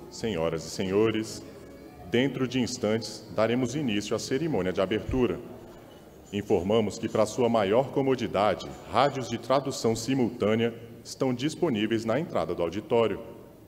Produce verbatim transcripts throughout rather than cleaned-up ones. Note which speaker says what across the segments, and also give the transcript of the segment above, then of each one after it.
Speaker 1: Senhoras e senhores, dentro de instantes daremos início à cerimônia de abertura. Informamos que, para sua maior comodidade, rádios de tradução simultânea estão disponíveis na entrada do auditório.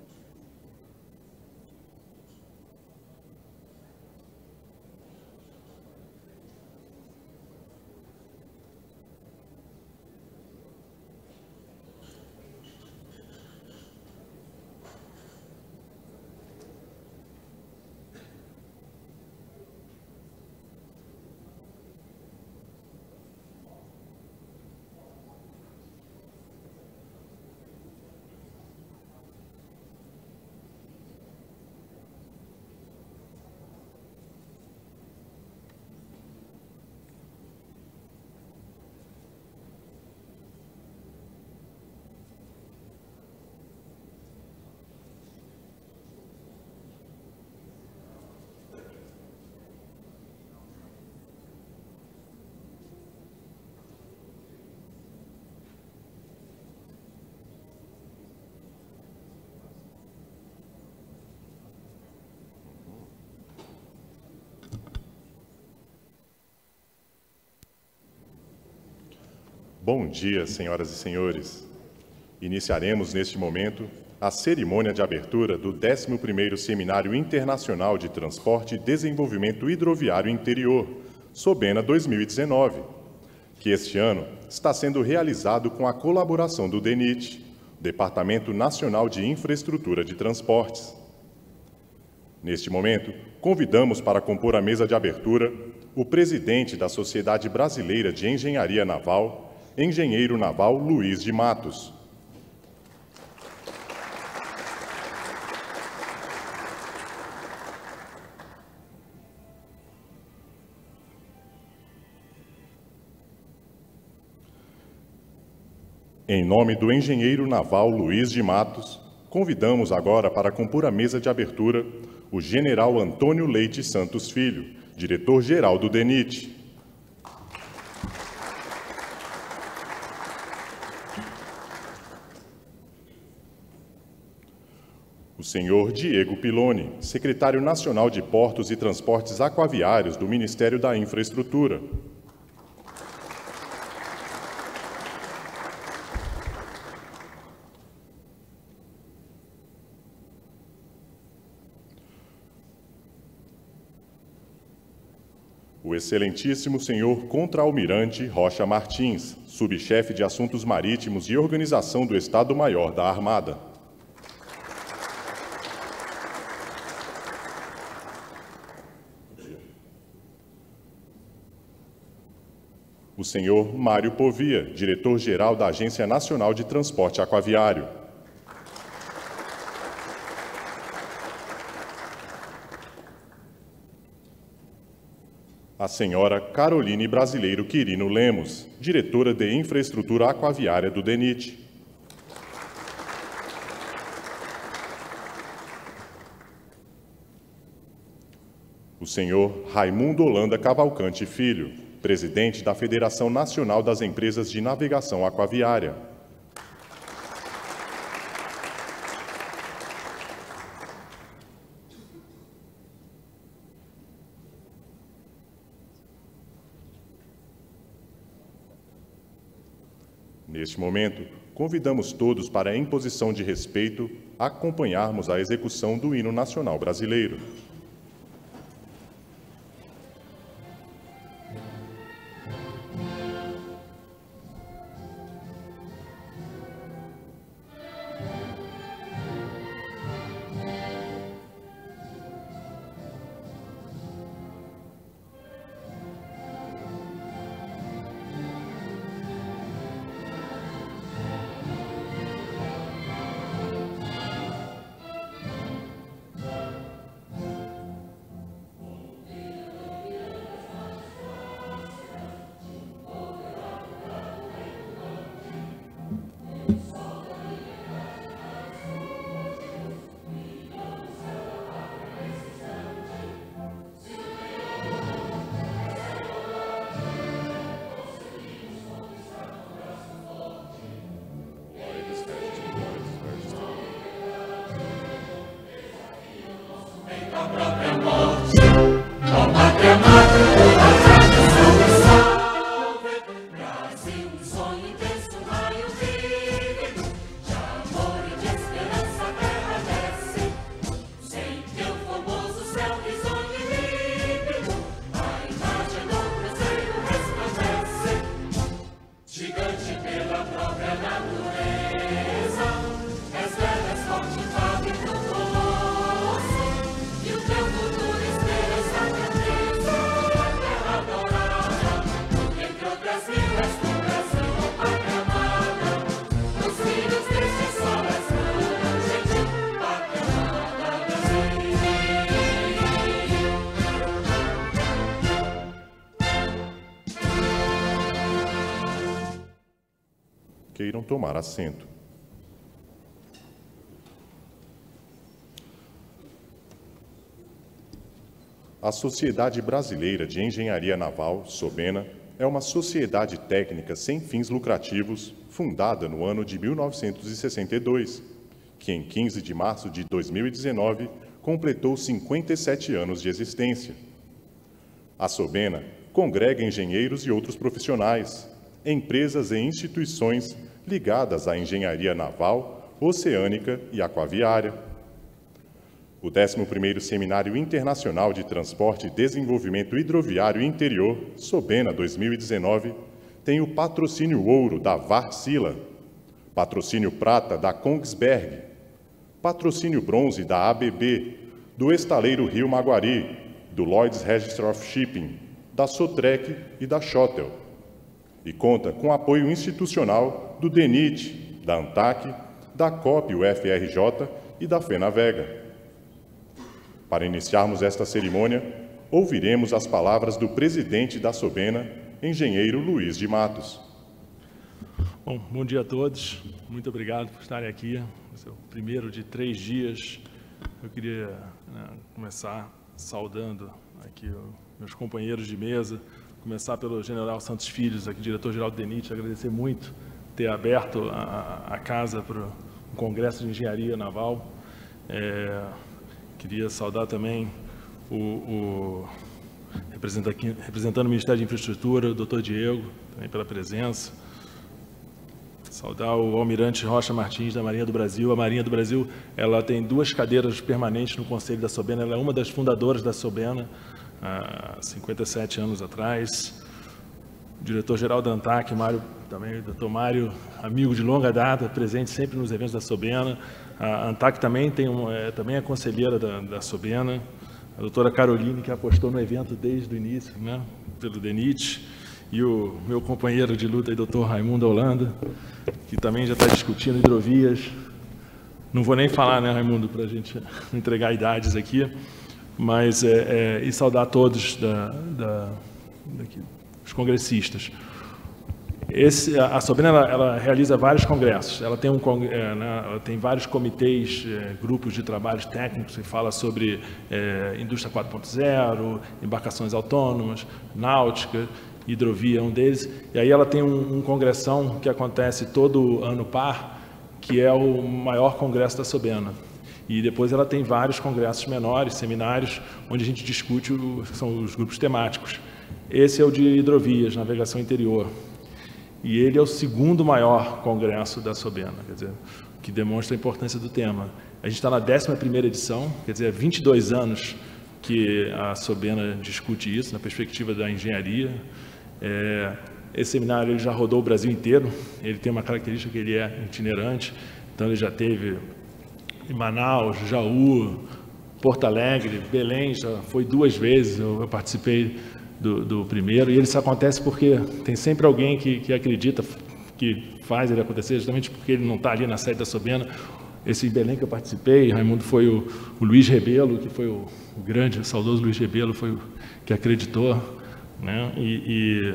Speaker 1: Bom dia, senhoras e senhores. Iniciaremos neste momento a cerimônia de abertura do décimo primeiro Seminário Internacional de Transporte e Desenvolvimento Hidroviário Interior, SOBENA dois mil e dezenove, que este ano está sendo realizado com a colaboração do DENIT, Departamento Nacional de Infraestrutura de Transportes. Neste momento, convidamos para compor a mesa de abertura o presidente da Sociedade Brasileira de Engenharia Naval, Engenheiro Naval Luiz de Matos. Em nome do Engenheiro Naval Luiz de Matos, convidamos agora para compor a mesa de abertura o General Antônio Leite Santos Filho, diretor-geral do DENIT. O senhor Diego Piloni, secretário nacional de Portos e Transportes Aquaviários do Ministério da Infraestrutura. O excelentíssimo senhor Contra-Almirante Rocha Martins, subchefe de Assuntos Marítimos e Organização do Estado-Maior da Armada. O senhor Mário Povia, diretor-geral da Agência Nacional de Transporte Aquaviário. A senhora Caroline Brasileiro Quirino Lemos, diretora de Infraestrutura Aquaviária do DENIT. O senhor Raimundo Holanda Cavalcante Filho, presidente da Federação Nacional das Empresas de Navegação Aquaviária. Neste momento, convidamos todos para, em posição de respeito, acompanharmos a execução do hino nacional brasileiro. queiram tomar assento. A Sociedade Brasileira de Engenharia Naval, SOBENA, é uma sociedade técnica sem fins lucrativos, fundada no ano de mil novecentos e sessenta e dois, que em quinze de março de dois mil e dezenove completou cinquenta e sete anos de existência. A SOBENA congrega engenheiros e outros profissionais, empresas e instituições ligadas à engenharia naval, oceânica e aquaviária. O décimo primeiro Seminário Internacional de Transporte e Desenvolvimento Hidroviário Interior, SOBENA dois mil e dezenove, tem o patrocínio ouro da Wärtsilä, patrocínio prata da Kongsberg, patrocínio bronze da A B B, do Estaleiro Rio Maguari, do Lloyd's Register of Shipping, da Sotrec e da Shottel, e conta com apoio institucional do DENIT, da ANTAC, da COP U F R J e da FENAVEGA. Para iniciarmos esta cerimônia, ouviremos as palavras do presidente da SOBENA, engenheiro Luiz de Matos.
Speaker 2: Bom, bom dia a todos. Muito obrigado por estarem aqui. Esse é o primeiro de três dias. Eu queria né, começar saudando aqui os meus companheiros de mesa, começar pelo general Santos Filhos, aqui diretor-geral do DENIT, agradecer muito ter aberto a, a casa para o Congresso de Engenharia Naval. É, Queria saudar também o, o representando o Ministério de Infraestrutura, o doutor Diego, também pela presença. Saudar o almirante Rocha Martins, da Marinha do Brasil. A Marinha do Brasil ela tem duas cadeiras permanentes no Conselho da SOBENA, ela é uma das fundadoras da SOBENA, há cinquenta e sete anos atrás. O diretor-geral da ANTAC, Mário, também o doutor Mário, amigo de longa data, presente sempre nos eventos da SOBENA. A ANTAC também, tem um, é, também é conselheira da, da SOBENA. A doutora Caroline, que apostou no evento desde o início, né, pelo DENIT. E o meu companheiro de luta, o doutor Raimundo Holanda, que também já está discutindo hidrovias. Não vou nem falar, né, Raimundo, para a gente entregar idades aqui, mas é, é, e saudar todos da, da, daqui, os congressistas. Esse, a SOBENA ela, ela realiza vários congressos, ela tem, um, é, né, ela tem vários comitês, é, grupos de trabalhos técnicos que fala sobre é, indústria quatro ponto zero, embarcações autônomas, náutica, hidrovia é um deles, e aí ela tem um, um congressão que acontece todo ano par, que é o maior congresso da SOBENA. E depois ela tem vários congressos menores, seminários, onde a gente discute, o, são os grupos temáticos. Esse é o de hidrovias, navegação interior. E ele é o segundo maior congresso da SOBENA, quer dizer, que demonstra a importância do tema. A gente está na décima primeira edição, quer dizer, há vinte e dois anos que a SOBENA discute isso, na perspectiva da engenharia. É, esse seminário ele já rodou o Brasil inteiro, ele tem uma característica que ele é itinerante, então ele já teve em Manaus, Jaú, Porto Alegre, Belém, já foi duas vezes, eu, eu participei Do, do primeiro, e isso acontece porque tem sempre alguém que, que acredita que faz ele acontecer, justamente porque ele não está ali na sede da SOBENA. Esse em Belém que eu participei, Raimundo, foi o, o Luiz Rebelo, que foi o, o grande, o saudoso Luiz Rebelo, foi o que acreditou, né? E, e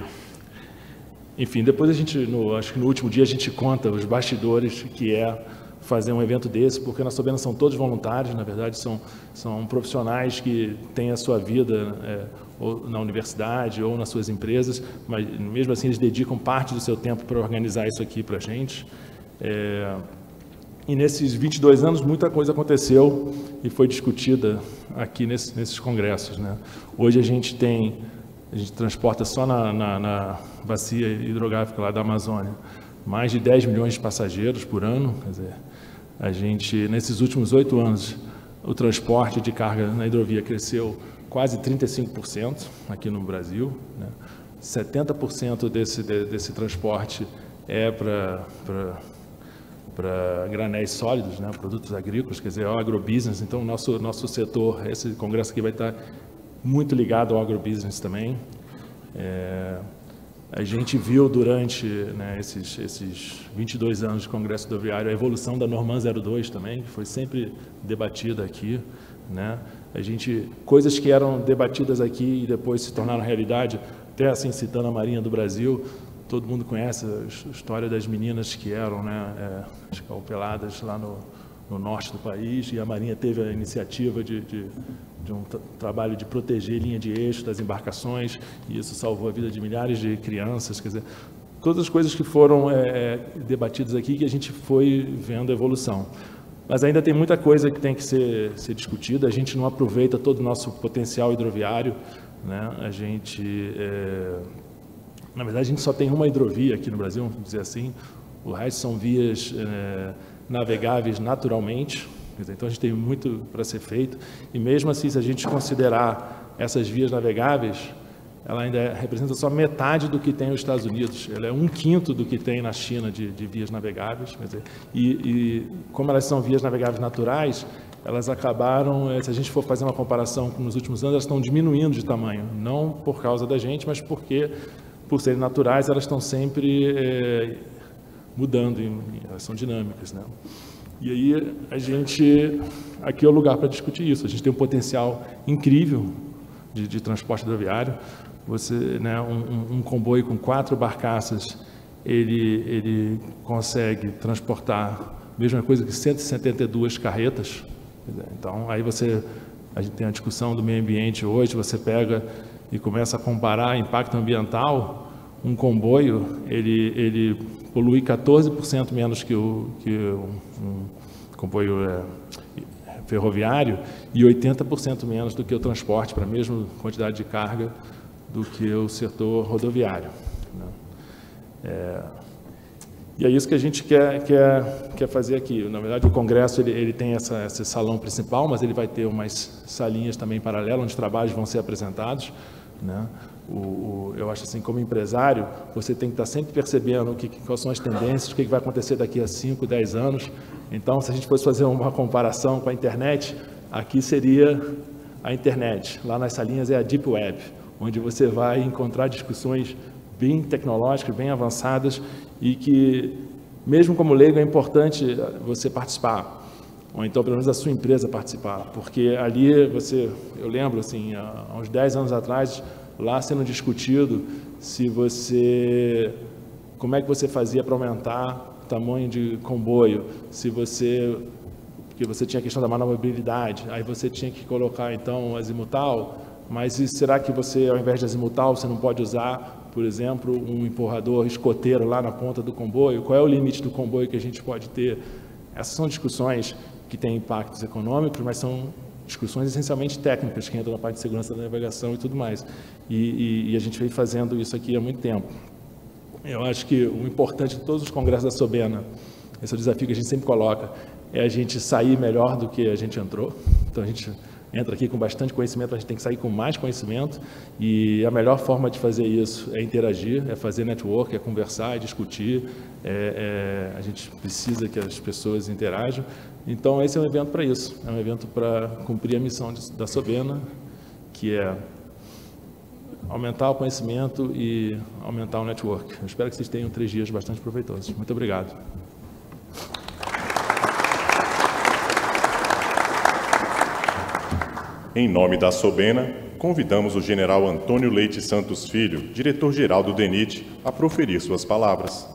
Speaker 2: enfim, depois a gente, no, acho que no último dia a gente conta os bastidores que é fazer um evento desse, porque na SOBENA são todos voluntários, na verdade são, são profissionais que têm a sua vida é, ou na universidade ou nas suas empresas, mas mesmo assim eles dedicam parte do seu tempo para organizar isso aqui para a gente. É, e nesses vinte e dois anos muita coisa aconteceu e foi discutida aqui nesse, nesses congressos, né? Hoje a gente tem, a gente transporta só na, na, na bacia hidrográfica lá da Amazônia mais de dez milhões de passageiros por ano, quer dizer, a gente, nesses últimos oito anos, o transporte de carga na hidrovia cresceu quase trinta e cinco por cento aqui no Brasil, né? setenta por cento desse, desse transporte é para para granéis sólidos, né? Produtos agrícolas, quer dizer, é o agrobusiness. Então, o nosso, nosso setor, esse congresso aqui vai estar muito ligado ao agrobusiness também. É, a gente viu durante né, esses, esses vinte e dois anos de Congresso Hidroviário a evolução da Norman zero dois também, que foi sempre debatida aqui, né? A gente, coisas que eram debatidas aqui e depois se tornaram realidade, até assim citando a Marinha do Brasil, todo mundo conhece a história das meninas que eram, né, é, escalpeladas lá no, no norte do país, e a Marinha teve a iniciativa de, de, de um tra trabalho de proteger linha de eixo das embarcações, e isso salvou a vida de milhares de crianças. Quer dizer, todas as coisas que foram é, debatidas aqui, que a gente foi vendo a evolução. Mas ainda tem muita coisa que tem que ser, ser discutida. A gente não aproveita todo o nosso potencial hidroviário, né? A gente, é... na verdade, a gente só tem uma hidrovia aqui no Brasil, vamos dizer assim. O resto são vias é, navegáveis naturalmente. Então, a gente tem muito para ser feito. E mesmo assim, se a gente considerar essas vias navegáveis, ela ainda representa só metade do que tem os Estados Unidos. Ela é um quinto do que tem na China de, de vias navegáveis. Quer dizer, e, e como elas são vias navegáveis naturais, elas acabaram, se a gente for fazer uma comparação com nos últimos anos, elas estão diminuindo de tamanho. Não por causa da gente, mas porque, por serem naturais, elas estão sempre é, mudando, elas são dinâmicas, né? E aí, a gente, aqui é o lugar para discutir isso. A gente tem um potencial incrível de, de transporte hidroviário. Você, né, um, um comboio com quatro barcaças, ele, ele consegue transportar a mesma coisa que cento e setenta e duas carretas. Então, aí você, a gente tem a discussão do meio ambiente hoje, você pega e começa a comparar impacto ambiental. Um comboio, ele, ele polui quatorze por cento menos que, o, que um, um comboio é, ferroviário e oitenta por cento menos do que o transporte para a mesma quantidade de carga do que o setor rodoviário, né? É, e é isso que a gente quer, quer, quer fazer aqui. Na verdade, o Congresso ele, ele tem essa, esse salão principal, mas ele vai ter umas salinhas também paralelas, onde trabalhos vão ser apresentados, né? O, o, eu acho assim, como empresário, você tem que estar sempre percebendo o que, quais são as tendências, o que vai acontecer daqui a cinco, dez anos. Então, se a gente fosse fazer uma comparação com a internet, aqui seria a internet. Lá nas salinhas é a Deep Web, onde você vai encontrar discussões bem tecnológicas, bem avançadas, e que, mesmo como leigo, é importante você participar, ou então, pelo menos, a sua empresa participar, porque ali você, eu lembro, assim, há uns dez anos atrás, lá sendo discutido se você, como é que você fazia para aumentar o tamanho de comboio, se você, porque você tinha a questão da manobrabilidade, aí você tinha que colocar, então, azimutal, mas e será que você, ao invés de azimutal, você não pode usar, por exemplo, um empurrador escoteiro lá na ponta do comboio? Qual é o limite do comboio que a gente pode ter? Essas são discussões que têm impactos econômicos, mas são discussões essencialmente técnicas, que entram na parte de segurança da navegação e tudo mais. E, e, e a gente vem fazendo isso aqui há muito tempo. Eu acho que o importante de todos os congressos da Sobena, esse é o desafio que a gente sempre coloca, é a gente sair melhor do que a gente entrou. Então, a gente entra aqui com bastante conhecimento, a gente tem que sair com mais conhecimento, e a melhor forma de fazer isso é interagir, é fazer network, é conversar, é discutir, é, é, a gente precisa que as pessoas interajam. Então, esse é um evento para isso, é um evento para cumprir a missão de, da Sobena, que é aumentar o conhecimento e aumentar o network. Eu espero que vocês tenham três dias bastante proveitosos. Muito obrigado.
Speaker 1: Em nome da Sobena, convidamos o general Antônio Leite Santos Filho, diretor-geral do DENIT, a proferir suas palavras.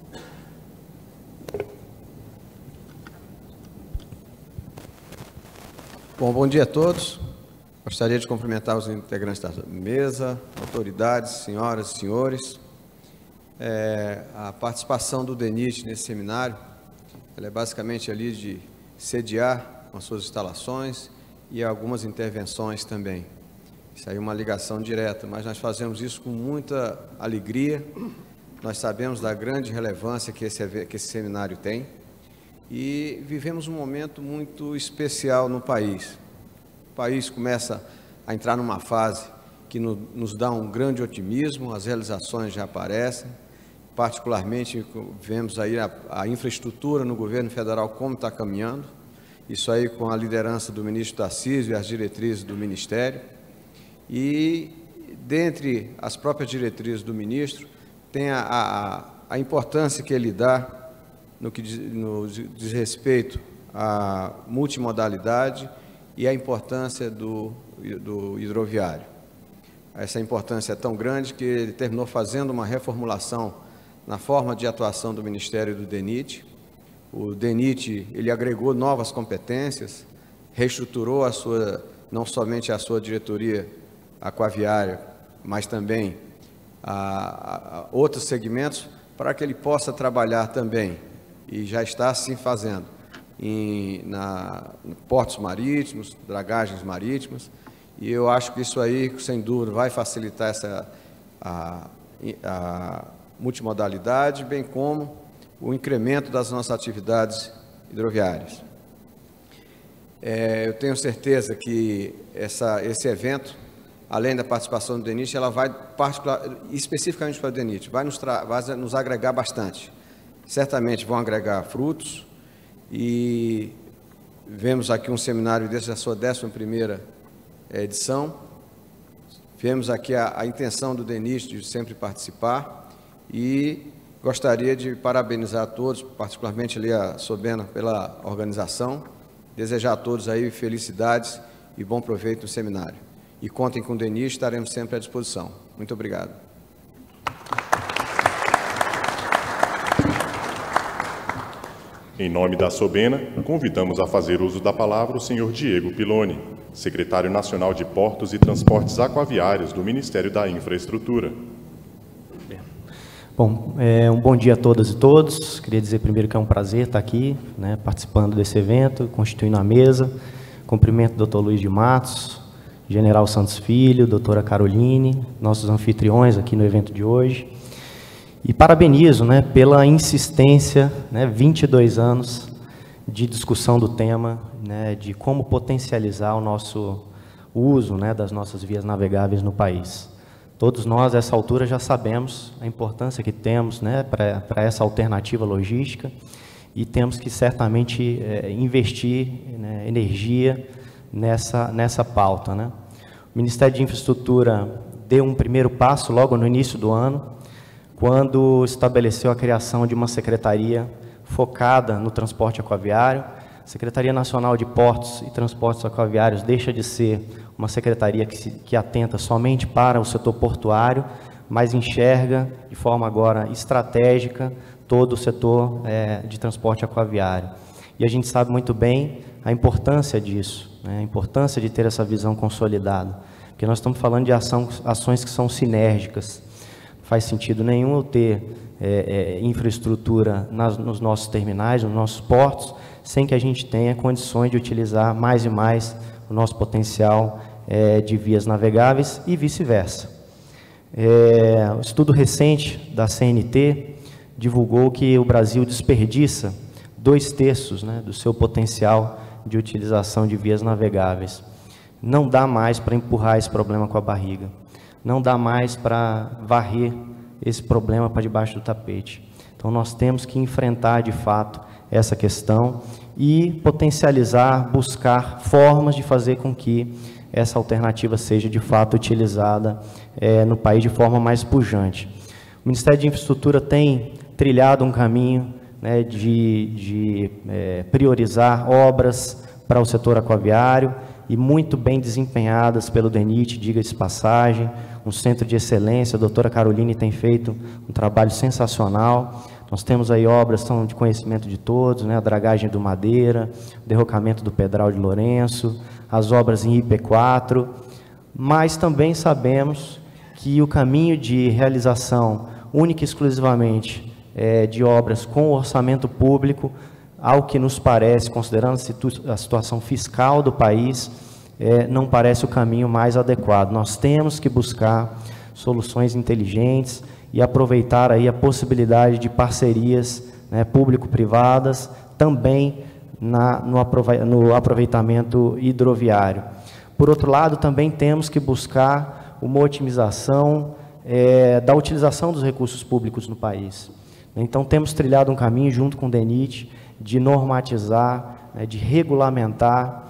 Speaker 3: Bom, bom dia a todos. Gostaria de cumprimentar os integrantes da mesa, autoridades, senhoras e senhores. É, a participação do DENIT nesse seminário, ela é basicamente ali de sediar com as suas instalações e algumas intervenções também. Isso aí é uma ligação direta, mas nós fazemos isso com muita alegria. Nós sabemos da grande relevância que esse, que esse seminário tem e vivemos um momento muito especial no país. O país começa a entrar numa fase que no, nos dá um grande otimismo, as realizações já aparecem, particularmente vemos aí a, a infraestrutura no governo federal como está caminhando, isso aí com a liderança do ministro Tarcísio e as diretrizes do Ministério. E, dentre as próprias diretrizes do ministro, tem a, a, a importância que ele dá no que diz, no, diz respeito à multimodalidade e a importância do, do hidroviário. Essa importância é tão grande que ele terminou fazendo uma reformulação na forma de atuação do Ministério do DENIT. O DENIT, ele agregou novas competências, reestruturou a sua, não somente a sua diretoria aquaviária, mas também a, a outros segmentos, para que ele possa trabalhar também, e já está assim fazendo, em na, em portos marítimos, dragagens marítimas, e eu acho que isso aí, sem dúvida, vai facilitar essa a, a multimodalidade, bem como o incremento das nossas atividades hidroviárias. É, eu tenho certeza que essa, esse evento, além da participação do DENIT, ela vai, particular, especificamente para o DENIT, vai nos, tra, vai nos agregar bastante. Certamente vão agregar frutos, e vemos aqui um seminário desde a sua décima primeira edição. Vemos aqui a, a intenção do DENIT de sempre participar, e gostaria de parabenizar a todos, particularmente ali a Sobena, pela organização, desejar a todos aí felicidades e bom proveito no seminário. E contem com o DENIT, estaremos sempre à disposição. Muito obrigado.
Speaker 1: Em nome da Sobena, convidamos a fazer uso da palavra o senhor Diego Piloni, secretário nacional de Portos e Transportes Aquaviários do Ministério da Infraestrutura.
Speaker 4: Bom, é, um bom dia a todas e todos. Queria dizer primeiro que é um prazer estar aqui, né, participando desse evento, constituindo a mesa. Cumprimento o doutor Luiz de Matos, General Santos Filho, doutora Caroline, nossos anfitriões aqui no evento de hoje. E parabenizo, né, pela insistência, né, vinte e dois anos de discussão do tema, né, de como potencializar o nosso uso, né, das nossas vias navegáveis no país. Todos nós, a essa altura, já sabemos a importância que temos, né, para essa alternativa logística, e temos que certamente é, investir, né, energia nessa, nessa pauta, né. O Ministério de Infraestrutura deu um primeiro passo logo no início do ano, quando estabeleceu a criação de uma secretaria focada no transporte aquaviário. A Secretaria Nacional de Portos e Transportes Aquaviários deixa de ser uma secretaria que, se, que atenta somente para o setor portuário, mas enxerga de forma agora estratégica todo o setor é, de transporte aquaviário. E a gente sabe muito bem a importância disso, né, a importância de ter essa visão consolidada, porque nós estamos falando de ação, ações que são sinérgicas. Não faz sentido nenhum eu ter é, é, infraestrutura nas, nos nossos terminais, nos nossos portos, sem que a gente tenha condições de utilizar mais e mais o nosso potencial é, de vias navegáveis e vice-versa. É, um estudo recente da C N T divulgou que o Brasil desperdiça dois terços, né, do seu potencial de utilização de vias navegáveis. Não dá mais para empurrar esse problema com a barriga. Não dá mais para varrer esse problema para debaixo do tapete. Então, nós temos que enfrentar, de fato, essa questão e potencializar, buscar formas de fazer com que essa alternativa seja, de fato, utilizada é, no país de forma mais pujante. O Ministério de Infraestrutura tem trilhado um caminho, né, de, de é, priorizar obras para o setor aquaviário, e muito bem desempenhadas pelo DENIT, diga-se passagem, um centro de excelência. A doutora Caroline tem feito um trabalho sensacional. Nós temos aí obras que são de conhecimento de todos, né, a dragagem do Madeira, o derrocamento do Pedral de Lourenço, as obras em I P quatro, mas também sabemos que o caminho de realização única e exclusivamente é, de obras com orçamento público, ao que nos parece, considerando a, situ a situação fiscal do país, é, não parece o caminho mais adequado. Nós temos que buscar soluções inteligentes e aproveitar aí a possibilidade de parcerias, né, público-privadas, também na, no, aprove no aproveitamento hidroviário. Por outro lado, também temos que buscar uma otimização é, da utilização dos recursos públicos no país. Então, temos trilhado um caminho, junto com o DENIT, de normatizar, né, de regulamentar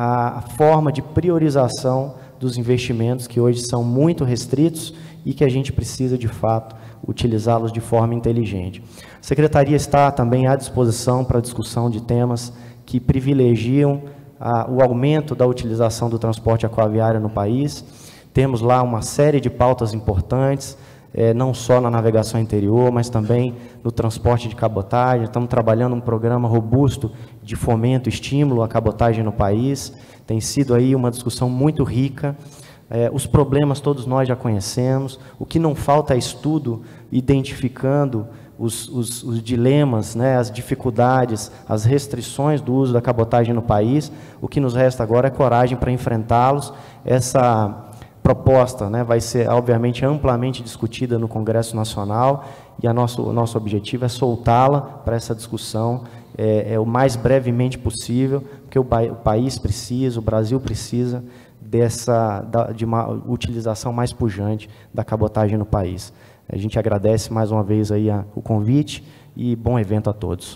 Speaker 4: a forma de priorização dos investimentos, que hoje são muito restritos e que a gente precisa, de fato, utilizá-los de forma inteligente. A Secretaria está também à disposição para a discussão de temas que privilegiam a, o aumento da utilização do transporte aquaviário no país. Temos lá uma série de pautas importantes, é, não só na navegação interior, mas também no transporte de cabotagem. Estamos trabalhando um programa robusto de fomento e estímulo à cabotagem no país. Tem sido aí uma discussão muito rica. É, os problemas todos nós já conhecemos. O que não falta é estudo, identificando os, os, os dilemas, né, as dificuldades, as restrições do uso da cabotagem no país. O que nos resta agora é coragem para enfrentá-los. Essa proposta, né, vai ser, obviamente, amplamente discutida no Congresso Nacional, e a nosso, o nosso objetivo é soltá-la para essa discussão é, é, o mais brevemente possível, porque o, o país precisa, o Brasil precisa dessa, da, de uma utilização mais pujante da cabotagem no país. A gente agradece mais uma vez aí a, o convite e bom evento a todos.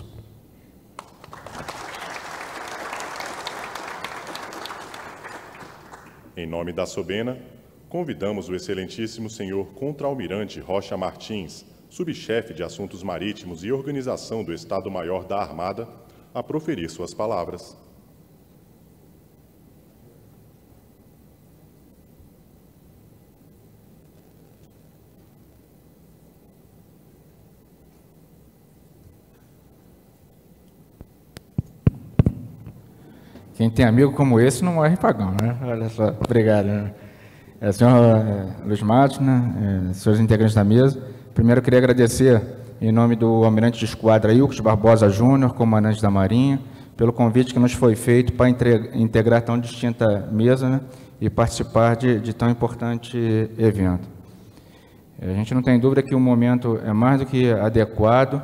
Speaker 1: Em nome da Sobena, convidamos o excelentíssimo senhor Contra-Almirante Rocha Martins, subchefe de Assuntos Marítimos e Organização do Estado-Maior da Armada, a proferir suas palavras.
Speaker 5: Quem tem amigo como esse não morre pagão, né? Olha só, obrigado. Né? É, senhor é, Luiz Matos, né? É, senhores integrantes da mesa, primeiro eu queria agradecer, em nome do Almirante de Esquadra Ilcos Barbosa Júnior, comandante da Marinha, pelo convite que nos foi feito para integrar tão distinta mesa, né? E participar de, de tão importante evento. A gente não tem dúvida que o momento é mais do que adequado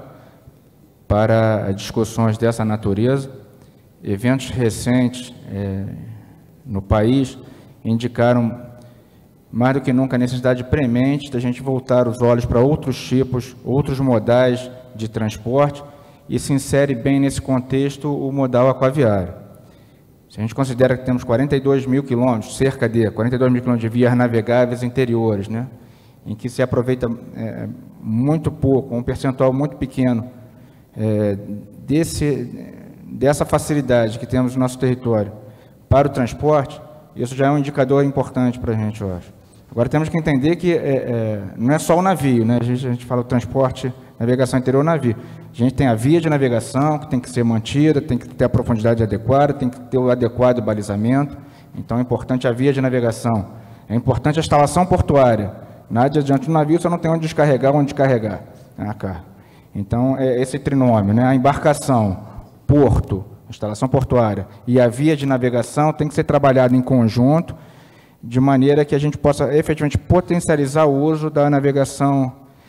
Speaker 5: para discussões dessa natureza. Eventos recentes é, no país indicaram mais do que nunca a necessidade premente da gente voltar os olhos para outros tipos, outros modais de transporte, e se insere bem nesse contexto o modal aquaviário. Se a gente considera que temos quarenta e dois mil quilômetros, cerca de quarenta e dois mil quilômetros de vias navegáveis interiores, né, em que se aproveita é, muito pouco, um percentual muito pequeno é, desse... dessa facilidade que temos no nosso território para o transporte, isso já é um indicador importante para a gente, eu acho. Agora, temos que entender que é, é, não é só o navio, né? A gente, a gente fala o transporte, navegação interior, navio. A gente tem a via de navegação, que tem que ser mantida, tem que ter a profundidade adequada, tem que ter o adequado balizamento. Então, é importante a via de navegação. É importante a instalação portuária. Nada adianta do navio, só não tem onde descarregar, onde descarregar a carga. Então, é esse trinômio, né? A embarcação, porto, instalação portuária e a via de navegação tem que ser trabalhada em conjunto, de maneira que a gente possa efetivamente potencializar o uso da navegação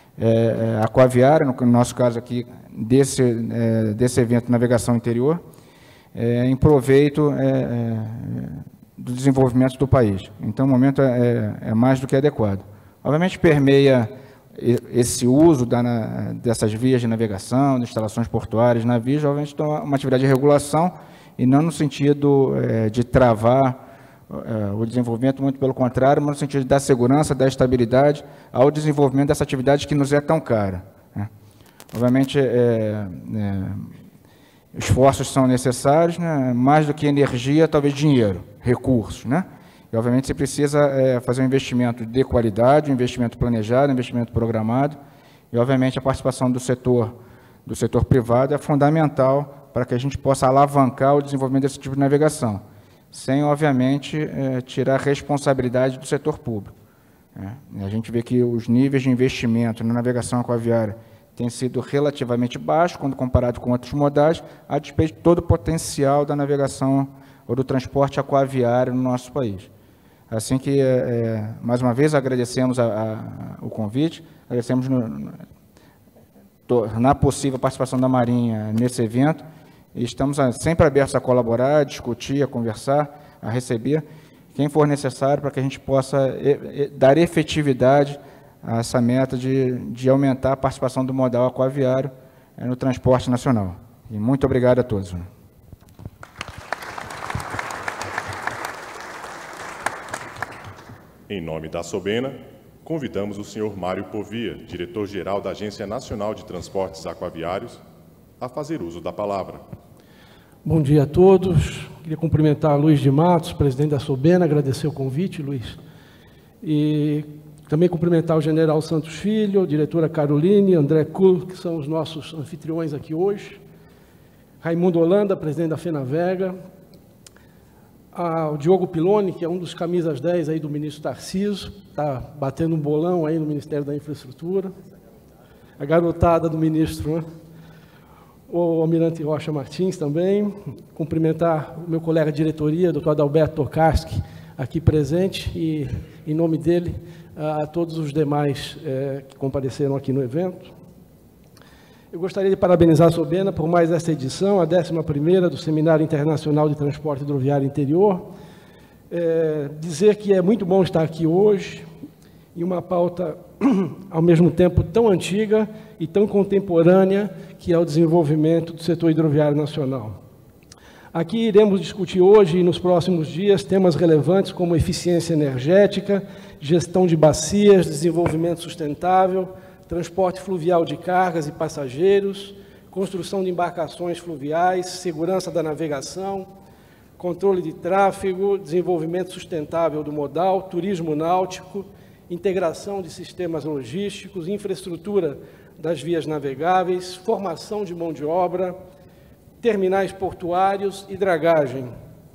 Speaker 5: é, aquaviária, no nosso caso aqui, desse, é, desse evento navegação interior, é, em proveito é, é, do desenvolvimento do país. Então, o momento é, é mais do que adequado. Obviamente, permeia esse uso da, dessas vias de navegação, de instalações portuárias, navios, obviamente, é uma atividade de regulação e não no sentido é, de travar é, o desenvolvimento, muito pelo contrário, mas no sentido de dar segurança, dar estabilidade ao desenvolvimento dessa atividade que nos é tão cara. Né? Obviamente, é, é, esforços são necessários, né? Mais do que energia, talvez dinheiro, recursos, né? E, obviamente, você precisa é, fazer um investimento de qualidade, um investimento planejado, um investimento programado, e, obviamente, a participação do setor, do setor privado é fundamental para que a gente possa alavancar o desenvolvimento desse tipo de navegação, sem, obviamente, é, tirar a responsabilidade do setor público. É. A gente vê que os níveis de investimento na navegação aquaviária têm sido relativamente baixos, quando comparado com outros modais, a despeito de todo o potencial da navegação ou do transporte aquaviário no nosso país. Assim que, é, mais uma vez, agradecemos a, a, o convite, agradecemos no, no, tornar possível a participação da Marinha nesse evento, e estamos sempre abertos a colaborar, a discutir, a conversar, a receber quem for necessário para que a gente possa e, e, dar efetividade a essa meta de, de aumentar a participação do modal aquaviário é, no transporte nacional. E muito obrigado a todos.
Speaker 1: Em nome da Sobena, convidamos o senhor Mário Povia, diretor-geral da Agência Nacional de Transportes Aquaviários, a fazer uso da palavra.
Speaker 6: Bom dia a todos. Queria cumprimentar Luiz de Matos, presidente da Sobena, agradecer o convite, Luiz. E Também cumprimentar o general Santos Filho, a diretora Caroline, André Kuhl, que são os nossos anfitriões aqui hoje, Raimundo Holanda, presidente da FENAVEGA, ah, o Diogo Piloni, que é um dos camisas dez aí do ministro Tarcísio, está batendo um bolão aí no Ministério da Infraestrutura, a garotada do ministro, né? O Almirante Rocha Martins também, cumprimentar o meu colega de diretoria, doutor Adalberto Tokarski, aqui presente, e, em nome dele, a todos os demais é, que compareceram aqui no evento. Eu gostaria de parabenizar a Sobena por mais esta edição, a décima primeira do Seminário Internacional de Transporte Hidroviário Interior. É, dizer que é muito bom estar aqui hoje, em uma pauta, ao mesmo tempo, tão antiga e tão contemporânea, que é o desenvolvimento do setor hidroviário nacional. Aqui iremos discutir hoje e nos próximos dias temas relevantes como eficiência energética, gestão de bacias, desenvolvimento sustentável, transporte fluvial de cargas e passageiros, construção de embarcações fluviais, segurança da navegação, controle de tráfego, desenvolvimento sustentável do modal, turismo náutico, integração de sistemas logísticos, infraestrutura das vias navegáveis, formação de mão de obra, terminais portuários e dragagem.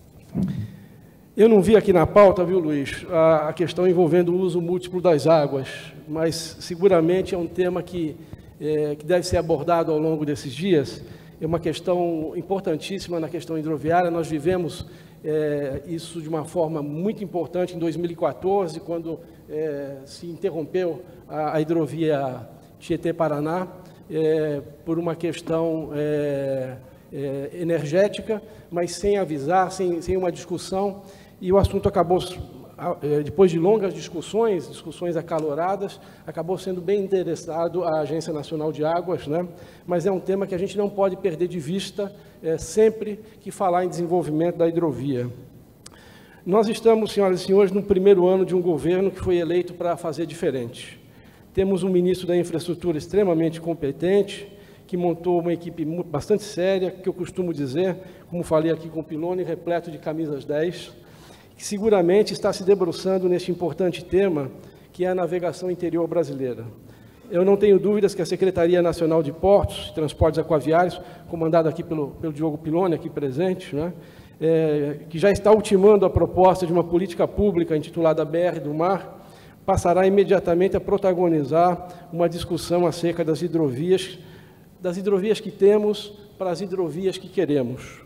Speaker 6: Eu não vi aqui na pauta, viu, Luiz, a questão envolvendo o uso múltiplo das águas, mas seguramente é um tema que, é, que deve ser abordado ao longo desses dias. É uma questão importantíssima na questão hidroviária. Nós vivemos é, isso de uma forma muito importante em dois mil e quatorze, quando é, se interrompeu a, a hidrovia Tietê-Paraná é, por uma questão é, é, energética, mas sem avisar, sem, sem uma discussão, e o assunto acabou, depois de longas discussões, discussões acaloradas, acabou sendo bem interessado à Agência Nacional de Águas, né? Mas é um tema que a gente não pode perder de vista é, sempre que falar em desenvolvimento da hidrovia. Nós estamos, senhoras e senhores, no primeiro ano de um governo que foi eleito para fazer diferente. Temos um ministro da Infraestrutura extremamente competente, que montou uma equipe bastante séria, que eu costumo dizer, como falei aqui com o Piloni, repleto de camisas dez, que seguramente está se debruçando neste importante tema, que é a navegação interior brasileira. Eu não tenho dúvidas que a Secretaria Nacional de Portos e Transportes Aquaviários, comandada aqui pelo, pelo Diogo Piloni, aqui presente, né, é, que já está ultimando a proposta de uma política pública intitulada B R do Mar, passará imediatamente a protagonizar uma discussão acerca das hidrovias, das hidrovias que temos para as hidrovias que queremos.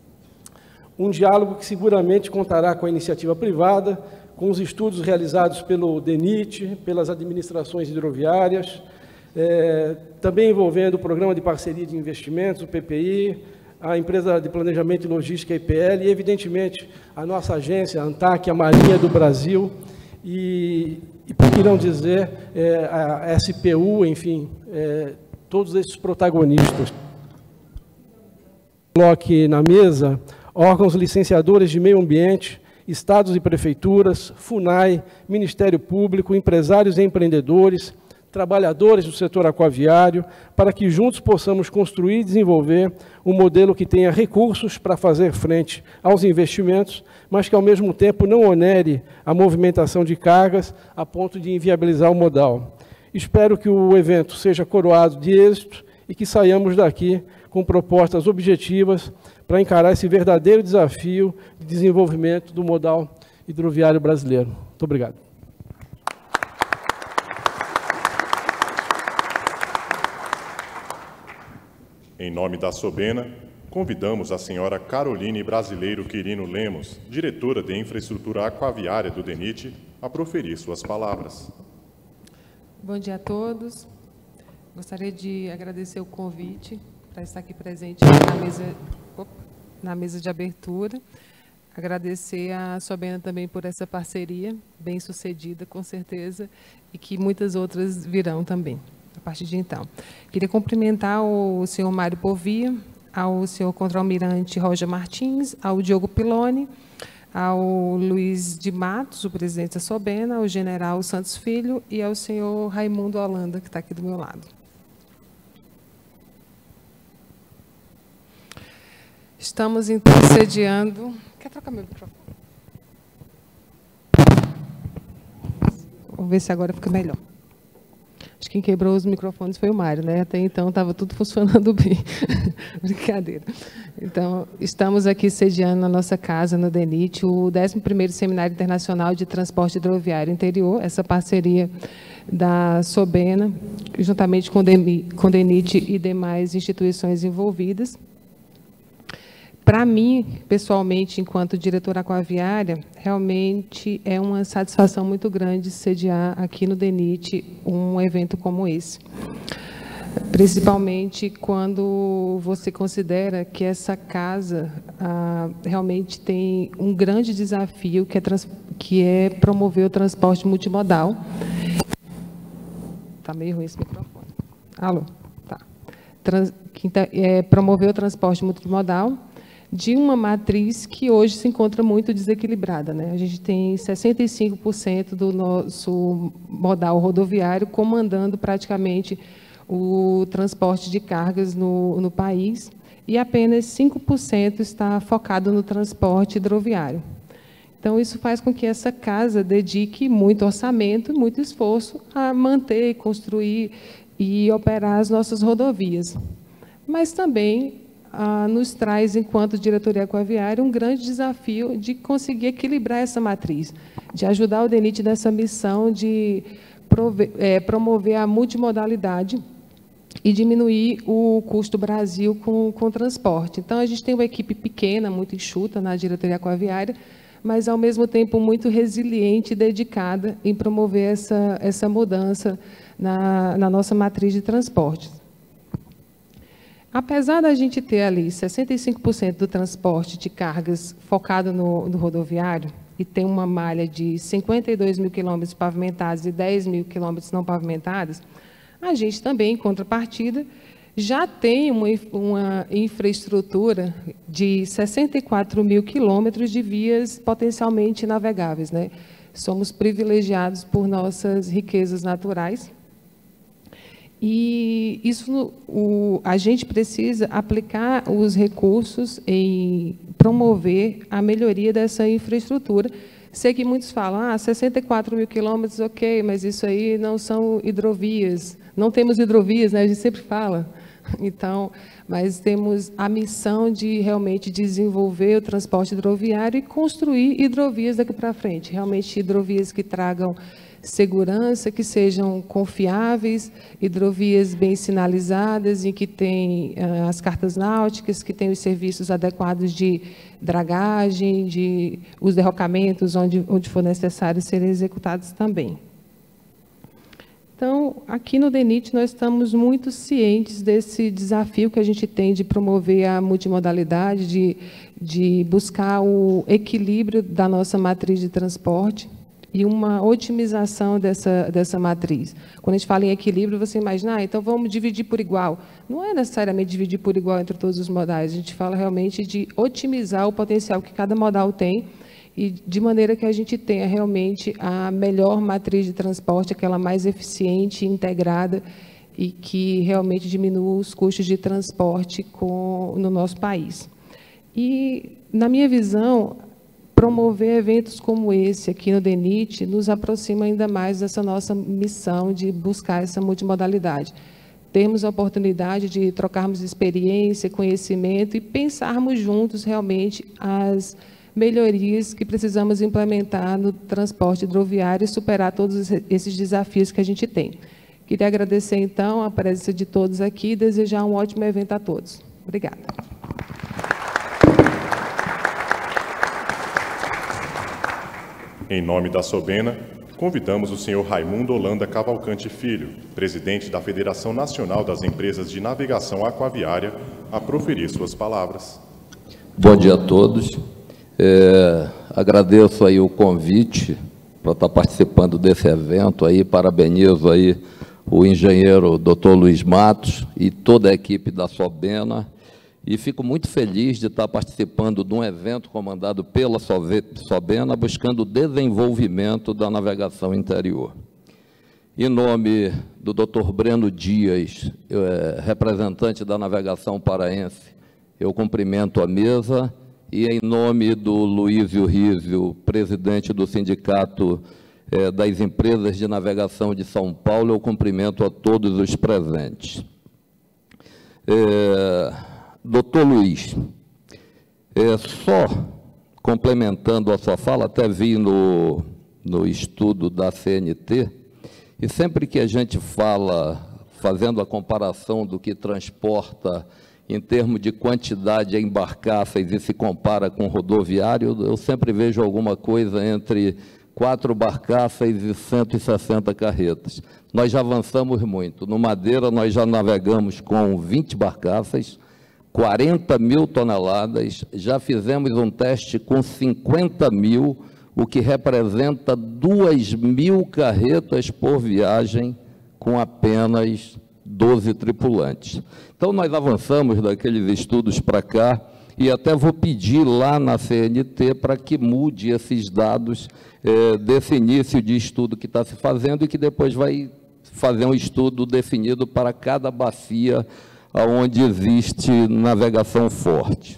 Speaker 6: Um diálogo que seguramente contará com a iniciativa privada, com os estudos realizados pelo DENIT, pelas administrações hidroviárias, é, também envolvendo o Programa de Parceria de Investimentos, o P P I, a Empresa de Planejamento e Logística, I P L, e, evidentemente, a nossa agência, a ANTAC, a Marinha do Brasil, e, e por que não dizer, é, a S P U, enfim, é, todos esses protagonistas. Coloque na mesa órgãos licenciadores de meio ambiente, estados e prefeituras, FUNAI, Ministério Público, empresários e empreendedores, trabalhadores do setor aquaviário, para que juntos possamos construir e desenvolver um modelo que tenha recursos para fazer frente aos investimentos, mas que, ao mesmo tempo, não onere a movimentação de cargas a ponto de inviabilizar o modal. Espero que o evento seja coroado de êxito e que saiamos daqui com propostas objetivas para encarar esse verdadeiro desafio de desenvolvimento do modal hidroviário brasileiro. Muito obrigado.
Speaker 1: Em nome da Sobena, convidamos a senhora Caroline Brasileiro Quirino Lemos, diretora de Infraestrutura Aquaviária do DENIT, a proferir suas palavras.
Speaker 7: Bom dia a todos. Gostaria de agradecer o convite para estar aqui presente na mesa, opa, na mesa de abertura. Agradecer a Sobena também por essa parceria, bem sucedida, com certeza, e que muitas outras virão também, a partir de então. Queria cumprimentar o senhor Mário Povia, ao senhor Contra-Almirante Rocha Martins, ao Diogo Piloni, ao Luiz de Matos, o presidente da Sobena, ao general Santos Filho e ao senhor Raimundo Holanda, que está aqui do meu lado. Estamos, então, sediando... Quer trocar meu microfone? Vamos ver se agora fica melhor. Acho que quem quebrou os microfones foi o Mário, né? Até então estava tudo funcionando bem. Brincadeira. Então, estamos aqui sediando na nossa casa, no DENIT, o décimo primeiro Seminário Internacional de Transporte Hidroviário Interior, essa parceria da SOBENA, juntamente com o DENIT e demais instituições envolvidas. Para mim, pessoalmente, enquanto diretora aquaviária, realmente é uma satisfação muito grande sediar aqui no DENIT um evento como esse. Principalmente quando você considera que essa casa ah, realmente tem um grande desafio, que é, trans, que é promover o transporte multimodal. Está meio ruim esse microfone. Alô? Tá. Trans, que é promover o transporte multimodal de uma matriz que hoje se encontra muito desequilibrada, né? A gente tem sessenta e cinco por cento do nosso modal rodoviário comandando praticamente o transporte de cargas no, no país e apenas cinco por cento está focado no transporte hidroviário. Então, isso faz com que essa casa dedique muito orçamento, muito esforço a manter, construir e operar as nossas rodovias. Mas também Ah, nos traz, enquanto diretoria aquaviária, um grande desafio de conseguir equilibrar essa matriz, de ajudar o DENIT nessa missão de prove é, promover a multimodalidade e diminuir o custo Brasil com, com o transporte. Então, a gente tem uma equipe pequena, muito enxuta na diretoria aquaviária, mas, ao mesmo tempo, muito resiliente e dedicada em promover essa, essa mudança na, na nossa matriz de transporte. Apesar da gente ter ali sessenta e cinco por cento do transporte de cargas focado no, no rodoviário e ter uma malha de cinquenta e dois mil quilômetros pavimentados e dez mil quilômetros não pavimentados, a gente também, em contrapartida, já tem uma, uma infraestrutura de sessenta e quatro mil quilômetros de vias potencialmente navegáveis, né? Somos privilegiados por nossas riquezas naturais. E isso, o, a gente precisa aplicar os recursos em promover a melhoria dessa infraestrutura. Sei que muitos falam, ah, sessenta e quatro mil quilômetros, ok, mas isso aí não são hidrovias. Não temos hidrovias, né? A gente sempre fala. Então, mas temos a missão de realmente desenvolver o transporte hidroviário e construir hidrovias daqui para frente. Realmente hidrovias que tragam segurança, que sejam confiáveis, hidrovias bem sinalizadas, em que tem uh, as cartas náuticas, que tem os serviços adequados de dragagem, de os derrocamentos onde, onde for necessário serem executados também. Então, aqui no DENIT, nós estamos muito cientes desse desafio que a gente tem de promover a multimodalidade, de, de buscar o equilíbrio da nossa matriz de transporte e uma otimização dessa, dessa matriz. Quando a gente fala em equilíbrio, você imagina, ah, então vamos dividir por igual. Não é necessariamente dividir por igual entre todos os modais, a gente fala realmente de otimizar o potencial que cada modal tem e de maneira que a gente tenha realmente a melhor matriz de transporte, aquela mais eficiente, integrada e que realmente diminua os custos de transporte com, no nosso país. E, na minha visão, promover eventos como esse aqui no DENIT nos aproxima ainda mais dessa nossa missão de buscar essa multimodalidade. Termos a oportunidade de trocarmos experiência, conhecimento e pensarmos juntos realmente as melhorias que precisamos implementar no transporte hidroviário e superar todos esses desafios que a gente tem. Queria agradecer, então, a presença de todos aqui e desejar um ótimo evento a todos. Obrigada.
Speaker 1: Em nome da SOBENA, convidamos o senhor Raimundo Holanda Cavalcante Filho, presidente da Federação Nacional das Empresas de Navegação Aquaviária, a proferir suas palavras.
Speaker 8: Bom dia a todos. É, agradeço aí o convite para estar participando desse evento aí, parabenizo aí o engenheiro doutor Luiz Matos e toda a equipe da SOBENA, e fico muito feliz de estar participando de um evento comandado pela SOBENA, buscando o desenvolvimento da navegação interior. Em nome do doutor Breno Dias, é, representante da navegação paraense, eu cumprimento a mesa, e em nome do Luísio Rizio, presidente do Sindicato é, das empresas de navegação de São Paulo, eu cumprimento a todos os presentes. É, doutor Luiz, é, só complementando a sua fala, até vi no, no estudo da C N T, e sempre que a gente fala, fazendo a comparação do que transporta em termos de quantidade em barcaças e se compara com rodoviário, eu sempre vejo alguma coisa entre quatro barcaças e cento e sessenta carretas. Nós já avançamos muito. No Madeira, nós já navegamos com vinte barcaças, quarenta mil toneladas, já fizemos um teste com cinquenta mil, o que representa duas mil carretas por viagem, com apenas doze tripulantes. Então, nós avançamos daqueles estudos para cá, e até vou pedir lá na C N T para que mude esses dados é, desse início de estudo que está se fazendo e que depois vai fazer um estudo definido para cada bacia onde existe navegação forte.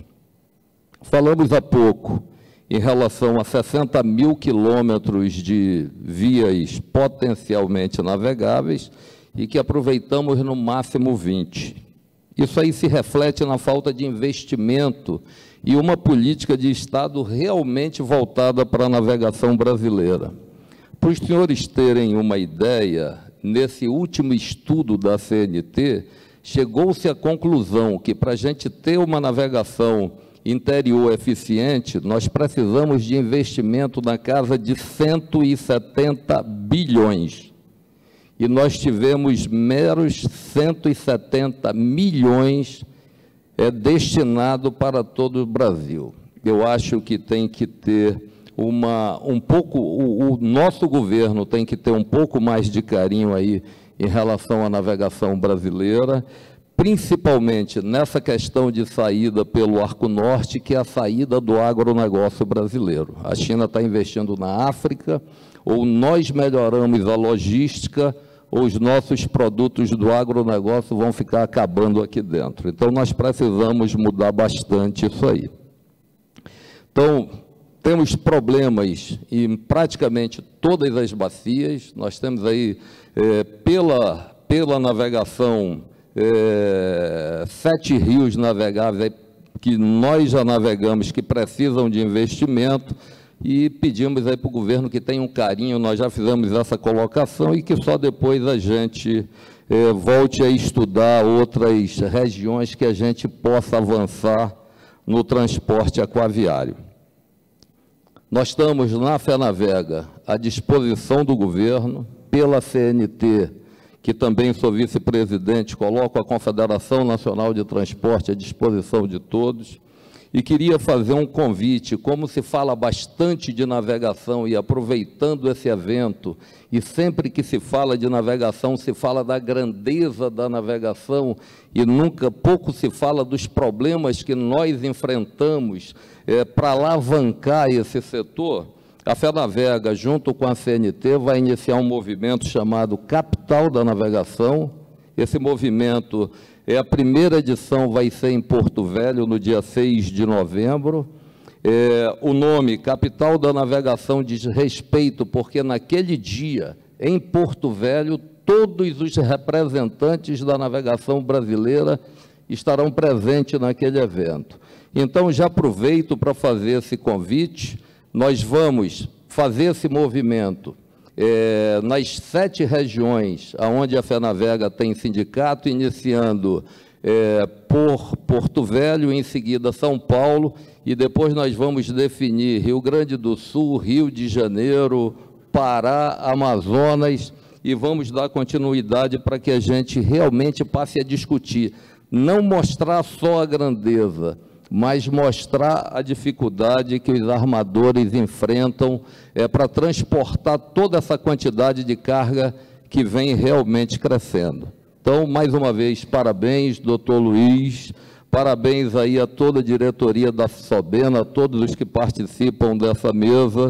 Speaker 8: Falamos há pouco em relação a sessenta mil quilômetros de vias potencialmente navegáveis e que aproveitamos no máximo vinte. Isso aí se reflete na falta de investimento e uma política de Estado realmente voltada para a navegação brasileira. Para os senhores terem uma ideia, nesse último estudo da C N T, chegou-se à conclusão que para a gente ter uma navegação interior eficiente, nós precisamos de investimento na casa de cento e setenta bilhões. E nós tivemos meros cento e setenta milhões é, destinado para todo o Brasil. Eu acho que tem que ter uma, um pouco, o, o nosso governo tem que ter um pouco mais de carinho aí em relação à navegação brasileira, principalmente nessa questão de saída pelo Arco Norte, que é a saída do agronegócio brasileiro. A China está investindo na África, ou nós melhoramos a logística, ou os nossos produtos do agronegócio vão ficar acabando aqui dentro. Então, nós precisamos mudar bastante isso aí. Então, temos problemas em praticamente todas as bacias. Nós temos aí, é, pela, pela navegação, é, sete rios navegáveis que nós já navegamos, que precisam de investimento, e pedimos aí para o governo que tenha um carinho, nós já fizemos essa colocação, e que só depois a gente é, volte a estudar outras regiões que a gente possa avançar no transporte aquaviário. Nós estamos na FENAVEGA à disposição do governo, pela C N T, que também sou vice-presidente, coloco a Confederação Nacional de Transporte à disposição de todos, e queria fazer um convite, como se fala bastante de navegação, e aproveitando esse evento, e sempre que se fala de navegação, se fala da grandeza da navegação, e nunca, pouco se fala dos problemas que nós enfrentamos é, para alavancar esse setor. A FENAVEGA, junto com a C N T, vai iniciar um movimento chamado Capital da Navegação. Esse movimento, é, a primeira edição vai ser em Porto Velho, no dia seis de novembro. É, o nome Capital da Navegação diz respeito, porque naquele dia, em Porto Velho, todos os representantes da navegação brasileira estarão presentes naquele evento. Então, já aproveito para fazer esse convite. Nós vamos fazer esse movimento é, nas sete regiões onde a FENAVEGA tem sindicato, iniciando é, por Porto Velho, em seguida São Paulo, e depois nós vamos definir Rio Grande do Sul, Rio de Janeiro, Pará, Amazonas, e vamos dar continuidade para que a gente realmente passe a discutir, não mostrar só a grandeza, mas mostrar a dificuldade que os armadores enfrentam é, para transportar toda essa quantidade de carga que vem realmente crescendo. Então, mais uma vez, parabéns, doutor Luiz, parabéns aí a toda a diretoria da SOBENA, a todos os que participam dessa mesa,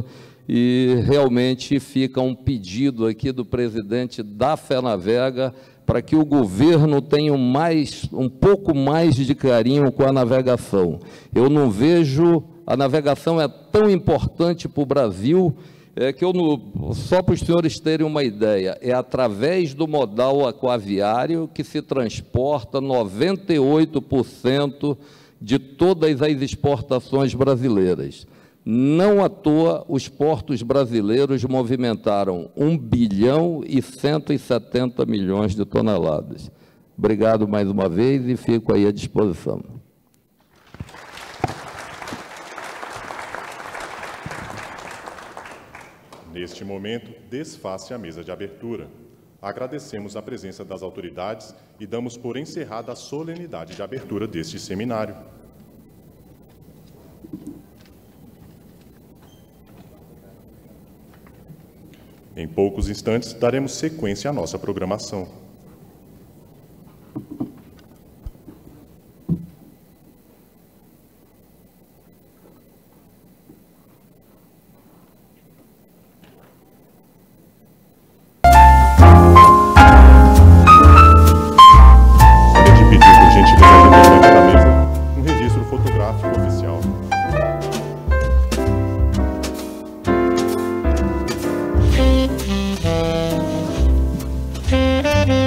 Speaker 8: e realmente fica um pedido aqui do presidente da FENAVEGA para que o governo tenha mais, um pouco mais de carinho com a navegação. Eu não vejo, a navegação é tão importante para o Brasil, é que eu, no, só para os senhores terem uma ideia, é através do modal aquaviário que se transporta noventa e oito por cento de todas as exportações brasileiras. Não à toa, os portos brasileiros movimentaram um bilhão e cento e setenta milhões de toneladas. Obrigado mais uma vez e fico aí à disposição.
Speaker 1: Neste momento, desface a mesa de abertura. Agradecemos a presença das autoridades e damos por encerrada a solenidade de abertura deste seminário. Em poucos instantes, daremos sequência à nossa programação.
Speaker 9: Thank you.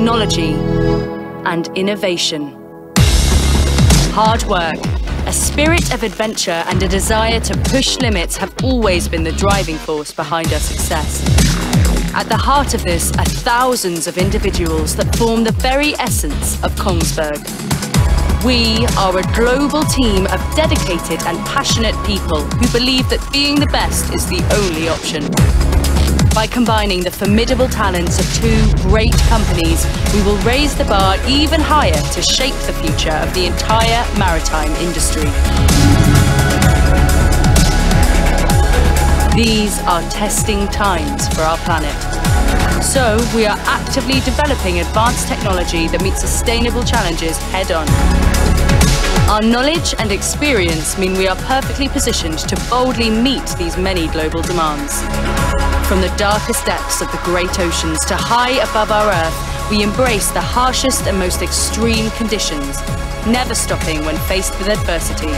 Speaker 9: technology, and innovation. Hard work, a spirit of adventure, and a desire to push limits have always been the driving force behind our success. At the heart of this are thousands of individuals that form the very essence of Kongsberg. We are a global team of dedicated and passionate people who believe that being the best is the only option. By combining the formidable talents of two great companies, we will raise the bar even higher to shape the future of the entire maritime industry. These are testing times for our planet. So, we are actively developing advanced technology that meets sustainable challenges head-on. Our knowledge and experience mean we are perfectly positioned to boldly meet these many global demands. From the darkest depths of the great oceans to high above our Earth, we embrace the harshest and most extreme conditions, never stopping when faced with adversity.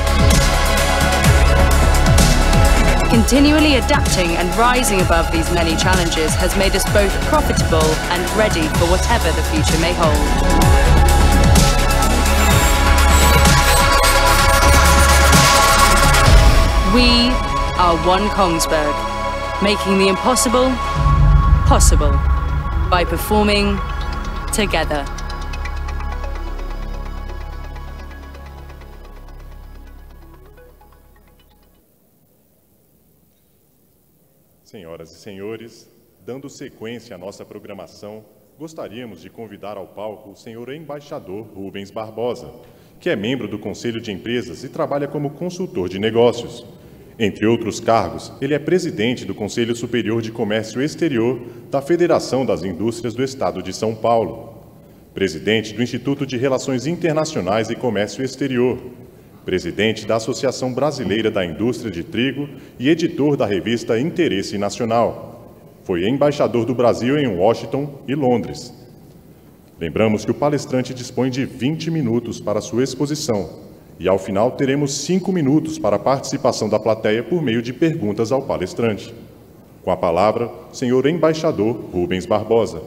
Speaker 9: Continually adapting and rising above these many challenges has made us both profitable and ready for whatever the future may hold. We are One Kongsberg, making the impossible possible by performing together.
Speaker 1: Senhoras e senhores, dando sequência à nossa programação, gostaríamos de convidar ao palco o senhor embaixador Rubens Barbosa, que é membro do Conselho de Empresas e trabalha como consultor de negócios. Entre outros cargos, ele é presidente do Conselho Superior de Comércio Exterior da Federação das Indústrias do Estado de São Paulo, presidente do Instituto de Relações Internacionais e Comércio Exterior, presidente da Associação Brasileira da Indústria de Trigo e editor da revista Interesse Nacional. Foi embaixador do Brasil em Washington e Londres. Lembramos que o palestrante dispõe de vinte minutos para sua exposição e, ao final, teremos cinco minutos para a participação da plateia por meio de perguntas ao palestrante. Com a palavra, senhor embaixador Rubens Barbosa.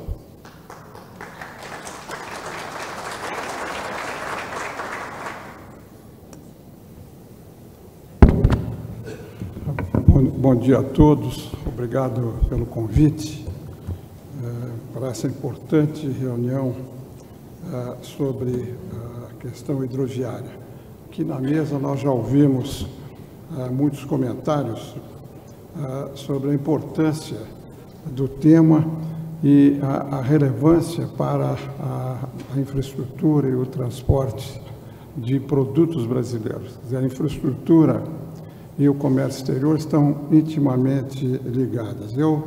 Speaker 10: Bom dia a todos, obrigado pelo convite uh, para essa importante reunião uh, sobre a questão hidroviária. Aqui na mesa nós já ouvimos uh, muitos comentários uh, sobre a importância do tema e a, a relevância para a, a infraestrutura e o transporte de produtos brasileiros. Quer dizer, a infraestrutura e o comércio exterior estão intimamente ligadas. Eu,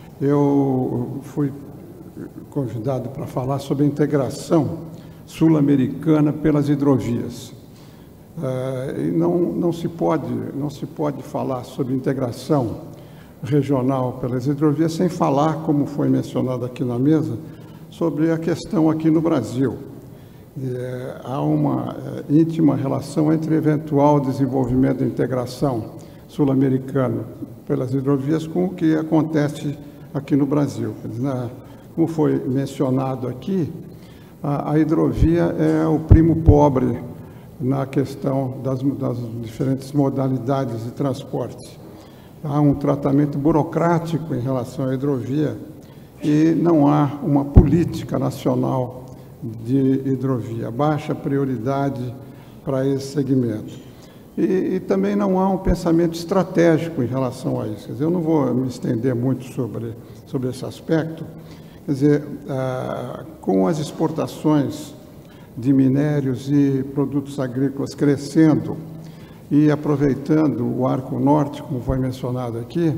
Speaker 10: eu fui convidado para falar sobre a integração sul-americana pelas hidrovias. Uh, e não, não, se pode, não se pode falar sobre integração regional pelas hidrovias sem falar, como foi mencionado aqui na mesa, sobre a questão aqui no Brasil. É, há uma é, íntima relação entre eventual desenvolvimento da integração sul-americana pelas hidrovias com o que acontece aqui no Brasil. Na, como foi mencionado aqui, a, a hidrovia é o primo pobre na questão das, das diferentes modalidades de transporte. Há um tratamento burocrático em relação à hidrovia e não há uma política nacional de hidrovia, baixa prioridade para esse segmento. E, e também não há um pensamento estratégico em relação a isso. Quer dizer, eu não vou me estender muito sobre, sobre esse aspecto. Quer dizer, ah, com as exportações de minérios e produtos agrícolas crescendo e aproveitando o arco norte, como foi mencionado aqui,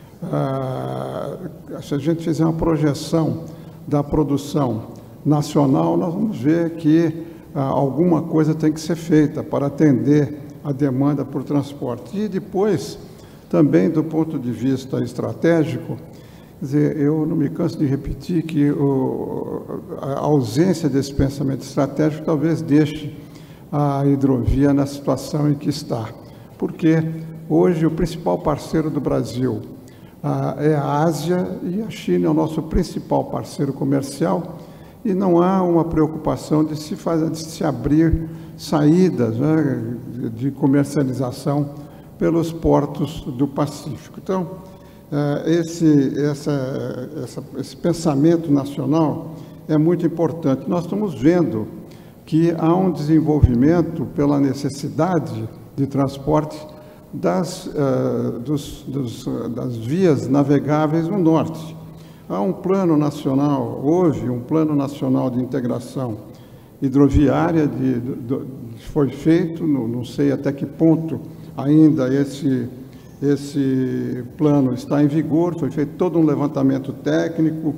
Speaker 10: ah, se a gente fizer uma projeção da produção nacional, nós vamos ver que ah, alguma coisa tem que ser feita para atender a demanda por transporte. E depois, também do ponto de vista estratégico, quer dizer, eu não me canso de repetir que o, a ausência desse pensamento estratégico talvez deixe a hidrovia na situação em que está. Porque hoje o principal parceiro do Brasil ah, é a Ásia e a China é o nosso principal parceiro comercial. e não há uma preocupação de se, fazer, de se abrir saídas, né, de comercialização pelos portos do Pacífico. Então, esse, essa, essa, esse pensamento nacional é muito importante. Nós estamos vendo que há um desenvolvimento pela necessidade de transporte das, uh, dos, dos, uh, das vias navegáveis no norte. Há um plano nacional, houve um plano nacional de integração hidroviária, de, de, de, foi feito, não, não sei até que ponto ainda esse, esse plano está em vigor, foi feito todo um levantamento técnico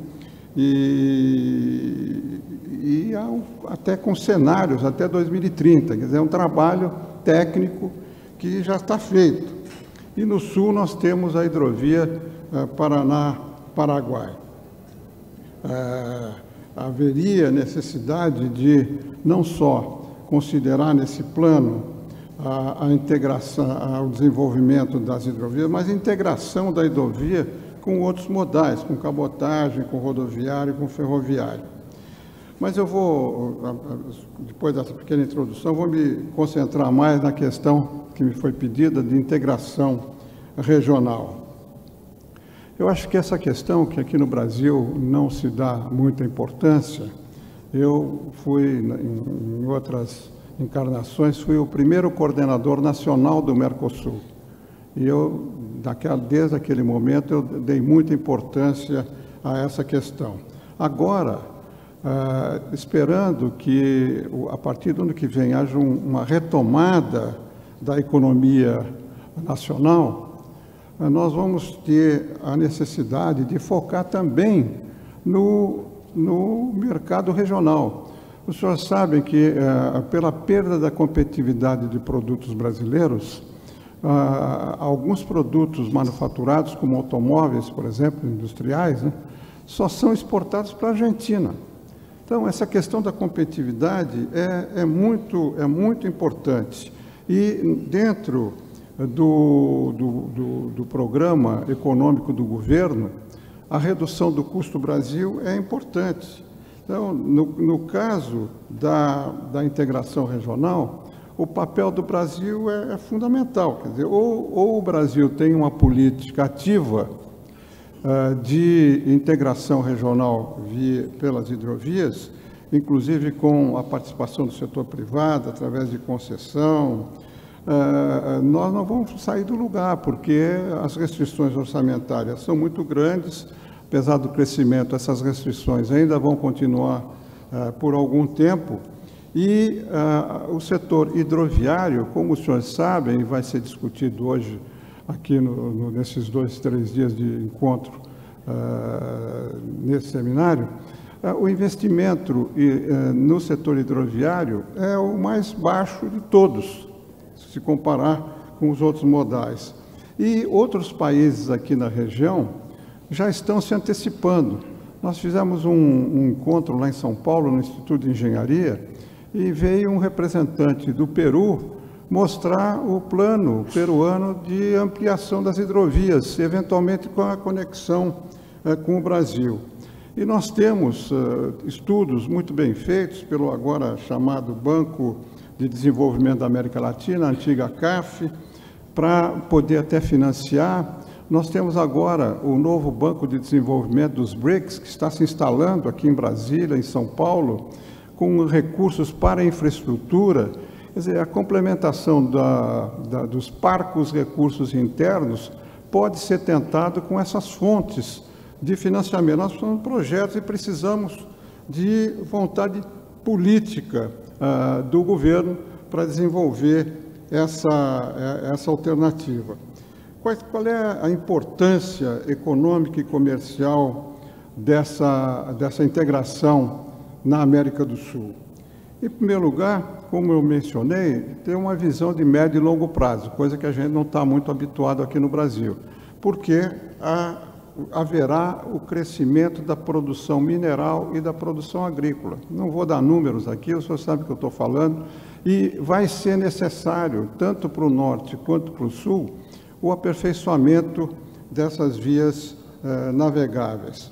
Speaker 10: e, e há um, até com cenários até dois mil e trinta, quer dizer, é um trabalho técnico que já está feito. E no sul nós temos a hidrovia uh, Paraná-Paraguai. Uh, haveria necessidade de não só considerar nesse plano a, a integração, o desenvolvimento das hidrovias, mas a integração da hidrovia com outros modais, com cabotagem, com rodoviário, com ferroviário. Mas eu vou, depois dessa pequena introdução, vou me concentrar mais na questão que me foi pedida de integração regional. Eu acho que essa questão, que aqui no Brasil não se dá muita importância, eu fui, em outras encarnações, fui o primeiro coordenador nacional do Mercosul. E eu, daquela, desde aquele momento, eu dei muita importância a essa questão. Agora, Uh, esperando que, a partir do ano que vem, haja um, uma retomada da economia nacional, uh, nós vamos ter a necessidade de focar também no, no mercado regional. Os senhores sabem que, uh, pela perda da competitividade de produtos brasileiros, uh, alguns produtos manufaturados, como automóveis, por exemplo, industriais, né, só são exportados para a Argentina. Então, essa questão da competitividade é, é, muito, é muito importante. E dentro do, do, do, do programa econômico do governo, a redução do custo Brasil é importante. Então, no, no caso da, da integração regional, o papel do Brasil é, é fundamental. Quer dizer, ou, ou o Brasil tem uma política ativa de integração regional via, pelas hidrovias, inclusive com a participação do setor privado, através de concessão, uh, nós não vamos sair do lugar, porque as restrições orçamentárias são muito grandes, apesar do crescimento, essas restrições ainda vão continuar uh, por algum tempo, e uh, o setor hidroviário, como os senhores sabem, vai ser discutido hoje aqui no, no, nesses dois, três dias de encontro uh, nesse seminário, uh, o investimento uh, no setor hidroviário é o mais baixo de todos, se comparar com os outros modais. E outros países aqui na região já estão se antecipando. Nós fizemos um, um encontro lá em São Paulo, no Instituto de Engenharia, e veio um representante do Peru mostrar o plano peruano de ampliação das hidrovias, eventualmente com a conexão eh, com o Brasil. E nós temos uh, estudos muito bem feitos pelo agora chamado Banco de Desenvolvimento da América Latina, a antiga C A F, para poder até financiar. Nós temos agora o novo Banco de Desenvolvimento dos BRICS, que está se instalando aqui em Brasília, em São Paulo, com recursos para a infraestrutura. Quer dizer, a complementação da, da, dos parcos recursos internos pode ser tentado com essas fontes de financiamento. Nós precisamos de projetos e precisamos de vontade política uh, do governo para desenvolver essa, essa alternativa. Qual, qual é a importância econômica e comercial dessa, dessa integração na América do Sul? Em primeiro lugar, como eu mencionei, tem uma visão de médio e longo prazo, coisa que a gente não está muito habituado aqui no Brasil, porque há, haverá o crescimento da produção mineral e da produção agrícola. Não vou dar números aqui, o senhor sabe o que eu estou falando, e vai ser necessário, tanto para o norte quanto para o sul, o aperfeiçoamento dessas vias eh, navegáveis.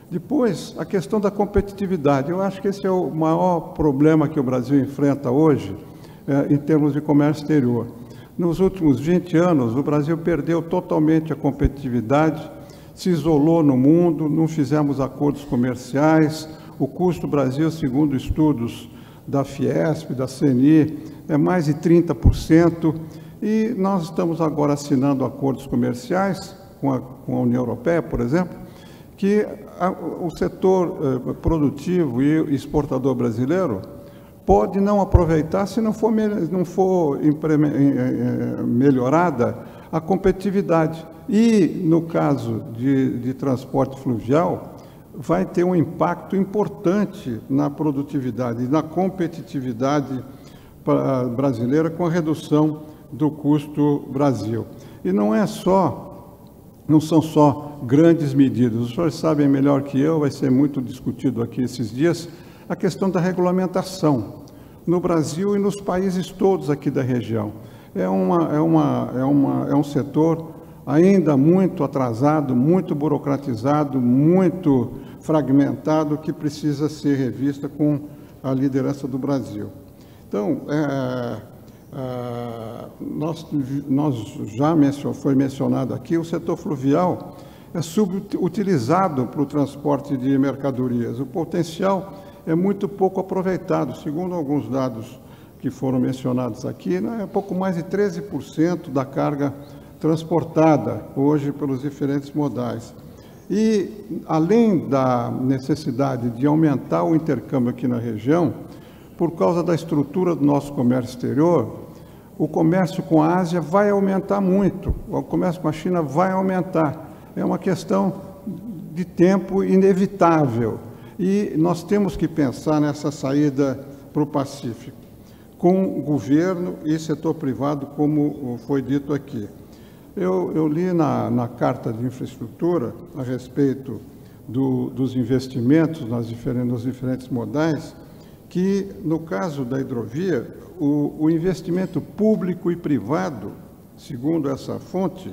Speaker 10: Depois, a questão da competitividade. Eu acho que esse é o maior problema que o Brasil enfrenta hoje, é, em termos de comércio exterior. Nos últimos vinte anos, o Brasil perdeu totalmente a competitividade, se isolou no mundo, não fizemos acordos comerciais. O custo do Brasil, segundo estudos da Fiesp, da C N I, é mais de trinta por cento, e nós estamos agora assinando acordos comerciais com a, com a União Europeia, por exemplo, que a, o setor eh, produtivo e exportador brasileiro pode não aproveitar se não for, não for melhorada a competitividade. E, no caso de, de transporte fluvial, vai ter um impacto importante na produtividade e na competitividade brasileira com a redução do custo Brasil. E não é só, não são só grandes medidas. Os senhores sabem melhor que eu, vai ser muito discutido aqui esses dias, a questão da regulamentação no Brasil e nos países todos aqui da região. É, uma, é, uma, é, uma, é um setor ainda muito atrasado, muito burocratizado, muito fragmentado, que precisa ser revista com a liderança do Brasil. Então, é, é, nós, nós já mencionou, foi mencionado aqui, o setor fluvial é subutilizado para o transporte de mercadorias. O potencial é muito pouco aproveitado. Segundo alguns dados que foram mencionados aqui, né, é pouco mais de treze por cento da carga transportada hoje pelos diferentes modais. E, além da necessidade de aumentar o intercâmbio aqui na região, por causa da estrutura do nosso comércio exterior, o comércio com a Ásia vai aumentar muito, o comércio com a China vai aumentar. É uma questão de tempo inevitável. E nós temos que pensar nessa saída para o Pacífico, com governo e setor privado, como foi dito aqui. Eu, eu li na, na Carta de Infraestrutura, a respeito do, dos investimentos nas diferentes, nos diferentes modais, que, no caso da hidrovia, o, o investimento público e privado, segundo essa fonte,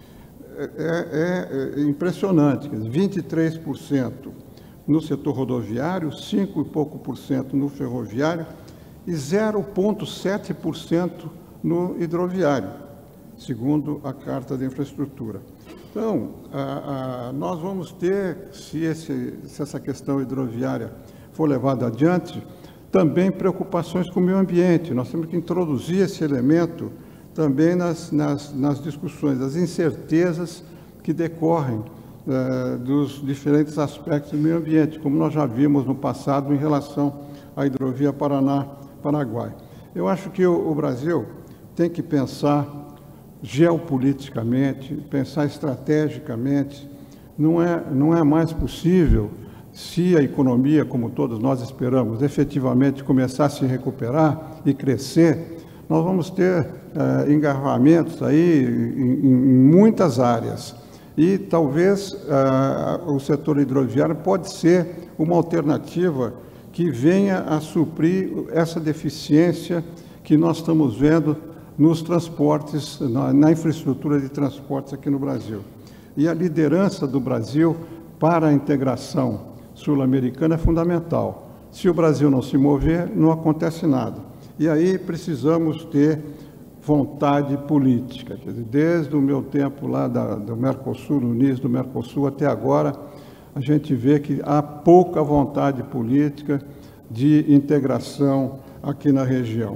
Speaker 10: é, é, é impressionante, vinte e três por cento no setor rodoviário, cinco e pouco por cento no ferroviário e zero vírgula sete por cento no hidroviário, segundo a Carta de Infraestrutura. Então, a, a, nós vamos ter, se, esse, se essa questão hidroviária for levada adiante, também preocupações com o meio ambiente. Nós temos que introduzir esse elemento também nas, nas, nas discussões, as incertezas que decorrem eh, dos diferentes aspectos do meio ambiente, como nós já vimos no passado em relação à hidrovia Paraná-Paraguai. Eu acho que o, o Brasil tem que pensar geopoliticamente, pensar estrategicamente. Não é, não é mais possível, se a economia, como todos nós esperamos, efetivamente começar a se recuperar e crescer, nós vamos ter eh, engarrafamentos aí em, em muitas áreas. E talvez eh, o setor hidroviário pode ser uma alternativa que venha a suprir essa deficiência que nós estamos vendo nos transportes, na, na infraestrutura de transportes aqui no Brasil. E a liderança do Brasil para a integração sul-americana é fundamental. Se o Brasil não se mover, não acontece nada. E aí precisamos ter vontade política. Quer dizer, desde o meu tempo lá da, do Mercosul, no início do Mercosul, até agora, a gente vê que há pouca vontade política de integração aqui na região.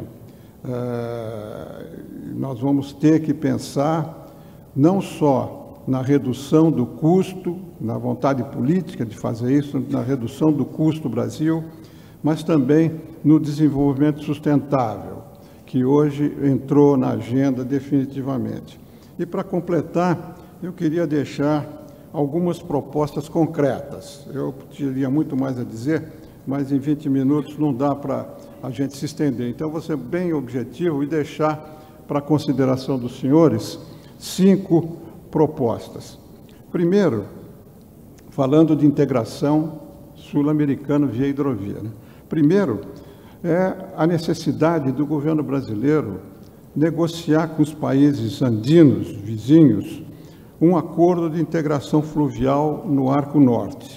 Speaker 10: É, nós vamos ter que pensar não só na redução do custo, na vontade política de fazer isso, na redução do custo do Brasil, mas também no desenvolvimento sustentável, que hoje entrou na agenda definitivamente. E, para completar, eu queria deixar algumas propostas concretas. Eu teria muito mais a dizer, mas em vinte minutos não dá para a gente se estender. Então, vou ser bem objetivo e deixar para a consideração dos senhores cinco propostas. Primeiro, falando de integração sul-americana via hidrovia, né? Primeiro, é a necessidade do governo brasileiro negociar com os países andinos, vizinhos, um acordo de integração fluvial no Arco Norte.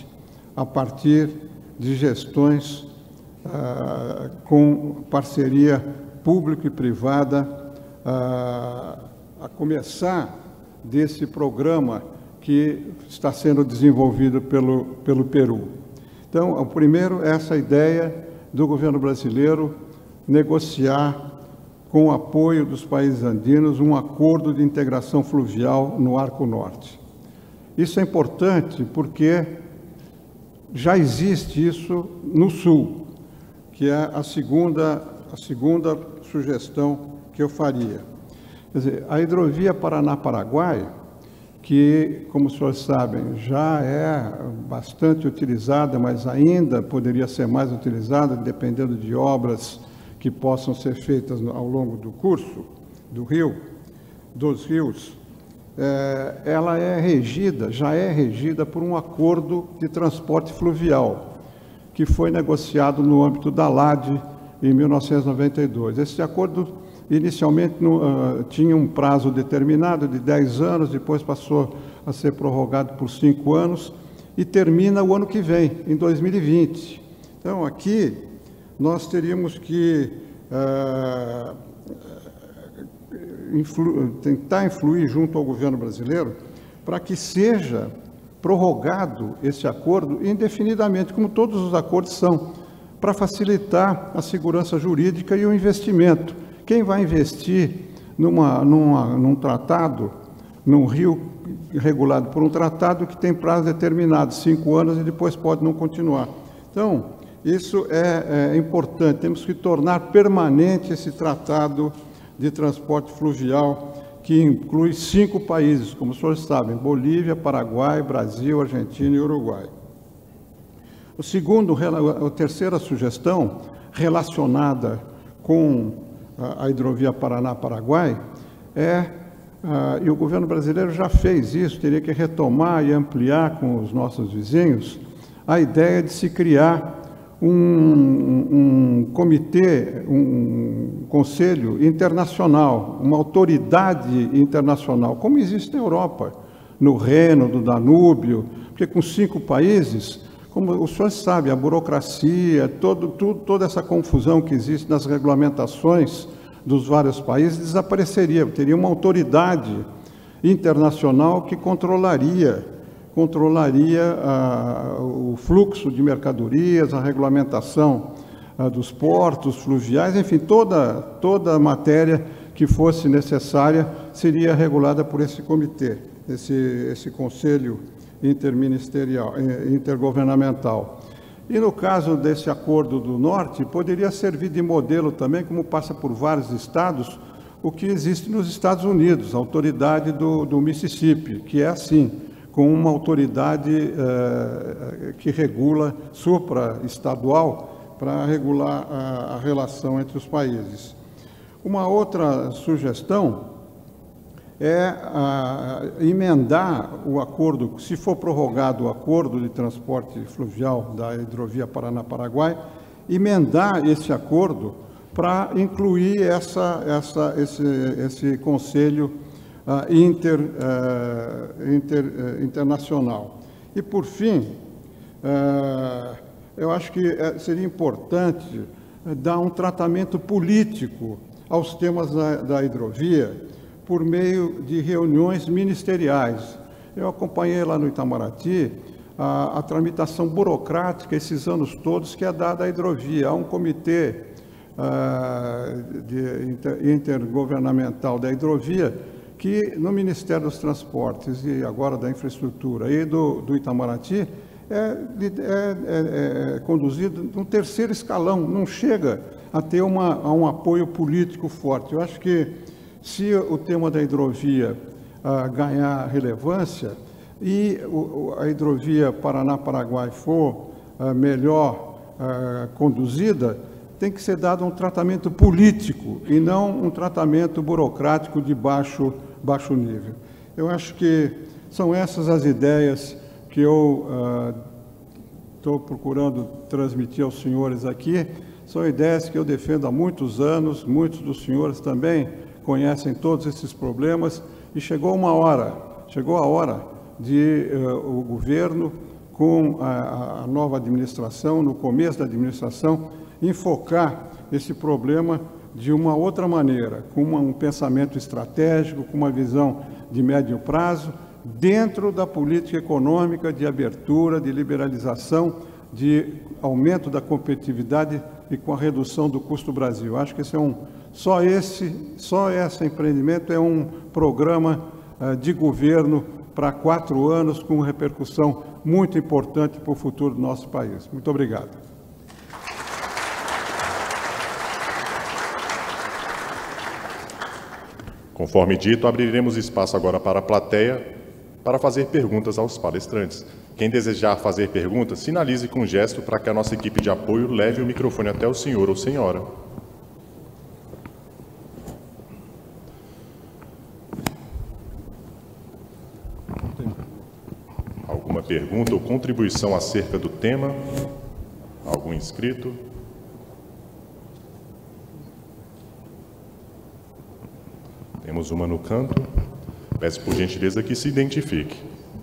Speaker 10: a partir de gestões ah, com parceria pública e privada, ah, a começar desse programa que está sendo desenvolvido pelo, pelo Peru. Então, o primeiro é essa ideia do governo brasileiro negociar, com o apoio dos países andinos, um acordo de integração fluvial no Arco Norte. Isso é importante porque já existe isso no Sul, que é a segunda, a segunda sugestão que eu faria. Quer dizer, a hidrovia Paraná-Paraguai, que, como os senhores sabem, já é bastante utilizada, mas ainda poderia ser mais utilizada, dependendo de obras que possam ser feitas ao longo do curso do rio, dos rios, é, ela é regida, já é regida por um acordo de transporte fluvial, que foi negociado no âmbito da LADE em mil novecentos e noventa e dois. Esse acordo, inicialmente, no, uh, tinha um prazo determinado de dez anos, depois passou a ser prorrogado por cinco anos e termina o ano que vem, em dois mil e vinte. Então, aqui, nós teríamos que uh, influ, tentar influir junto ao governo brasileiro para que seja prorrogado esse acordo indefinidamente, como todos os acordos são, para facilitar a segurança jurídica e o investimento. Quem vai investir numa, numa, num tratado, num rio regulado por um tratado que tem prazo determinado, cinco anos, e depois pode não continuar? Então, isso é, é importante, temos que tornar permanente esse tratado de transporte fluvial, que inclui cinco países, como os senhores sabem: Bolívia, Paraguai, Brasil, Argentina e Uruguai. O segundo, a terceira sugestão, relacionada com a, a hidrovia Paraná-Paraguai, é, uh, e o governo brasileiro já fez isso, teria que retomar e ampliar com os nossos vizinhos, a ideia de se criar Um, um comitê, um conselho internacional, uma autoridade internacional, como existe na Europa, no Reno, no Danúbio, porque com cinco países, como os senhores sabem, a burocracia, todo, tudo, toda essa confusão que existe nas regulamentações dos vários países desapareceria, teria uma autoridade internacional que controlaria controlaria ah, o fluxo de mercadorias, a regulamentação ah, dos portos fluviais, enfim, toda, toda a matéria que fosse necessária seria regulada por esse comitê, esse, esse conselho interministerial, intergovernamental. E no caso desse acordo do Norte, poderia servir de modelo também, como passa por vários estados, o que existe nos Estados Unidos, a autoridade do, do Mississippi, que é assim, com uma autoridade eh, que regula, supra-estadual, para regular a, a relação entre os países. Uma outra sugestão é a, emendar o acordo, se for prorrogado o acordo de transporte fluvial da hidrovia Paraná-Paraguai, emendar esse acordo para incluir essa, essa, esse, esse conselho Uh, inter, uh, inter, uh, internacional. E, por fim, uh, eu acho que uh, seria importante uh, dar um tratamento político aos temas da, da hidrovia por meio de reuniões ministeriais. Eu acompanhei lá no Itamaraty a, a tramitação burocrática, esses anos todos, que é dada à hidrovia. Há um comitê uh, de inter, intergovernamental da hidrovia, que no Ministério dos Transportes e agora da Infraestrutura e do, do Itamaraty é, é, é, é conduzido num terceiro escalão, não chega a ter uma, a um apoio político forte. Eu acho que se o tema da hidrovia ah, ganhar relevância e o, a hidrovia Paraná-Paraguai for ah, melhor ah, conduzida, tem que ser dado um tratamento político e não um tratamento burocrático de baixo baixo nível. Eu acho que são essas as ideias que eu estou uh, procurando transmitir aos senhores aqui. São ideias que eu defendo há muitos anos, muitos dos senhores também conhecem todos esses problemas, e chegou uma hora, chegou a hora de uh, o governo, com a, a nova administração, no começo da administração, enfocar esse problema de uma outra maneira, com uma, um pensamento estratégico, com uma visão de médio prazo, dentro da política econômica de abertura, de liberalização, de aumento da competitividade e com a redução do custo do Brasil. Acho que esse é um, só esse, só esse empreendimento é um programa uh, de governo para quatro anos, com repercussão muito importante para o futuro do nosso país. Muito obrigado.
Speaker 1: Conforme dito, abriremos espaço agora para a plateia para fazer perguntas aos palestrantes. Quem desejar fazer perguntas, sinalize com um gesto para que a nossa equipe de apoio leve o microfone até o senhor ou senhora. Alguma pergunta ou contribuição acerca do tema? Algum inscrito? Temos uma no canto. Peço por gentileza que se identifique.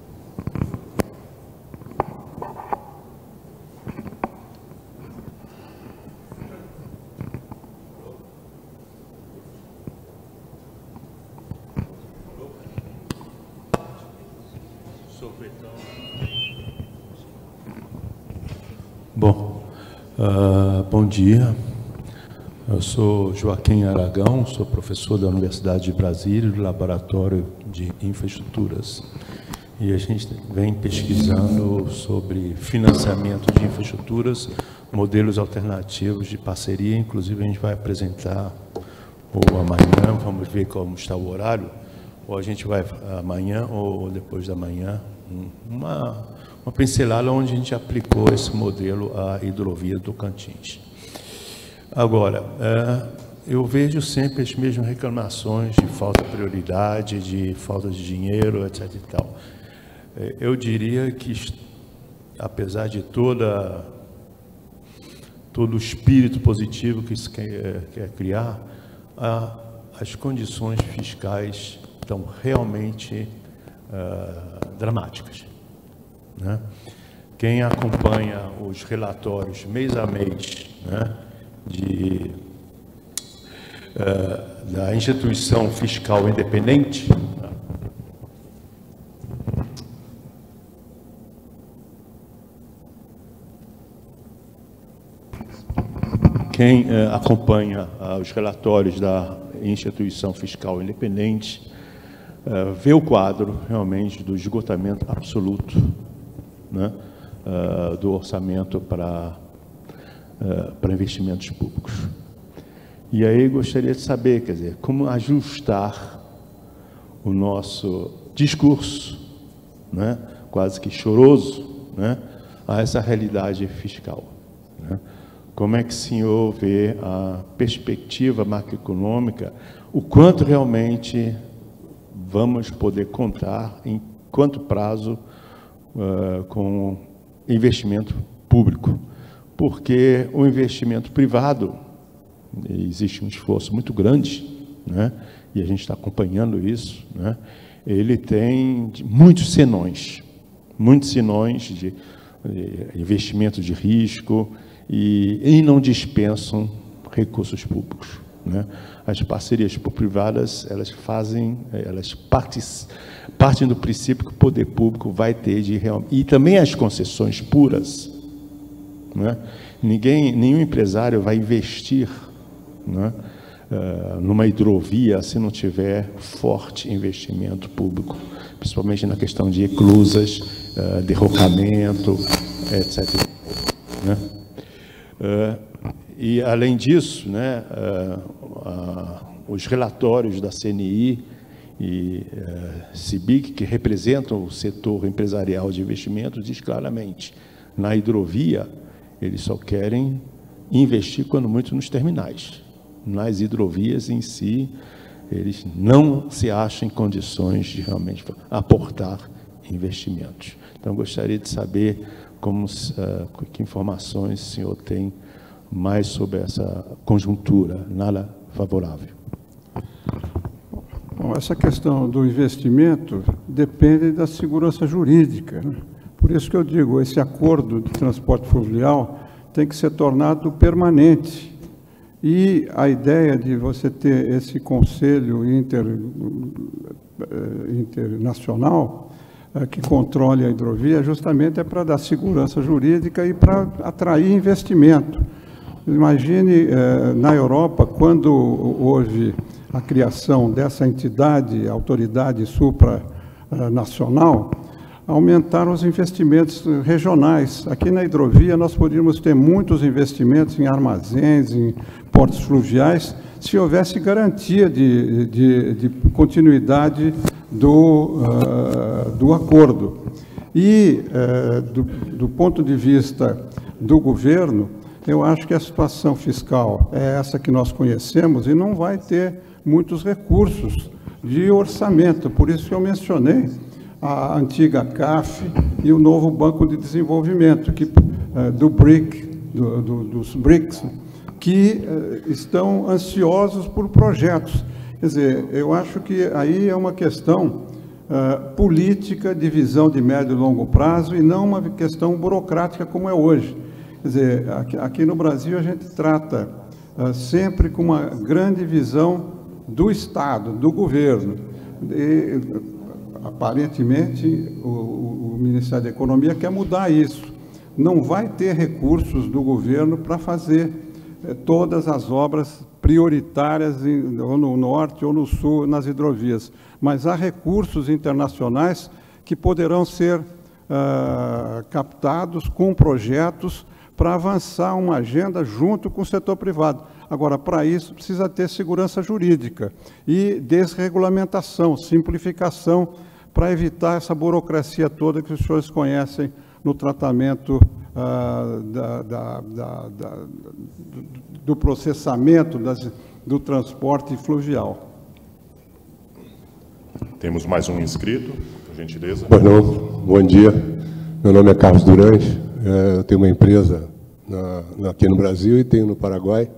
Speaker 11: Bom, uh, bom dia. Eu sou Joaquim Aragão, sou professor da Universidade de Brasília, do Laboratório de Infraestruturas. E a gente vem pesquisando sobre financiamento de infraestruturas, modelos alternativos de parceria. Inclusive, a gente vai apresentar ou amanhã, vamos ver como está o horário, ou a gente vai amanhã ou depois da manhã, uma, uma pincelada onde a gente aplicou esse modelo à hidrovia do Tocantins. Agora, eu vejo sempre as mesmas reclamações de falta de prioridade, de falta de dinheiro, etc e tal. Eu diria que, apesar de toda, todo o espírito positivo que isso quer, quer criar, as condições fiscais estão realmente uh, dramáticas, né? Quem acompanha os relatórios mês a mês, né, de, uh, da instituição fiscal independente, quem uh, acompanha uh, os relatórios da instituição fiscal independente uh, vê o quadro realmente do esgotamento absoluto, né, uh, do orçamento para Uh, para investimentos públicos. E aí gostaria de saber, quer dizer, como ajustar o nosso discurso, né, quase que choroso, né, a essa realidade fiscal, né? Como é que o senhor vê a perspectiva macroeconômica, o quanto realmente vamos poder contar, em quanto prazo, uh, com investimento público? Porque o investimento privado, existe um esforço muito grande, né, e a gente está acompanhando isso, né, ele tem muitos senões, muitos senões de, de investimento de risco e, e não dispensam recursos públicos, né. As parcerias privadas, elas fazem, elas partem, partem do princípio que o poder público vai ter de realmente, e também as concessões puras, né? Ninguém, nenhum empresário vai investir, né, uh, numa hidrovia se não tiver forte investimento público, principalmente na questão de eclusas, uh, derrocamento, etcétera, né? Uh, e, além disso, né, uh, uh, os relatórios da C N I e uh, CIBIC, que representam o setor empresarial de investimento, diz claramente, na hidrovia, eles só querem investir, quando muito, nos terminais. Nas hidrovias em si, eles não se acham em condições de realmente aportar investimentos. Então, gostaria de saber como, uh, que informações o senhor tem mais sobre essa conjuntura, nada favorável.
Speaker 10: Bom, essa questão do investimento depende da segurança jurídica, né? Por isso que eu digo, esse acordo de transporte fluvial tem que ser tornado permanente. E a ideia de você ter esse conselho inter, internacional que controle a hidrovia justamente é para dar segurança jurídica e para atrair investimento. Imagine, na Europa, quando houve a criação dessa entidade, autoridade supranacional, aumentaram os investimentos regionais. Aqui na hidrovia nós poderíamos ter muitos investimentos em armazéns, em portos fluviais, se houvesse garantia de, de, de continuidade do, uh, do acordo. E, uh, do, do ponto de vista do governo, eu acho que a situação fiscal é essa que nós conhecemos e não vai ter muitos recursos de orçamento. Por isso que eu mencionei a antiga C A F e o novo Banco de Desenvolvimento, que, uh, do B R I C, do, do, dos B R I Cs, que uh, estão ansiosos por projetos. Quer dizer, eu acho que aí é uma questão uh, política de visão de médio e longo prazo e não uma questão burocrática como é hoje. Quer dizer, aqui, aqui no Brasil a gente trata uh, sempre com uma grande visão do Estado, do governo. E, aparentemente, o, o Ministério da Economia quer mudar isso. Não vai ter recursos do governo para fazer eh, todas as obras prioritárias, em, ou no norte ou no sul, nas hidrovias. Mas há recursos internacionais que poderão ser ah, captados com projetos para avançar uma agenda junto com o setor privado. Agora, para isso, precisa ter segurança jurídica e desregulamentação, simplificação, para evitar essa burocracia toda que os senhores conhecem no tratamento ah, da, da, da, da, do processamento das, do transporte fluvial.
Speaker 1: Temos mais um inscrito, por gentileza.
Speaker 12: Pois não, bom dia. Meu nome é Carlos Durante, eu tenho uma empresa na, na, aqui no Brasil e tenho no Paraguai,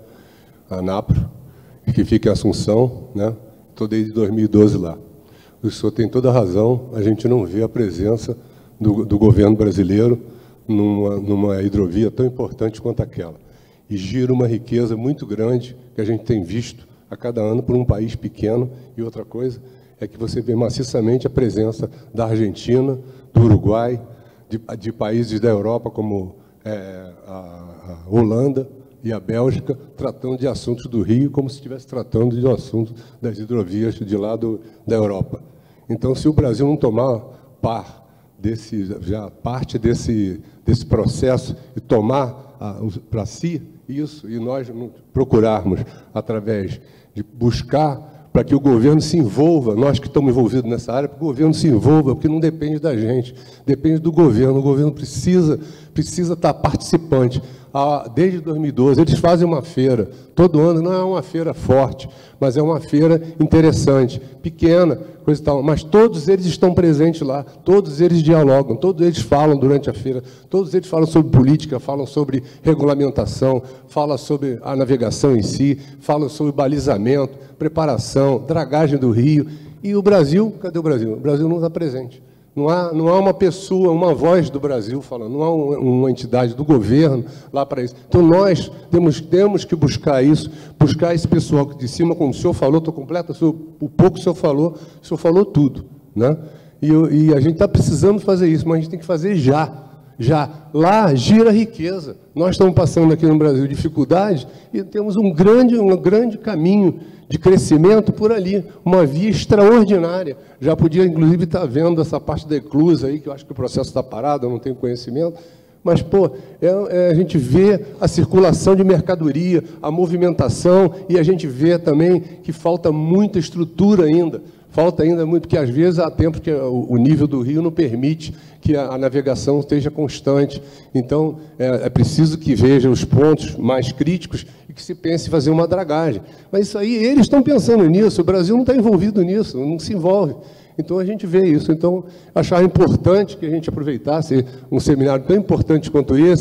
Speaker 12: a Napro, que fica em Assunção, né? Estou desde dois mil e doze lá. O senhor tem toda a razão, a gente não vê a presença do, do governo brasileiro numa, numa hidrovia tão importante quanto aquela. E gira uma riqueza muito grande que a gente tem visto a cada ano por um país pequeno. E outra coisa é que você vê maciçamente a presença da Argentina, do Uruguai, de, de países da Europa como é, a, a Holanda e a Bélgica, tratando de assuntos do Rio como se estivesse tratando de um assunto das hidrovias de lá do, da Europa. Então, se o Brasil não tomar par desse, já parte desse, desse processo e tomar para si isso, e nós procurarmos, através de buscar para que o governo se envolva, nós que estamos envolvidos nessa área, para que o governo se envolva, porque não depende da gente, depende do governo. O governo precisa, precisa estar participante. Ah, desde dois mil e doze, eles fazem uma feira, todo ano, não é uma feira forte, mas é uma feira interessante, pequena, coisa e tal, mas todos eles estão presentes lá, todos eles dialogam, todos eles falam durante a feira, todos eles falam sobre política, falam sobre regulamentação, falam sobre a navegação em si, falam sobre balizamento, preparação, dragagem do rio. E o Brasil, cadê o Brasil? O Brasil não está presente. Não há, não há uma pessoa, uma voz do Brasil falando, não há uma, uma entidade do governo lá para isso. Então, nós temos, temos que buscar isso, buscar esse pessoal de cima, como o senhor falou, estou completo, o, senhor, o pouco que o senhor falou, o senhor falou tudo, né? E, e a gente está precisando fazer isso, mas a gente tem que fazer já. Já lá gira riqueza. Nós estamos passando aqui no Brasil dificuldades e temos um grande, um grande caminho de crescimento por ali, uma via extraordinária. Já podia, inclusive, estar vendo essa parte da eclusa aí, que eu acho que o processo está parado, eu não tenho conhecimento, mas, pô, é, é, a gente vê a circulação de mercadoria, a movimentação, e a gente vê também que falta muita estrutura ainda. Falta ainda muito, porque às vezes há tempo que o nível do rio não permite que a navegação esteja constante. Então, é, é preciso que veja os pontos mais críticos e que se pense em fazer uma dragagem. Mas isso aí, eles estão pensando nisso, o Brasil não está envolvido nisso, não se envolve. Então, a gente vê isso. Então, achar importante que a gente aproveitasse um seminário tão importante quanto esse,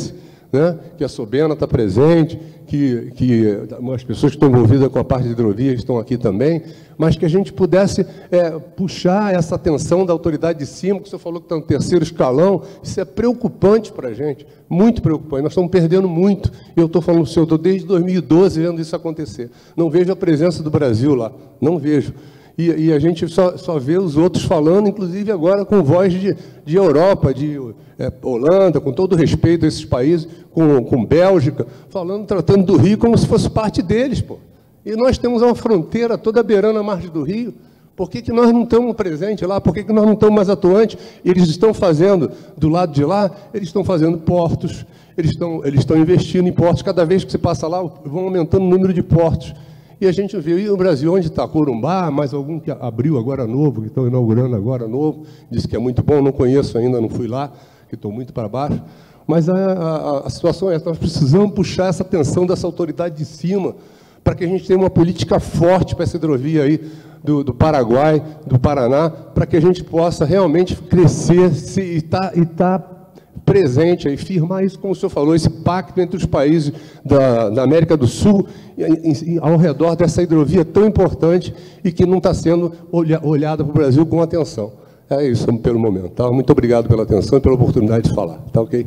Speaker 12: né? Que a Sobena está presente, que, que as pessoas que estão envolvidas com a parte de hidrovia estão aqui também, mas que a gente pudesse é, puxar essa atenção da autoridade de cima, que o senhor falou que está no terceiro escalão. Isso é preocupante para a gente, muito preocupante. Nós estamos perdendo muito. Eu estou falando para o senhor, estou desde dois mil e doze vendo isso acontecer. Não vejo a presença do Brasil lá, não vejo. E, e a gente só, só vê os outros falando, inclusive agora com voz de, de Europa, de é, Holanda, com todo respeito a esses países, com, com Bélgica, falando, tratando do Rio como se fosse parte deles, pô. E nós temos uma fronteira toda beirando a margem do Rio. Por que que nós não estamos presentes lá? Por que que nós não estamos mais atuantes? Eles estão fazendo, do lado de lá, eles estão fazendo portos, eles estão, eles estão investindo em portos. Cada vez que você passa lá, vão aumentando o número de portos. E a gente vê, e o Brasil, onde está? Corumbá, mais algum que abriu agora novo, que estão inaugurando agora novo, disse que é muito bom, não conheço ainda, não fui lá, que estou muito para baixo. Mas a, a, a situação é essa, nós precisamos puxar essa atenção dessa autoridade de cima, para que a gente tenha uma política forte para essa hidrovia aí do, do Paraguai, do Paraná, para que a gente possa realmente crescer se, e estar tá, tá presente aí, firmar isso, como o senhor falou, esse pacto entre os países da, da América do Sul e, e, e, ao redor dessa hidrovia tão importante e que não está sendo olha, olhada para o Brasil com atenção. É isso pelo momento. Tá? Muito obrigado pela atenção e pela oportunidade de falar. Tá ok?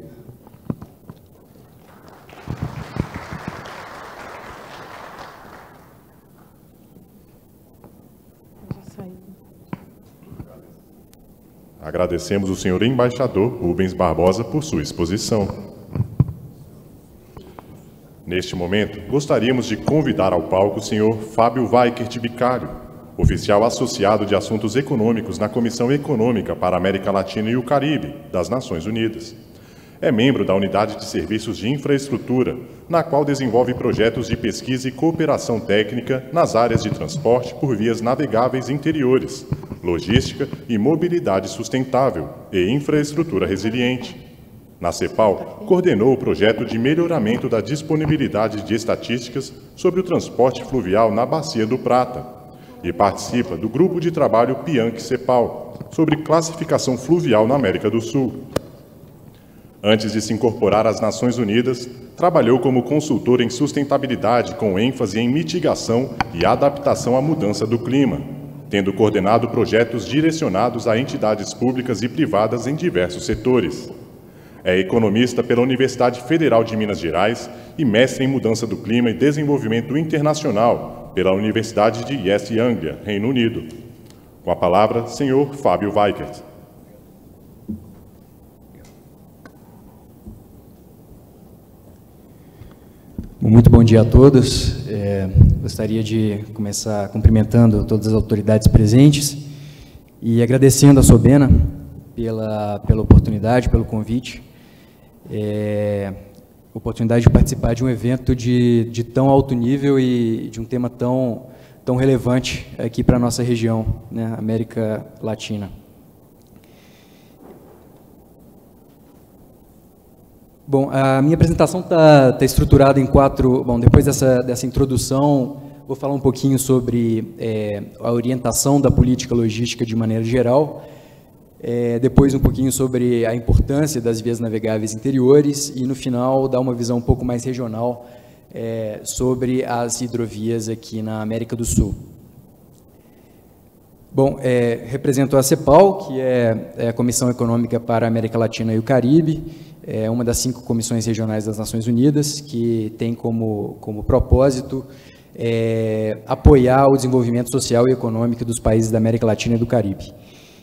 Speaker 1: Agradecemos o senhor embaixador Rubens Barbosa por sua exposição. Neste momento, gostaríamos de convidar ao palco o senhor Fábio Weikert Bicário, oficial associado de Assuntos Econômicos na Comissão Econômica para a América Latina e o Caribe, das Nações Unidas. É membro da Unidade de Serviços de Infraestrutura, na qual desenvolve projetos de pesquisa e cooperação técnica nas áreas de transporte por vias navegáveis interiores, logística e mobilidade sustentável e infraestrutura resiliente. Na CEPAL, coordenou o projeto de melhoramento da disponibilidade de estatísticas sobre o transporte fluvial na Bacia do Prata e participa do grupo de trabalho PIANC-CEPAL sobre classificação fluvial na América do Sul. Antes de se incorporar às Nações Unidas, trabalhou como consultor em sustentabilidade com ênfase em mitigação e adaptação à mudança do clima, tendo coordenado projetos direcionados a entidades públicas e privadas em diversos setores. É economista pela Universidade Federal de Minas Gerais e mestre em mudança do clima e desenvolvimento internacional pela Universidade de East Anglia, Reino Unido. Com a palavra, senhor Fábio Weikert.
Speaker 13: Muito bom dia a todos. É, gostaria de começar cumprimentando todas as autoridades presentes e agradecendo a Sobena pela, pela oportunidade, pelo convite, é, oportunidade de participar de um evento de, de tão alto nível e de um tema tão, tão relevante aqui para a nossa região, né, América Latina. Bom, a minha apresentação está tá estruturada em quatro... Bom, depois dessa, dessa introdução, vou falar um pouquinho sobre é, a orientação da política logística de maneira geral, é, depois um pouquinho sobre a importância das vias navegáveis interiores e, no final, dar uma visão um pouco mais regional é, sobre as hidrovias aqui na América do Sul. Bom, é, represento a CEPAL, que é, é a Comissão Econômica para a América Latina e o Caribe, é uma das cinco comissões regionais das Nações Unidas, que tem como, como propósito é, apoiar o desenvolvimento social e econômico dos países da América Latina e do Caribe.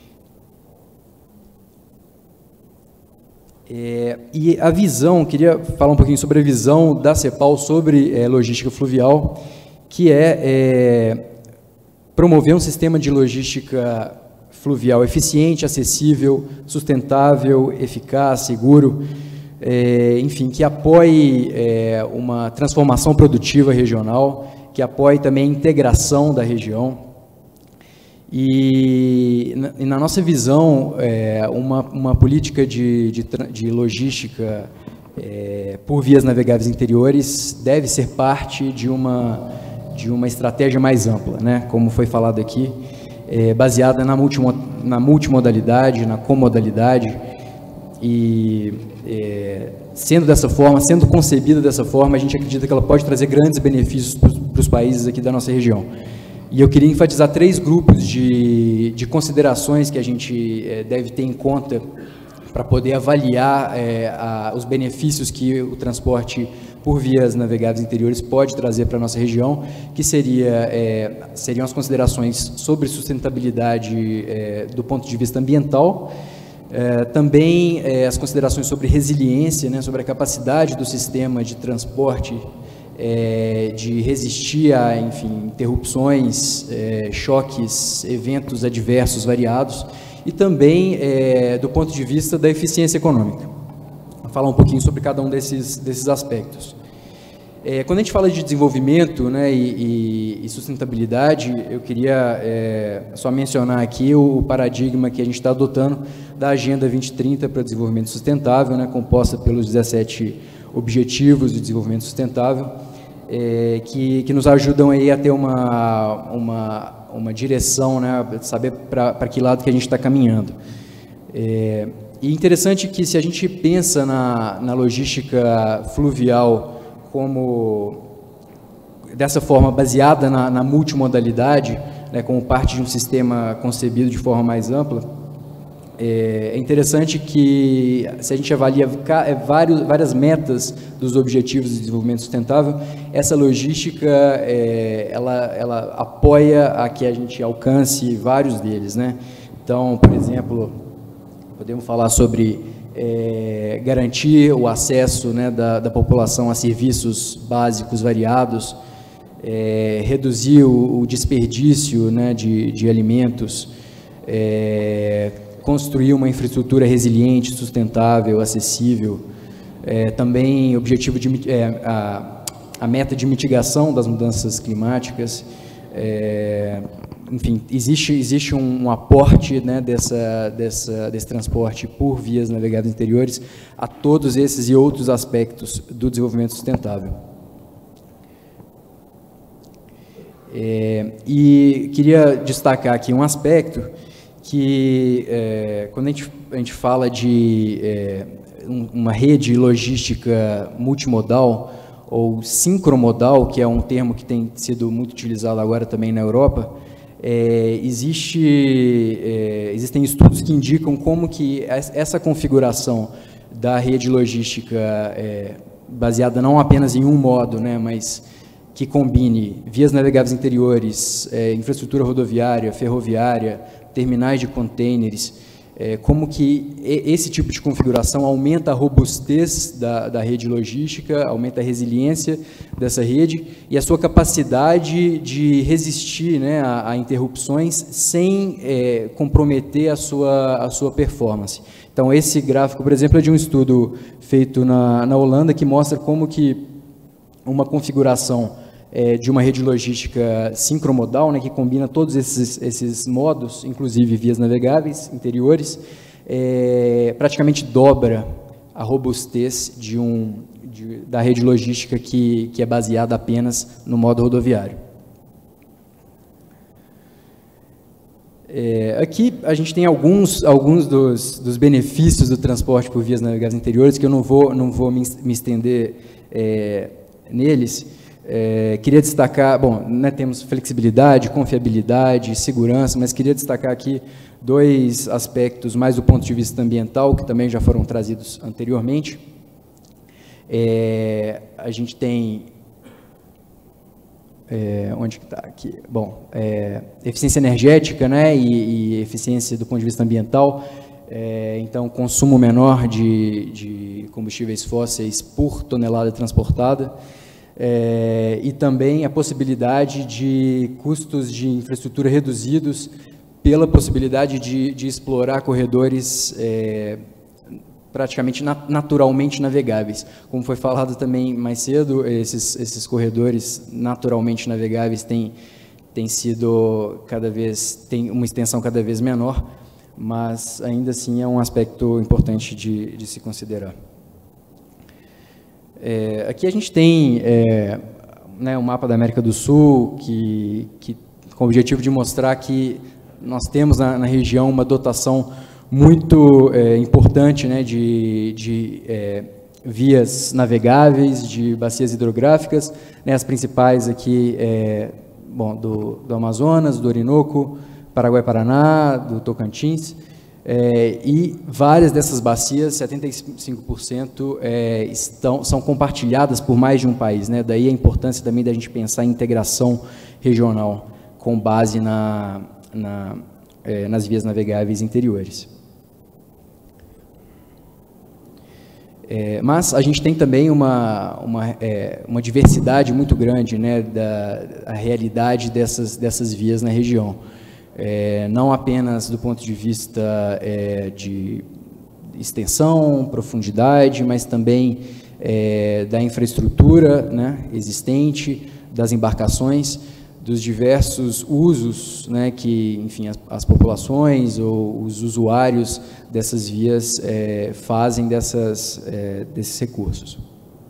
Speaker 13: É, e a visão, queria falar um pouquinho sobre a visão da CEPAL sobre é, logística fluvial, que é, é promover um sistema de logística fluvial eficiente, acessível, sustentável, eficaz, seguro, é, enfim, que apoie é, uma transformação produtiva regional, que apoie também a integração da região. E, na, e na nossa visão, é, uma, uma política de, de, de logística é, por vias navegáveis interiores deve ser parte de uma, de uma estratégia mais ampla, né, como foi falado aqui, É, baseada na, multimo, na multimodalidade, na comodalidade e é, sendo dessa forma, sendo concebida dessa forma, a gente acredita que ela pode trazer grandes benefícios para os países aqui da nossa região. E eu queria enfatizar três grupos de, de considerações que a gente é, deve ter em conta para poder avaliar é, a, os benefícios que o transporte por vias navegáveis interiores pode trazer para a nossa região, que seria, é, seriam as considerações sobre sustentabilidade é, do ponto de vista ambiental, é, também é, as considerações sobre resiliência, né, sobre a capacidade do sistema de transporte é, de resistir a, enfim, interrupções, é, choques, eventos adversos variados, e também é, do ponto de vista da eficiência econômica. Vou falar um pouquinho sobre cada um desses, desses aspectos. É, quando a gente fala de desenvolvimento, né, e, e sustentabilidade, eu queria é, só mencionar aqui o paradigma que a gente está adotando da Agenda vinte trinta para o Desenvolvimento Sustentável, né, composta pelos dezessete Objetivos de Desenvolvimento Sustentável, é, que, que nos ajudam aí a ter uma, uma, uma direção, né, saber para que lado que a gente está caminhando. É, e interessante que, se a gente pensa na, na logística fluvial como, dessa forma, baseada na, na multimodalidade, né, como parte de um sistema concebido de forma mais ampla, é, é interessante que, se a gente avalia vários, várias metas dos Objetivos de Desenvolvimento Sustentável, essa logística, é, ela, ela apoia a que a gente alcance vários deles, né? Então, por exemplo, podemos falar sobre É, garantir o acesso, né, da, da população a serviços básicos variados, é, reduzir o, o desperdício, né, de, de alimentos, é, construir uma infraestrutura resiliente, sustentável, acessível, é, também objetivo de, é, a, a meta de mitigação das mudanças climáticas, é, enfim, existe, existe um, um aporte, né, dessa, dessa, desse transporte por vias navegáveis interiores a todos esses e outros aspectos do desenvolvimento sustentável. É, e queria destacar aqui um aspecto que, é, quando a gente, a gente fala de é, um, uma rede logística multimodal ou sincromodal, que é um termo que tem sido muito utilizado agora também na Europa, É, existe, é, existem estudos que indicam como que essa configuração da rede logística, é, baseada não apenas em um modo, né, mas que combine vias navegáveis interiores, é, infraestrutura rodoviária, ferroviária, terminais de contêineres, é, como que esse tipo de configuração aumenta a robustez da, da rede logística, aumenta a resiliência dessa rede e a sua capacidade de resistir, né, a, a interrupções sem é, comprometer a sua, a sua performance. Então, esse gráfico, por exemplo, é de um estudo feito na, na Holanda, que mostra como que uma configuração é, de uma rede logística sincromodal, né, que combina todos esses, esses modos, inclusive vias navegáveis interiores, é, praticamente dobra a robustez de um, de, da rede logística que, que é baseada apenas no modo rodoviário. É, aqui a gente tem alguns, alguns dos, dos benefícios do transporte por vias navegáveis interiores, que eu não vou, não vou me, me estender é, neles. É, queria destacar, bom, né, temos flexibilidade, confiabilidade, segurança, mas queria destacar aqui dois aspectos mais do ponto de vista ambiental, que também já foram trazidos anteriormente. É, a gente tem, é, onde que está aqui? Bom, é, eficiência energética, né, e, e eficiência do ponto de vista ambiental. É, então, consumo menor de, de combustíveis fósseis por tonelada transportada. É, e também a possibilidade de custos de infraestrutura reduzidos pela possibilidade de, de explorar corredores é, praticamente nat naturalmente navegáveis. Como foi falado também mais cedo, esses, esses corredores naturalmente navegáveis têm, têm sido cada vez, têm uma extensão cada vez menor, mas ainda assim é um aspecto importante de, de se considerar. É, aqui a gente tem é, né, um mapa da América do Sul, que, que, com o objetivo de mostrar que nós temos na, na região uma dotação muito é, importante, né, de, de é, vias navegáveis, de bacias hidrográficas, né, as principais aqui, é, bom, do, do Amazonas, do Orinoco, Paraguai-Paraná, do Tocantins, é, e várias dessas bacias, setenta e cinco por cento, é, estão, são compartilhadas por mais de um país, né, daí a importância também da gente pensar em integração regional, com base na, na, é, nas vias navegáveis interiores. É, mas a gente tem também uma, uma, é, uma diversidade muito grande, né, da a realidade dessas, dessas vias na região. É, não apenas do ponto de vista é, de extensão, profundidade, mas também é, da infraestrutura, né, existente, das embarcações, dos diversos usos, né, que, enfim, as, as populações ou os usuários dessas vias é, fazem dessas, é, desses recursos.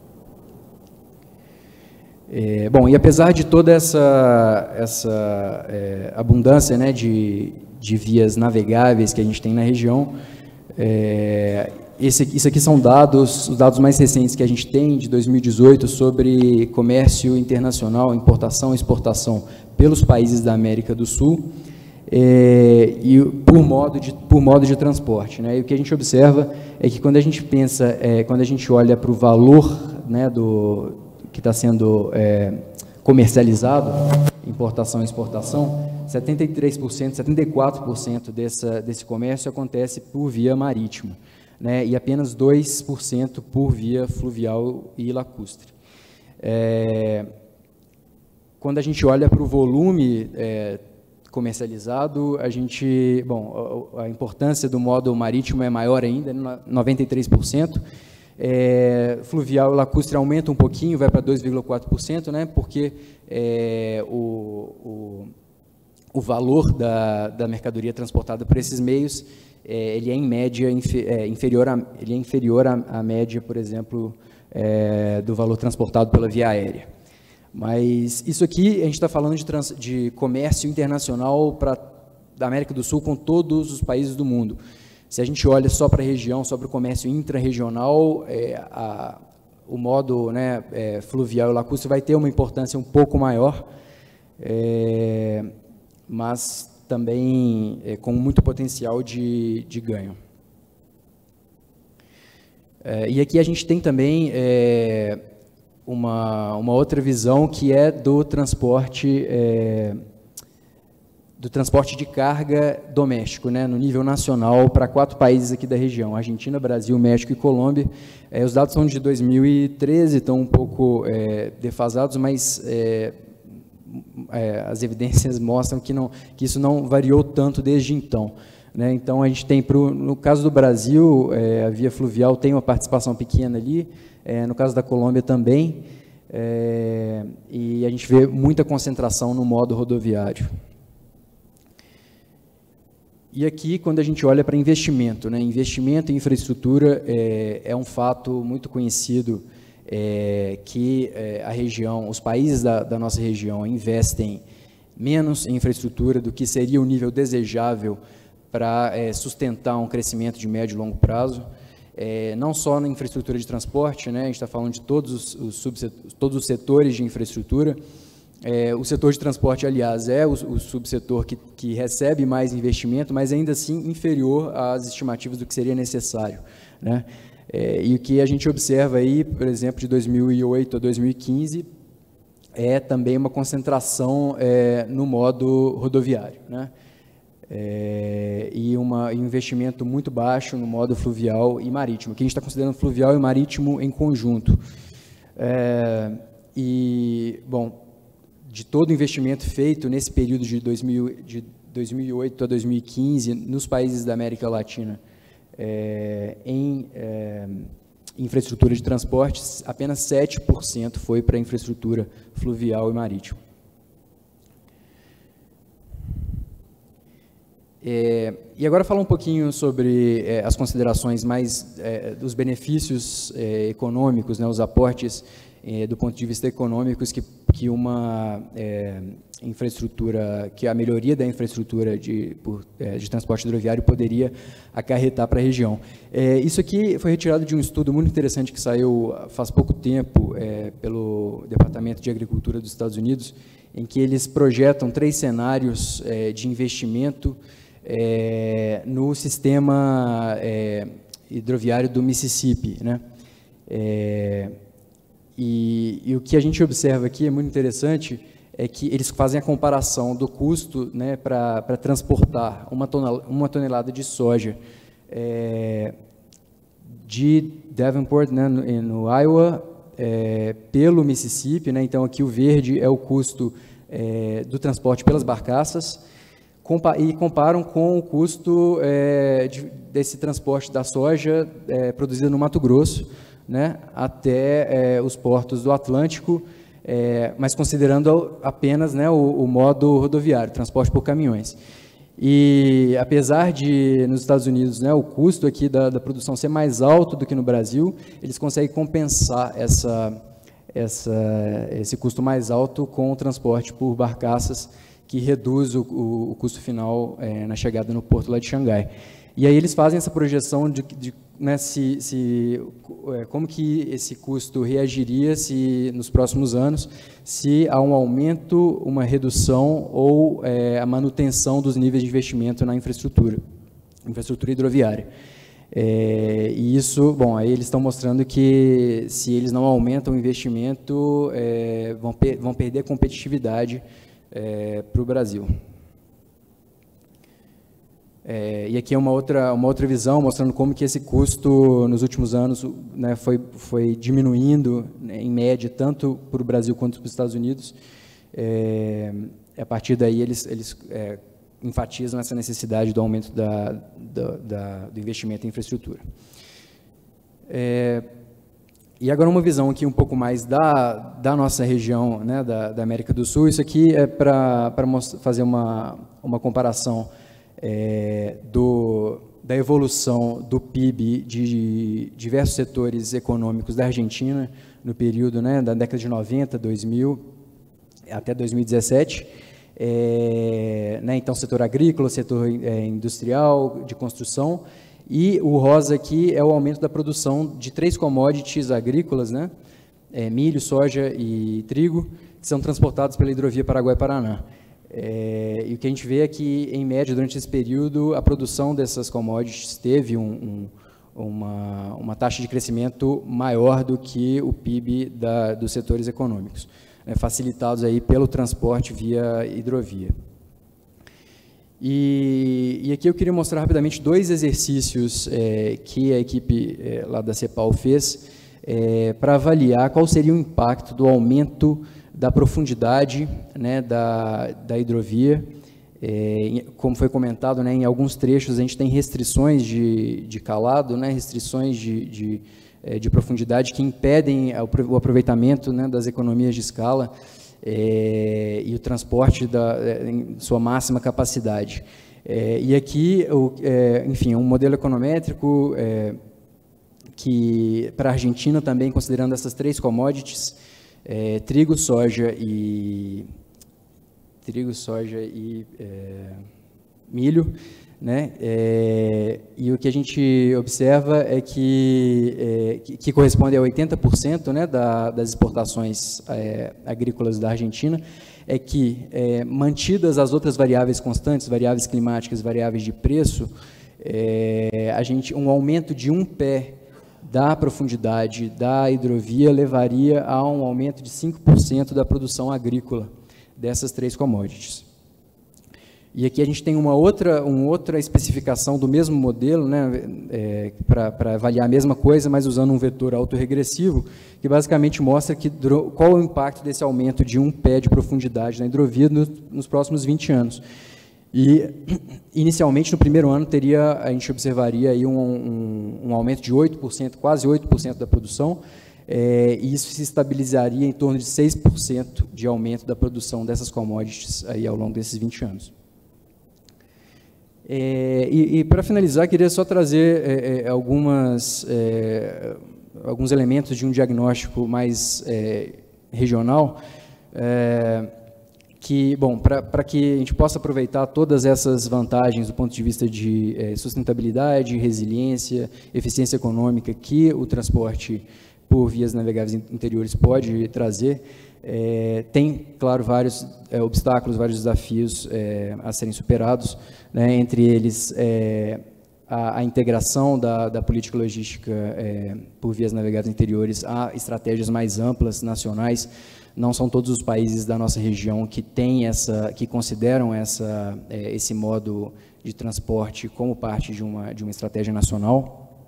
Speaker 13: É, bom, e apesar de toda essa, essa é, abundância, né, de, de vias navegáveis que a gente tem na região, é, esse, isso aqui são dados, os dados mais recentes que a gente tem, de dois mil e dezoito, sobre comércio internacional, importação e exportação pelos países da América do Sul, é, e por modo de, por modo de transporte, né? E o que a gente observa é que quando a gente pensa, é, quando a gente olha para o valor, né, do, que está sendo é, comercializado, importação e exportação, setenta e três por cento, setenta e quatro por cento dessa, desse comércio acontece por via marítima, né, e apenas dois por cento por via fluvial e lacustre. É, quando a gente olha para o volume é, comercializado, a gente, bom, a, a importância do modo marítimo é maior ainda, noventa e três por cento, é, fluvial e lacustre aumenta um pouquinho, vai para dois vírgula quatro por cento, né, porque é, o, o, o valor da, da mercadoria transportada por esses meios É, ele é em média infer, é, inferior, a, ele é inferior à, à média, por exemplo, é, do valor transportado pela via aérea. Mas isso aqui, a gente está falando de, trans, de comércio internacional pra, da América do Sul com todos os países do mundo. Se a gente olha só para a região, só para o comércio intra-regional, é, a, o modo, né, é, fluvial e lacustre vai ter uma importância um pouco maior, é, mas também é, com muito potencial de, de ganho. É, e aqui a gente tem também é, uma, uma outra visão que é do transporte, é, do transporte de carga doméstico, né, no nível nacional, para quatro países aqui da região, Argentina, Brasil, México e Colômbia. É, os dados são de dois mil e treze, estão um pouco é, defasados, mas é, É, as evidências mostram que, não, que isso não variou tanto desde então, né? Então, a gente tem, pro, no caso do Brasil, é, a via fluvial tem uma participação pequena ali, é, no caso da Colômbia também, é, e a gente vê muita concentração no modo rodoviário. E aqui, quando a gente olha para investimento, né, investimento em infraestrutura é, é um fato muito conhecido, É, que é, a região, os países da, da nossa região investem menos em infraestrutura do que seria o nível desejável para é, sustentar um crescimento de médio e longo prazo, é, não só na infraestrutura de transporte, né, a gente está falando de todos os, os, subsetores, todos os setores de infraestrutura. É, o setor de transporte, aliás, é o, o subsetor que, que recebe mais investimento, mas ainda assim inferior às estimativas do que seria necessário, né? É, e o que a gente observa aí, por exemplo, de dois mil e oito a dois mil e quinze, é também uma concentração é, no modo rodoviário, né? É, e uma, um investimento muito baixo no modo fluvial e marítimo, que a gente está considerando fluvial e marítimo em conjunto. É, e, bom, de todo o investimento feito nesse período de, dois mil, de dois mil e oito a dois mil e quinze nos países da América Latina, É, em é, infraestrutura de transporte, apenas sete por cento foi para a infraestrutura fluvial e marítima. É, e agora falar um pouquinho sobre é, as considerações mais é, dos benefícios é, econômicos, né, os aportes é, do ponto de vista econômico, que, que uma é, infraestrutura, que a melhoria da infraestrutura de, por, é, de transporte hidroviário poderia acarretar para a região. É, isso aqui foi retirado de um estudo muito interessante que saiu faz pouco tempo é, pelo Departamento de Agricultura dos Estados Unidos, em que eles projetam três cenários é, de investimento é, no sistema é, hidroviário do Mississippi, né? É, e, e o que a gente observa aqui é muito interessante, é que eles fazem a comparação do custo, né, para transportar uma tonelada, uma tonelada de soja é, de Davenport, né, no, no Iowa, é, pelo Mississippi, né, então aqui o verde é o custo é, do transporte pelas barcaças, compa e comparam com o custo é, de, desse transporte da soja é, produzida no Mato Grosso, né, até é, os portos do Atlântico, é, mas considerando apenas, né, o, o modo rodoviário, transporte por caminhões. E apesar de, nos Estados Unidos, né, o custo aqui da, da produção ser mais alto do que no Brasil, eles conseguem compensar essa, essa, esse custo mais alto com o transporte por barcaças, que reduz o, o, o custo final é, na chegada no porto lá de Xangai. E aí eles fazem essa projeção de, de né, se, se, como que esse custo reagiria se, nos próximos anos, se há um aumento, uma redução ou é, a manutenção dos níveis de investimento na infraestrutura, infraestrutura hidroviária. É, e isso, bom, aí eles estão mostrando que se eles não aumentam o investimento, é, vão, per vão perder competitividade é, para o Brasil. É, e aqui é uma outra, uma outra visão, mostrando como que esse custo, nos últimos anos, né, foi, foi diminuindo, né, em média, tanto para o Brasil quanto para os Estados Unidos. É, a partir daí, eles, eles é, enfatizam essa necessidade do aumento da, da, da, do investimento em infraestrutura. É, e agora uma visão aqui um pouco mais da, da nossa região, né, da, da América do Sul. Isso aqui é para fazer uma, uma comparação É, do, da evolução do P I B de diversos setores econômicos da Argentina no período, né, da década de noventa, dois mil, até dois mil e dezessete. É, né, então, setor agrícola, setor é, industrial, de construção, e o rosa aqui é o aumento da produção de três commodities agrícolas, né, é, milho, soja e trigo, que são transportados pela hidrovia Paraguai-Paraná. É, e o que a gente vê é que, em média, durante esse período, a produção dessas commodities teve um, um, uma, uma taxa de crescimento maior do que o P I B da, dos setores econômicos, né, facilitados aí pelo transporte via hidrovia. E, e aqui eu queria mostrar rapidamente dois exercícios é, que a equipe é, lá da CEPAL fez é, para avaliar qual seria o impacto do aumento da profundidade, né, da, da hidrovia. É, como foi comentado, né, em alguns trechos a gente tem restrições de, de calado, né, restrições de, de, de profundidade que impedem o aproveitamento, né, das economias de escala é, e o transporte da, em sua máxima capacidade. É, e aqui, o, é, enfim, um modelo econométrico é, que, para a Argentina também, considerando essas três commodities, É, trigo, soja e trigo, soja e é, milho, né? É, e o que a gente observa é que é, que, que corresponde a oitenta por cento, né, da, das exportações é, agrícolas da Argentina, é que é, mantidas as outras variáveis constantes, variáveis climáticas, variáveis de preço, é, a gente um aumento de um pé da profundidade da hidrovia levaria a um aumento de cinco por cento da produção agrícola dessas três commodities. E aqui a gente tem uma outra, uma outra especificação do mesmo modelo, né, é, para avaliar a mesma coisa, mas usando um vetor autorregressivo, que basicamente mostra que, qual é o impacto desse aumento de um pé de profundidade na hidrovia nos, nos próximos vinte anos. E, inicialmente, no primeiro ano, teria, a gente observaria aí um, um, um aumento de oito por cento, quase oito por cento da produção, é, e isso se estabilizaria em torno de seis por cento de aumento da produção dessas commodities aí ao longo desses vinte anos. É, e, e para finalizar, queria só trazer é, algumas, é, alguns elementos de um diagnóstico mais é, regional, é, que, bom, para que a gente possa aproveitar todas essas vantagens do ponto de vista de é, sustentabilidade, resiliência, eficiência econômica que o transporte por vias navegáveis interiores pode trazer, é, tem, claro, vários é, obstáculos, vários desafios é, a serem superados, né, entre eles é, a, a integração da, da política logística é, por vias navegáveis interiores a estratégias mais amplas, nacionais. Não são todos os países da nossa região que têm essa, que consideram essa, é, esse modo de transporte como parte de uma, de uma estratégia nacional.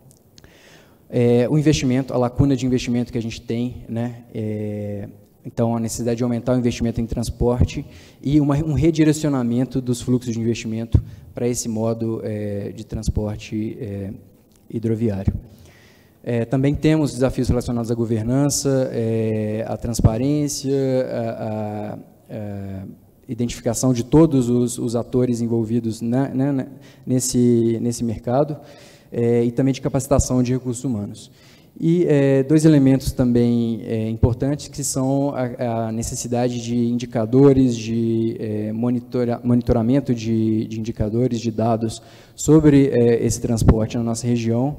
Speaker 13: É, o investimento, a lacuna de investimento que a gente tem, né, é, então a necessidade de aumentar o investimento em transporte e uma, um redirecionamento dos fluxos de investimento para esse modo é, de transporte é, hidroviário. É, também temos desafios relacionados à governança, é, à transparência, à, à, à identificação de todos os, os atores envolvidos na, na, nesse, nesse mercado, é, e também de capacitação de recursos humanos. E é, dois elementos também é, importantes, que são a, a necessidade de indicadores, de é, monitora, monitoramento de, de indicadores, de dados sobre é, esse transporte na nossa região,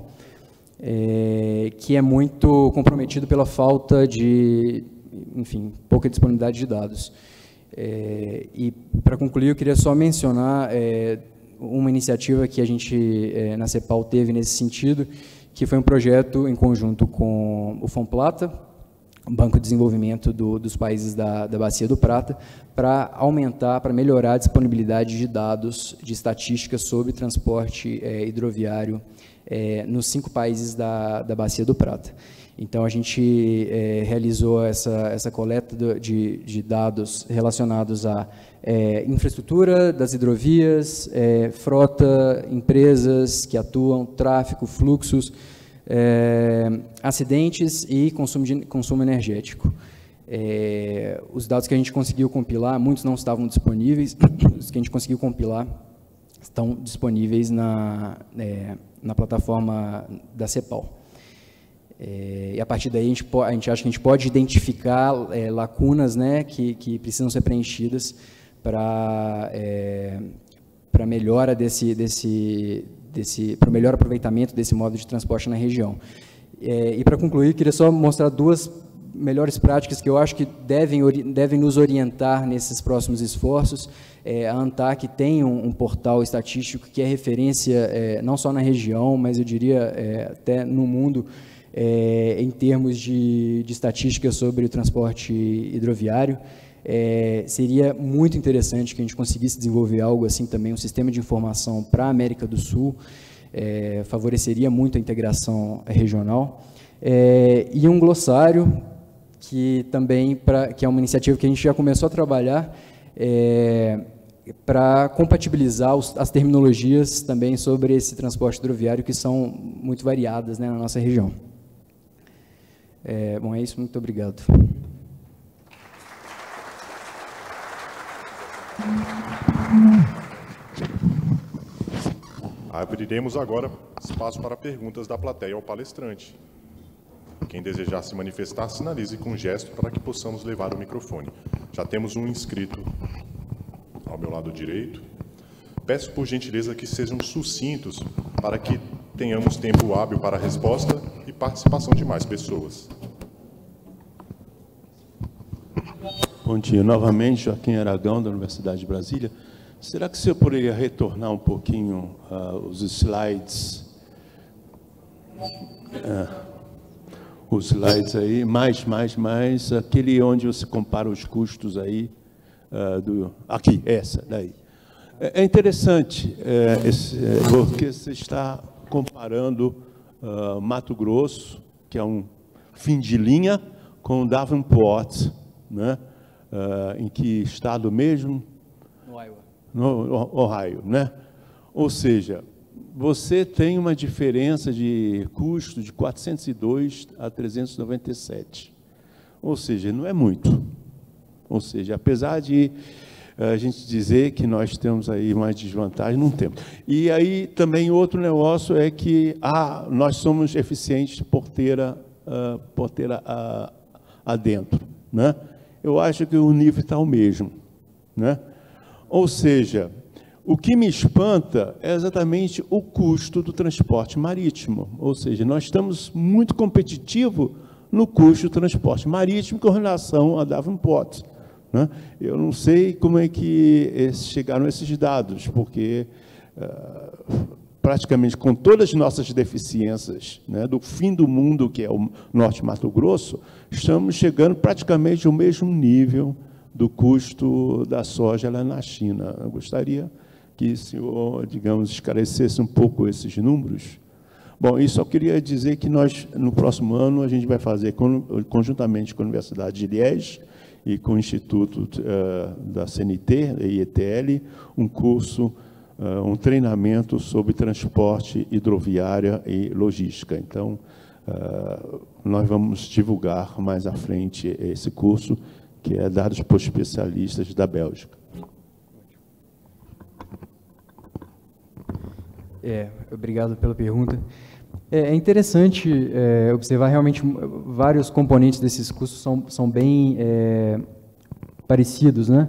Speaker 13: é, que é muito comprometido pela falta de, enfim, pouca disponibilidade de dados. É, e, para concluir, eu queria só mencionar é, uma iniciativa que a gente, é, na CEPAL, teve nesse sentido, que foi um projeto em conjunto com o Fomplata, o Banco de Desenvolvimento do, dos países da, da Bacia do Prata, para aumentar, para melhorar a disponibilidade de dados de estatísticas sobre transporte é, hidroviário é, nos cinco países da, da Bacia do Prata. Então, a gente é, realizou essa, essa coleta de, de dados relacionados à é, infraestrutura das hidrovias, é, frota, empresas que atuam, tráfego, fluxos, é, acidentes e consumo, de, consumo energético. É, os dados que a gente conseguiu compilar, muitos não estavam disponíveis, os que a gente conseguiu compilar estão disponíveis na, é, na plataforma da CEPAL. É, e a partir daí a gente, a gente acha que a gente pode identificar é, lacunas, né, que, que precisam ser preenchidas para é, para melhora desse desse desse para o melhor aproveitamento desse modo de transporte na região. É, e para concluir, queria só mostrar duas melhores práticas que eu acho que devem devem nos orientar nesses próximos esforços. É, a ANTAC tem um, um portal estatístico que é referência é, não só na região, mas eu diria é, até no mundo. É, em termos de, de estatísticas sobre o transporte hidroviário, é, seria muito interessante que a gente conseguisse desenvolver algo assim também, um sistema de informação para a América do Sul, é, favoreceria muito a integração regional, é, e um glossário que também, pra, que é uma iniciativa que a gente já começou a trabalhar, é, para compatibilizar os, as terminologias também sobre esse transporte hidroviário, que são muito variadas, né, na nossa região. É, bom, é isso, muito obrigado.
Speaker 1: Abriremos agora espaço para perguntas da plateia ao palestrante. Quem desejar se manifestar, sinalize com gesto para que possamos levar o microfone. Já temos um inscrito ao meu lado direito. Peço, por gentileza, que sejam sucintos para que tenhamos tempo hábil para a resposta e participação de mais pessoas.
Speaker 11: Bom dia. Novamente, Joaquim Aragão, da Universidade de Brasília. Será que o senhor poderia retornar um pouquinho uh, os slides? Uh, os slides aí, mais, mais, mais, aquele onde você compara os custos aí, uh, do, aqui, essa, daí. É interessante, é, esse, é, porque você está comparando uh, Mato Grosso, que é um fim de linha, com Davenport, né? Uh, em que estado mesmo?
Speaker 13: No Iowa.
Speaker 11: No Ohio, né? Ou seja, você tem uma diferença de custo de quatrocentos e dois a trezentos e noventa e sete. Ou seja, não é muito. Ou seja, apesar de a gente dizer que nós temos aí mais desvantagem, não temos. E aí também outro negócio é que ah, nós somos eficientes porteira uh, porteira uh, adentro, né? Eu acho que o nível está o mesmo, né? Ou seja, o que me espanta é exatamente o custo do transporte marítimo. Ou seja, nós estamos muito competitivos no custo do transporte marítimo com relação a Davenport, né? Eu não sei como é que chegaram esses dados, porque uh, praticamente com todas as nossas deficiências, né, do fim do mundo, que é o Norte Mato Grosso, estamos chegando praticamente ao mesmo nível do custo da soja lá na China. Eu gostaria que o senhor, digamos, esclarecesse um pouco esses números. Bom, e só queria dizer que nós, no próximo ano, a gente vai fazer, conjuntamente com a Universidade de Liège e com o Instituto uh, da C N T, da I E T L, um curso, uh, um treinamento sobre transporte hidroviária e logística. Então, uh, nós vamos divulgar mais à frente esse curso, que é dado por especialistas da Bélgica.
Speaker 13: É, obrigado pela pergunta. É interessante é, observar realmente vários componentes desses cursos são, são bem é, parecidos, né?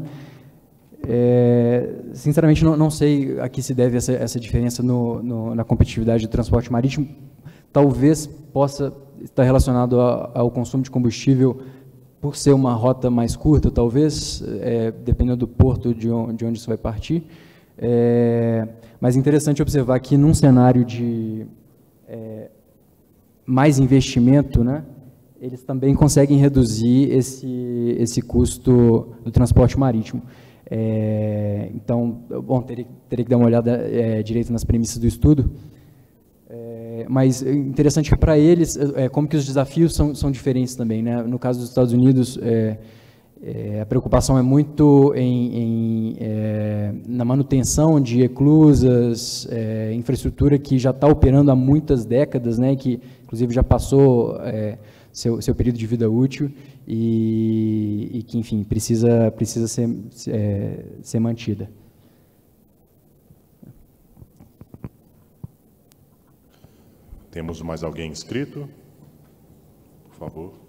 Speaker 13: É, sinceramente, não, não sei a que se deve essa, essa diferença no, no, na competitividade do transporte marítimo. Talvez possa estar relacionado a, ao consumo de combustível por ser uma rota mais curta, talvez, é, dependendo do porto de onde, de onde isso vai partir. É, mas é interessante observar que num cenário de é, mais investimento, né, eles também conseguem reduzir esse, esse custo do transporte marítimo. É, então, bom, teria, teria que dar uma olhada é, direito nas premissas do estudo, é, mas é interessante que para eles, é, como que os desafios são, são diferentes também, né? No caso dos Estados Unidos, é, É, a preocupação é muito em, em, é, na manutenção de eclusas, é, infraestrutura que já está operando há muitas décadas, né, que inclusive já passou é, seu, seu período de vida útil e, e que, enfim, precisa, precisa ser, é, ser mantida.
Speaker 1: Temos mais alguém inscrito? Por favor.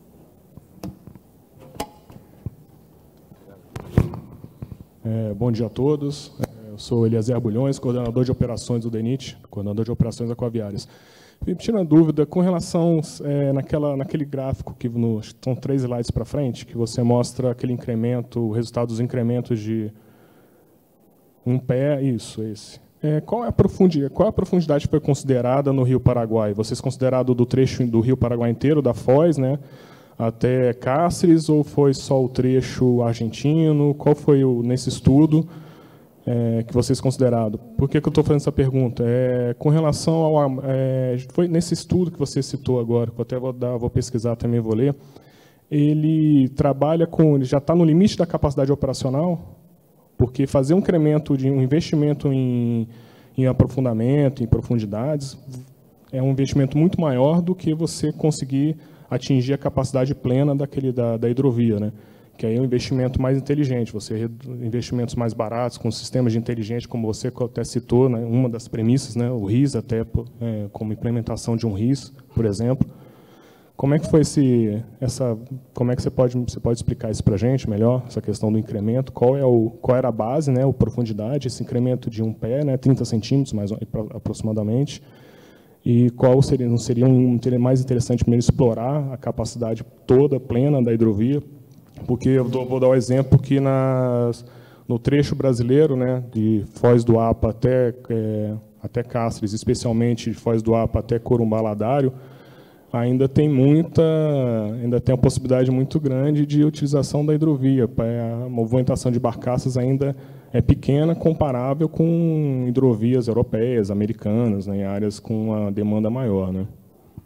Speaker 14: É, bom dia a todos. Eu sou Eliezer Bulhões, coordenador de operações do DENIT, coordenador de operações aquaviárias. Me tira uma dúvida com relação é, naquela, naquele gráfico que no, são três slides para frente, que você mostra aquele incremento, o resultado dos incrementos de um pé, isso, esse. É, qual, é a profundidade, qual é a profundidade que foi considerada no Rio Paraguai? Vocês consideraram do trecho do Rio Paraguai inteiro, da Foz, né, até Cáceres, ou foi só o trecho argentino? Qual foi, o, nesse estudo, é, que vocês consideraram? Por que, que eu estou fazendo essa pergunta? É, com relação ao... É, foi nesse estudo que você citou agora, que eu até vou, dar, vou pesquisar também, vou ler, ele trabalha com... Ele já está no limite da capacidade operacional? Porque fazer um incremento de um investimento em, em aprofundamento, em profundidades, é um investimento muito maior do que você conseguir atingir a capacidade plena daquele, da, da hidrovia, né? Que aí é um investimento mais inteligente, você investimentos mais baratos, com sistemas de inteligência, como você até citou, né? Uma das premissas, né? O R I S, até é, como implementação de um R I S, por exemplo. Como é que foi esse, essa, como é que você pode, você pode explicar isso para a gente melhor, essa questão do incremento? Qual, é o, qual era a base, né? A profundidade, esse incremento de um pé, né? trinta centímetros, mais aproximadamente. E qual seria, não seria um, mais interessante primeiro explorar a capacidade toda, plena da hidrovia? Porque eu dou, vou dar o um exemplo que nas, no trecho brasileiro, né, de Foz do Apa até, é, até Cáceres, especialmente de Foz do Apa até Corumbá Ladário, ainda tem muita, ainda tem uma possibilidade muito grande de utilização da hidrovia. A movimentação de barcaças ainda é pequena, comparável com hidrovias europeias, americanas, né, em áreas com uma demanda maior, né?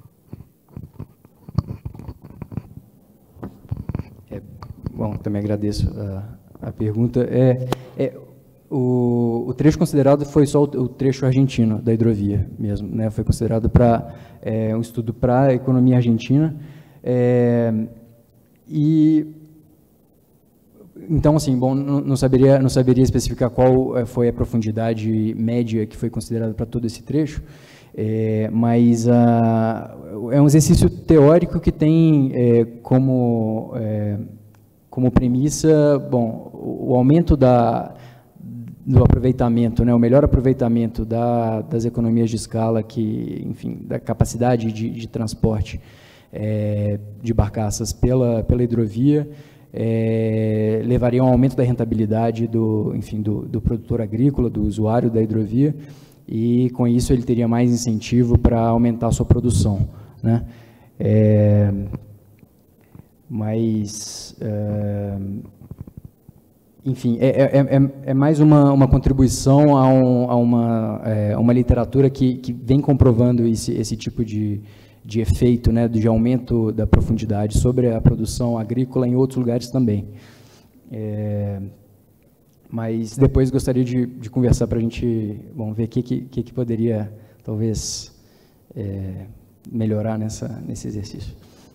Speaker 13: É, bom, também agradeço a, a pergunta. É, é, o, o trecho considerado foi só o, o trecho argentino da hidrovia mesmo, né? Foi considerado para é, um estudo para a economia argentina. É, e Então, assim, bom, não, não, saberia, não saberia especificar qual foi a profundidade média que foi considerada para todo esse trecho. É, mas a, é um exercício teórico que tem é, como, é, como premissa, bom, o, o aumento da, do aproveitamento, né, o melhor aproveitamento da, das economias de escala, que, enfim, da capacidade de, de transporte é, de barcaças pela, pela hidrovia, é, levaria a um aumento da rentabilidade do, enfim, do, do produtor agrícola, do usuário da hidrovia, e com isso ele teria mais incentivo para aumentar a sua produção, né? É, mas, é, enfim, é, é, é, é mais uma, uma contribuição a, um, a uma, é, uma literatura que, que vem comprovando esse, esse tipo de, de efeito, né, de aumento da profundidade sobre a produção agrícola em outros lugares também. É, mas depois gostaria de, de conversar para a gente, bom, ver o que, que, que poderia, talvez, é, melhorar nessa, nesse exercício.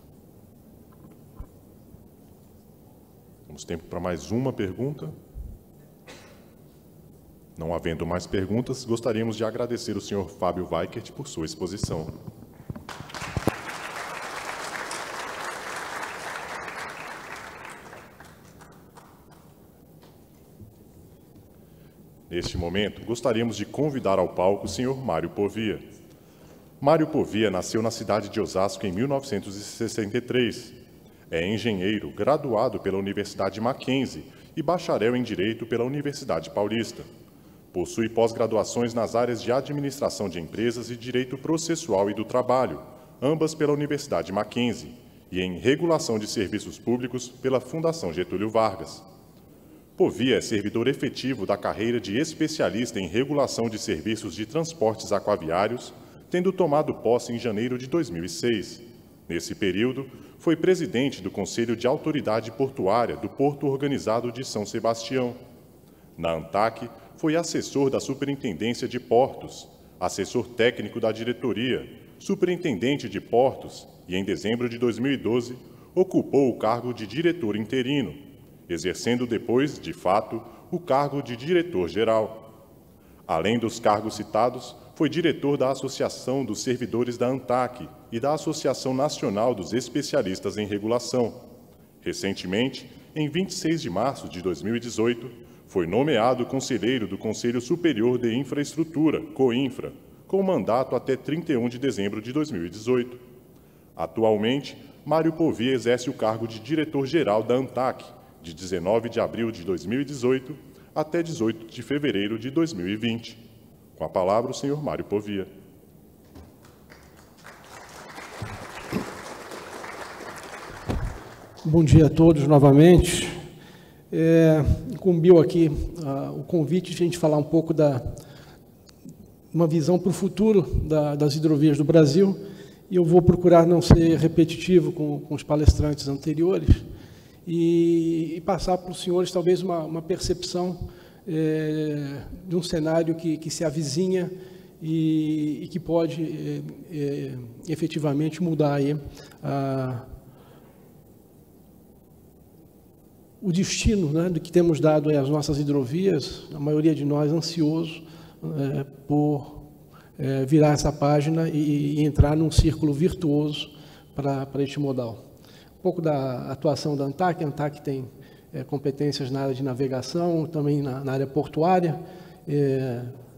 Speaker 1: Temos tempo para mais uma pergunta. Não havendo mais perguntas, gostaríamos de agradecer o senhor Fábio Weikert por sua exposição. Neste momento, gostaríamos de convidar ao palco o senhor Mário Povia. Mário Povia nasceu na cidade de Osasco em mil novecentos e sessenta e três. É engenheiro, graduado pela Universidade Mackenzie e bacharel em Direito pela Universidade Paulista. Possui pós-graduações nas áreas de Administração de Empresas e Direito Processual e do Trabalho, ambas pela Universidade Mackenzie, e em Regulação de Serviços Públicos pela Fundação Getúlio Vargas. Povia é servidor efetivo da carreira de especialista em regulação de serviços de transportes aquaviários, tendo tomado posse em janeiro de dois mil e seis. Nesse período, foi presidente do Conselho de Autoridade Portuária do Porto Organizado de São Sebastião. Na ANTAC, foi assessor da Superintendência de Portos, assessor técnico da diretoria, superintendente de Portos e, em dezembro de dois mil e doze, ocupou o cargo de diretor interino, exercendo depois, de fato, o cargo de diretor-geral. Além dos cargos citados, foi diretor da Associação dos Servidores da ANTAC e da Associação Nacional dos Especialistas em Regulação. Recentemente, em vinte e seis de março de dois mil e dezoito, foi nomeado conselheiro do Conselho Superior de Infraestrutura, COINFRA, com mandato até trinta e um de dezembro de dois mil e dezoito. Atualmente, Mário Povia exerce o cargo de diretor-geral da ANTAC, de dezenove de abril de dois mil e dezoito até dezoito de fevereiro de dois mil e vinte. Com a palavra, o senhor Mário Povia.
Speaker 6: Bom dia a todos novamente. É, incumbiu aqui uh, o convite de a gente falar um pouco da uma visão para o futuro da, das hidrovias do Brasil, e eu vou procurar não ser repetitivo com, com os palestrantes anteriores, E, e passar para os senhores talvez uma, uma percepção é, de um cenário que, que se avizinha e, e que pode é, é, efetivamente mudar aí, a, o destino, né, do que temos dado aí às nossas hidrovias, a maioria de nós ansioso é, por é, virar essa página e, e entrar num círculo virtuoso para, para este modal. Um pouco da atuação da ANTAC. A ANTAC tem é, competências na área de navegação, também na, na área portuária, é,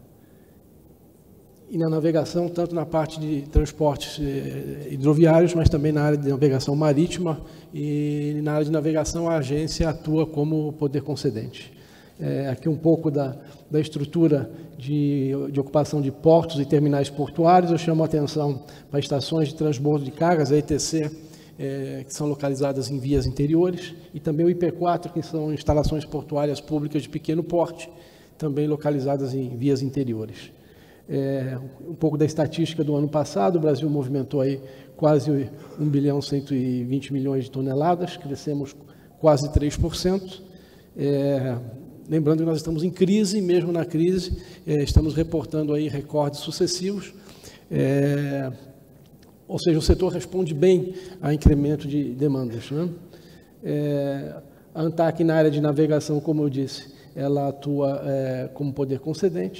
Speaker 6: e na navegação, tanto na parte de transportes é, hidroviários, mas também na área de navegação marítima, e na área de navegação a agência atua como poder concedente. É, aqui um pouco da, da estrutura de, de ocupação de portos e terminais portuários. Eu chamo a atenção para estações de transbordo de cargas, a E T C, É, que são localizadas em vias interiores, e também o I P quatro, que são instalações portuárias públicas de pequeno porte, também localizadas em vias interiores. É, um pouco da estatística do ano passado: o Brasil movimentou aí quase um bilhão cento e vinte milhões de toneladas, crescemos quase três por cento. É, lembrando que nós estamos em crise, mesmo na crise, é, estamos reportando aí recordes sucessivos. É, Ou seja, o setor responde bem a incremento de demandas, né? É, a ANTAC, na área de navegação, como eu disse, ela atua é, como poder concedente.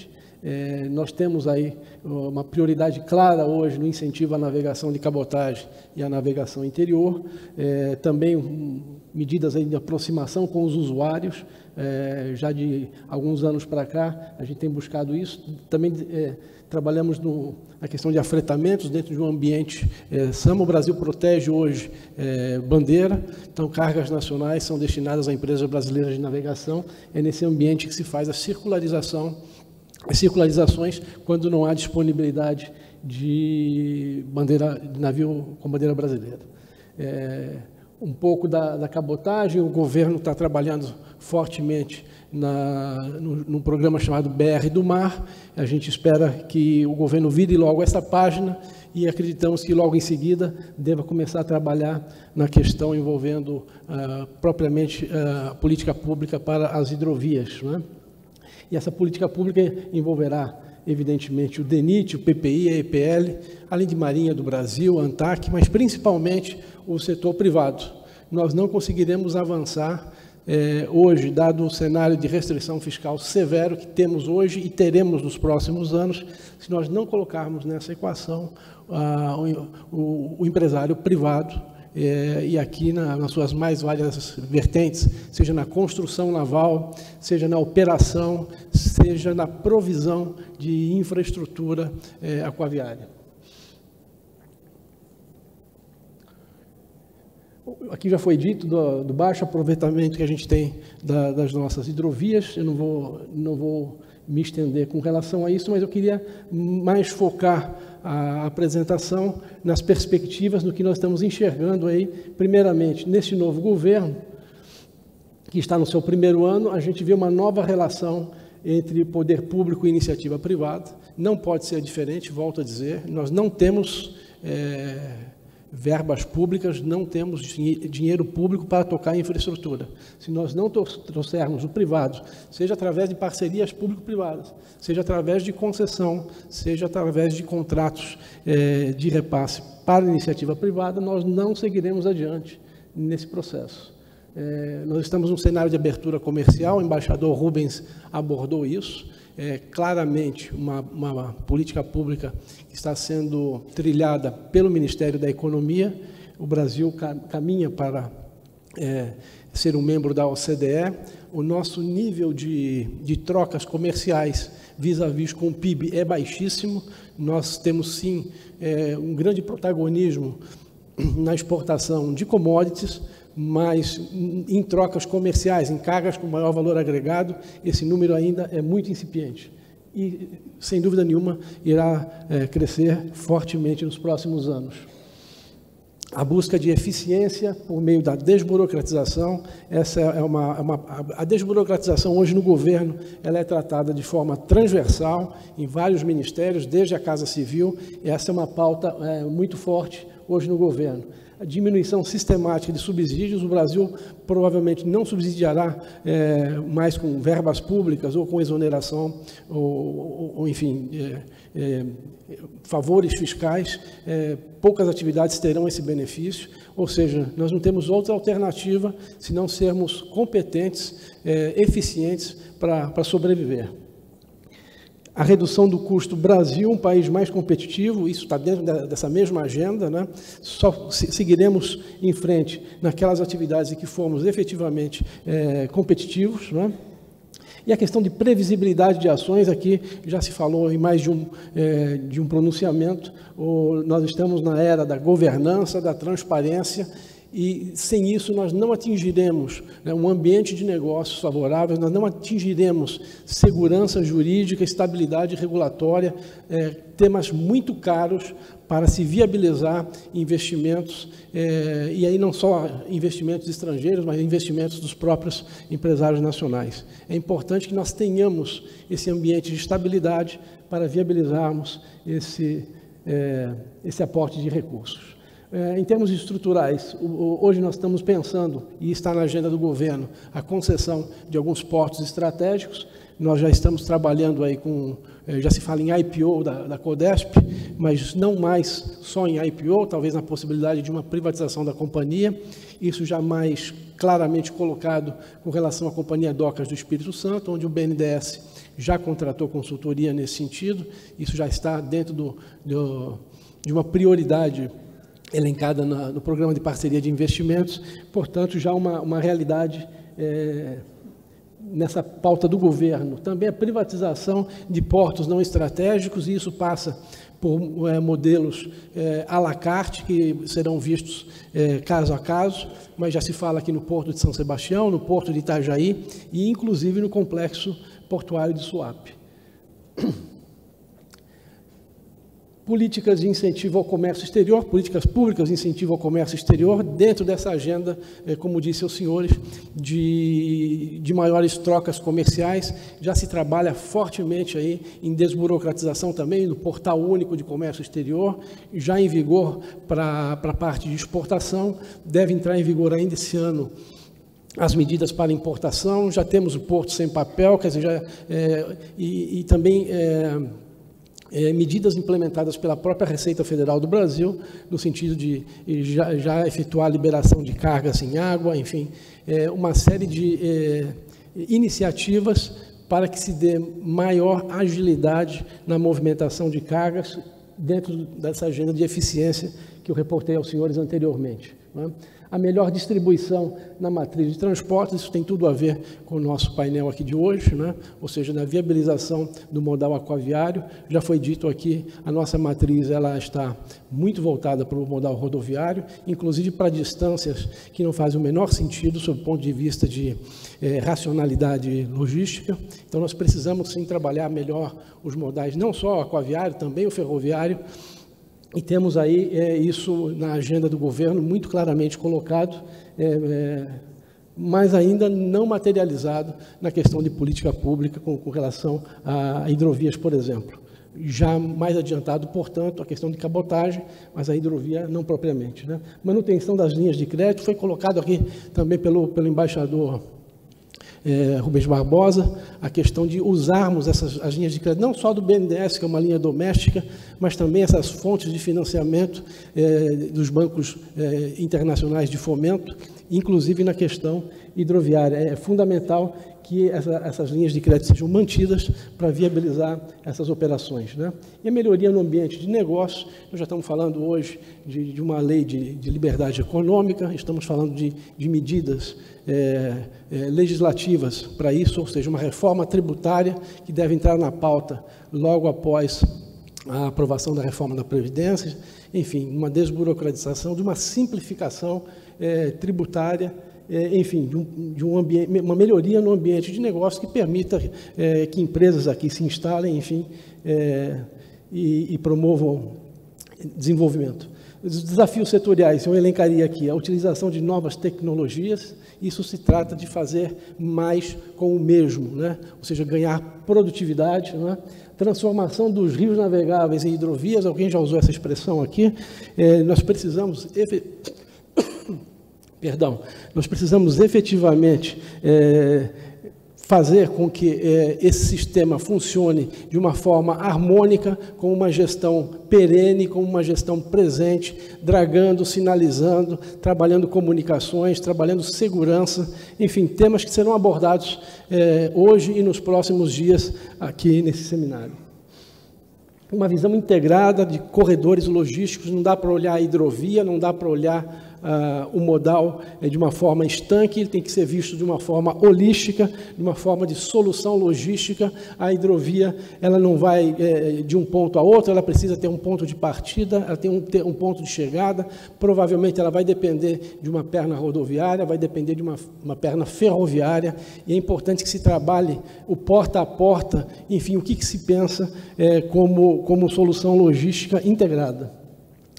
Speaker 6: É, nós temos aí uma prioridade clara hoje no incentivo à navegação de cabotagem e à navegação interior, é, também um, medidas aí de aproximação com os usuários, é, já de alguns anos para cá a gente tem buscado isso, também é, trabalhamos no, na questão de afretamentos dentro de um ambiente é, SAMA. O Brasil protege hoje é, bandeira, então cargas nacionais são destinadas a empresas brasileiras de navegação, é nesse ambiente que se faz a circularização circularizações quando não há disponibilidade de, bandeira, de navio com bandeira brasileira. É, um pouco da, da cabotagem, o governo está trabalhando fortemente na, no, num programa chamado B R do Mar. A gente espera que o governo vire logo essa página e acreditamos que logo em seguida deva começar a trabalhar na questão envolvendo uh, propriamente a uh, política pública para as hidrovias, né? E essa política pública envolverá, evidentemente, o DENIT, o P P I, a E P L, além de Marinha do Brasil, a ANTAC, mas principalmente o setor privado. Nós não conseguiremos avançar eh, hoje, dado o cenário de restrição fiscal severo que temos hoje e teremos nos próximos anos, se nós não colocarmos nessa equação ah, o, o, o empresário privado, É, e aqui na, nas suas mais várias vertentes, seja na construção naval, seja na operação, seja na provisão de infraestrutura é, aquaviária. Aqui já foi dito do, do baixo aproveitamento que a gente tem da, das nossas hidrovias, eu não vou, não vou me estender com relação a isso, mas eu queria mais focar a apresentação nas perspectivas do que nós estamos enxergando aí, primeiramente, nesse novo governo, que está no seu primeiro ano, a gente vê uma nova relação entre poder público e iniciativa privada, não pode ser diferente, volto a dizer, nós não temos é, verbas públicas, não temos dinheiro público para tocar em infraestrutura. Se nós não trouxermos o privado, seja através de parcerias público-privadas, seja através de concessão, seja através de contratos eh, de repasse para a iniciativa privada, nós não seguiremos adiante nesse processo. Eh, nós estamos num cenário de abertura comercial, o embaixador Rubens abordou isso, é claramente uma, uma política pública que está sendo trilhada pelo Ministério da Economia. O Brasil caminha para é, ser um membro da O C D E. O nosso nível de, de trocas comerciais vis-à-vis com o P I B é baixíssimo. Nós temos, sim, é, um grande protagonismo na exportação de commodities, mas em trocas comerciais, em cargas com maior valor agregado, esse número ainda é muito incipiente. E, sem dúvida nenhuma, irá é, crescer fortemente nos próximos anos. A busca de eficiência por meio da desburocratização, essa é uma, uma, a desburocratização hoje no governo, ela é tratada de forma transversal em vários ministérios, desde a Casa Civil, e essa é uma pauta é, muito forte hoje no governo. A diminuição sistemática de subsídios, o Brasil provavelmente não subsidiará é, mais com verbas públicas ou com exoneração, ou, ou, ou enfim, é, é, favores fiscais, é, poucas atividades terão esse benefício, ou seja, nós não temos outra alternativa se não sermos competentes, é, eficientes para para sobreviver. A redução do custo Brasil, um país mais competitivo, isso está dentro dessa mesma agenda, né? Só seguiremos em frente naquelas atividades em que formos efetivamente é, competitivos, né? E a questão de previsibilidade de ações, aqui já se falou em mais de um, é, de um pronunciamento, o, nós estamos na era da governança, da transparência, e sem isso nós não atingiremos, né, um ambiente de negócios favorável, nós não atingiremos segurança jurídica, estabilidade regulatória, é, temas muito caros para se viabilizar investimentos, é, e aí não só investimentos estrangeiros, mas investimentos dos próprios empresários nacionais. É importante que nós tenhamos esse ambiente de estabilidade para viabilizarmos esse, é, esse aporte de recursos. É, em termos estruturais, o, o, hoje nós estamos pensando, e está na agenda do governo, a concessão de alguns portos estratégicos. Nós já estamos trabalhando aí com, já se fala em I P O da, da Codesp, mas não mais só em I P O, talvez na possibilidade de uma privatização da companhia, isso já mais claramente colocado com relação à Companhia Docas do Espírito Santo, onde o B N D E S já contratou consultoria nesse sentido, isso já está dentro do, do, de uma prioridade elencada na, no Programa de Parceria de Investimentos, portanto, já uma, uma realidade é, nessa pauta do governo. Também a privatização de portos não estratégicos, e isso passa por é, modelos é, à la carte, que serão vistos é, caso a caso, mas já se fala aqui no Porto de São Sebastião, no Porto de Itajaí e, inclusive, no Complexo Portuário de Suape. Políticas de incentivo ao comércio exterior, políticas públicas de incentivo ao comércio exterior, dentro dessa agenda, como disse aos senhores, de, de maiores trocas comerciais. Já se trabalha fortemente aí em desburocratização também do Portal Único de Comércio Exterior, já em vigor para a parte de exportação, deve entrar em vigor ainda esse ano as medidas para importação, já temos o Porto Sem Papel, quer dizer, já, é, e, e também... É, É, medidas implementadas pela própria Receita Federal do Brasil, no sentido de já, já efetuar a liberação de cargas em água, enfim, é, uma série de é, iniciativas para que se dê maior agilidade na movimentação de cargas dentro dessa agenda de eficiência que eu reportei aos senhores anteriormente, né? A melhor distribuição na matriz de transportes, isso tem tudo a ver com o nosso painel aqui de hoje, né? Ou seja, na viabilização do modal aquaviário. Já foi dito aqui, a nossa matriz ela está muito voltada para o modal rodoviário, inclusive para distâncias que não fazem o menor sentido sob o ponto de vista de eh, racionalidade logística. Então, nós precisamos, sim, trabalhar melhor os modais, não só o aquaviário, também o ferroviário. E temos aí é, isso na agenda do governo muito claramente colocado, é, é, mas ainda não materializado na questão de política pública com, com relação a hidrovias, por exemplo. Já mais adiantado, portanto, a questão de cabotagem, mas a hidrovia não propriamente, né? Manutenção das linhas de crédito foi colocado aqui também pelo, pelo embaixador É, Rubens Barbosa, a questão de usarmos essas as linhas de crédito, não só do B N D E S, que é uma linha doméstica, mas também essas fontes de financiamento é, dos bancos é, internacionais de fomento, inclusive na questão hidroviária. É fundamental que essa, essas linhas de crédito sejam mantidas para viabilizar essas operações, né? E a melhoria no ambiente de negócios, nós já estamos falando hoje de, de uma lei de, de liberdade econômica, estamos falando de, de medidas é, é, legislativas para isso, ou seja, uma reforma tributária que deve entrar na pauta logo após a aprovação da reforma da Previdência, enfim, uma desburocratização, de uma simplificação é, tributária, É, enfim, de, um, de um ambiente, uma melhoria no ambiente de negócio que permita é, que empresas aqui se instalem, enfim, é, e, e promovam desenvolvimento. Os desafios setoriais, eu elencaria aqui a utilização de novas tecnologias. Isso se trata de fazer mais com o mesmo, né? Ou seja, ganhar produtividade, né? Transformação dos rios navegáveis em hidrovias, alguém já usou essa expressão aqui, é, nós precisamos... Perdão, nós precisamos efetivamente é, fazer com que é, esse sistema funcione de uma forma harmônica, com uma gestão perene, com uma gestão presente, dragando, sinalizando, trabalhando comunicações, trabalhando segurança, enfim, temas que serão abordados é, hoje e nos próximos dias aqui nesse seminário. Uma visão integrada de corredores logísticos, não dá para olhar a hidrovia, não dá para olhar Uh, o modal é, de uma forma estanque, ele tem que ser visto de uma forma holística, de uma forma de solução logística. A hidrovia ela não vai é, de um ponto a outro, ela precisa ter um ponto de partida, ela tem um, ter um ponto de chegada, provavelmente ela vai depender de uma perna rodoviária, vai depender de uma, uma perna ferroviária, e é importante que se trabalhe o porta a porta, enfim, o que, que se pensa é, como, como solução logística integrada.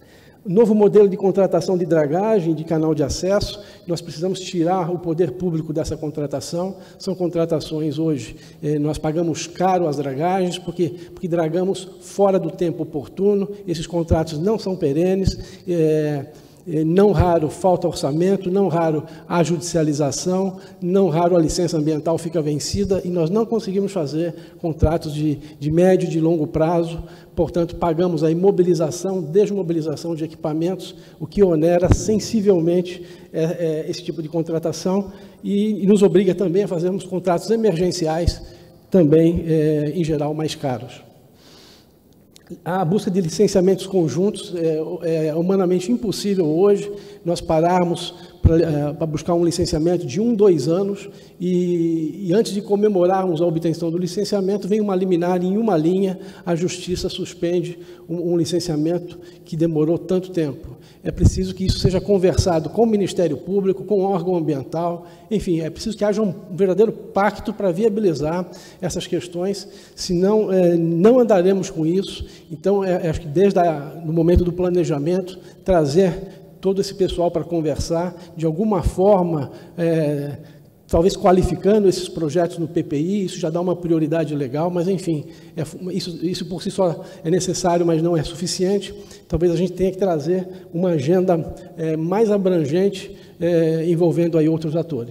Speaker 6: Novo modelo de contratação de dragagem, de canal de acesso, nós precisamos tirar o poder público dessa contratação. São contratações hoje, eh, nós pagamos caro as dragagens, porque, porque dragamos fora do tempo oportuno, esses contratos não são perenes, eh, não raro falta orçamento, não raro a judicialização, não raro a licença ambiental fica vencida e nós não conseguimos fazer contratos de, de médio e de longo prazo, portanto, pagamos a imobilização, desmobilização de equipamentos, o que onera sensivelmente é, é, esse tipo de contratação e, e nos obriga também a fazermos contratos emergenciais, também, é, em geral, mais caros. A busca de licenciamentos conjuntos é, é humanamente impossível hoje, nós pararmos para buscar um licenciamento de um, dois anos, e, e antes de comemorarmos a obtenção do licenciamento, vem uma liminar em uma linha, a Justiça suspende um, um licenciamento que demorou tanto tempo. É preciso que isso seja conversado com o Ministério Público, com o órgão ambiental, enfim, é preciso que haja um verdadeiro pacto para viabilizar essas questões, senão é, não andaremos com isso. Então, é, acho que desde o momento do planejamento, trazer todo esse pessoal para conversar, de alguma forma, é, talvez qualificando esses projetos no P P I, isso já dá uma prioridade legal, mas, enfim, é, isso, isso por si só é necessário, mas não é suficiente. Talvez a gente tenha que trazer uma agenda é, mais abrangente, é, envolvendo aí outros atores.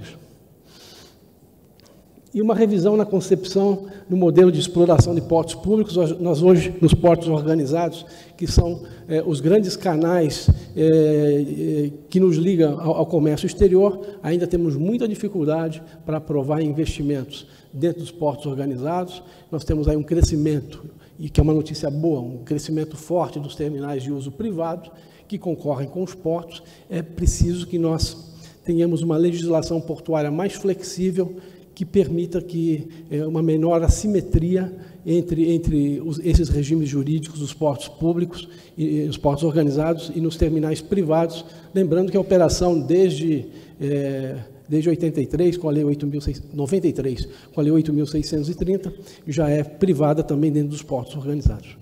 Speaker 6: E uma revisão na concepção do modelo de exploração de portos públicos. Nós hoje, nos portos organizados, que são eh, os grandes canais eh, que nos ligam ao, ao comércio exterior, ainda temos muita dificuldade para aprovar investimentos dentro dos portos organizados. Nós temos aí um crescimento, e que é uma notícia boa, um crescimento forte dos terminais de uso privado, que concorrem com os portos. É preciso que nós tenhamos uma legislação portuária mais flexível, que permita que é, uma menor assimetria entre, entre os, esses regimes jurídicos dos portos públicos, e, e os portos organizados e nos terminais privados, lembrando que a operação desde, é, desde oitenta e três, com a Lei oito mil seiscentos e noventa e três, com a Lei oito mil seiscentos e trinta, já é privada também dentro dos portos organizados.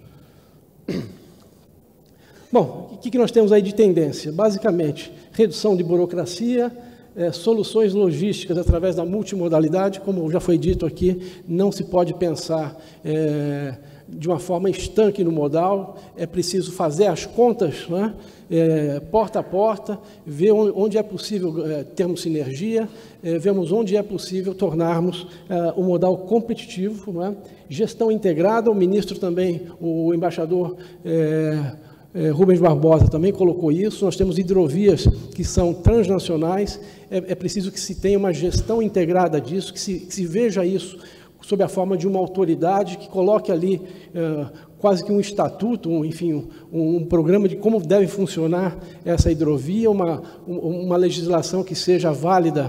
Speaker 6: Bom, o que, que nós temos aí de tendência? Basicamente, redução de burocracia, É, soluções logísticas através da multimodalidade, como já foi dito aqui, não se pode pensar é, de uma forma estanque no modal, é preciso fazer as contas, né, é, porta a porta, ver onde é possível é, termos sinergia, é, vemos onde é possível tornarmos é, o modal competitivo, né, gestão integrada. O ministro também, o embaixador é, É, Rubens Barbosa também colocou isso. Nós temos hidrovias que são transnacionais, é, é preciso que se tenha uma gestão integrada disso, que se, que se veja isso sob a forma de uma autoridade que coloque ali é, quase que um estatuto, um, enfim, um, um programa de como deve funcionar essa hidrovia, uma, uma legislação que seja válida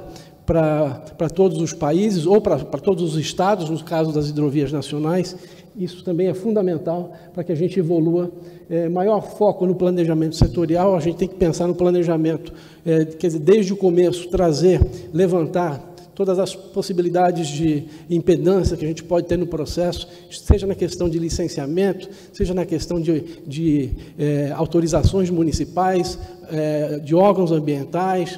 Speaker 6: para todos os países ou para todos os estados, no caso das hidrovias nacionais. Isso também é fundamental para que a gente evolua. É, maior foco no planejamento setorial, a gente tem que pensar no planejamento, é, quer dizer, desde o começo, trazer, levantar todas as possibilidades de impedância que a gente pode ter no processo, seja na questão de licenciamento, seja na questão de, de é, autorizações municipais, é, de órgãos ambientais,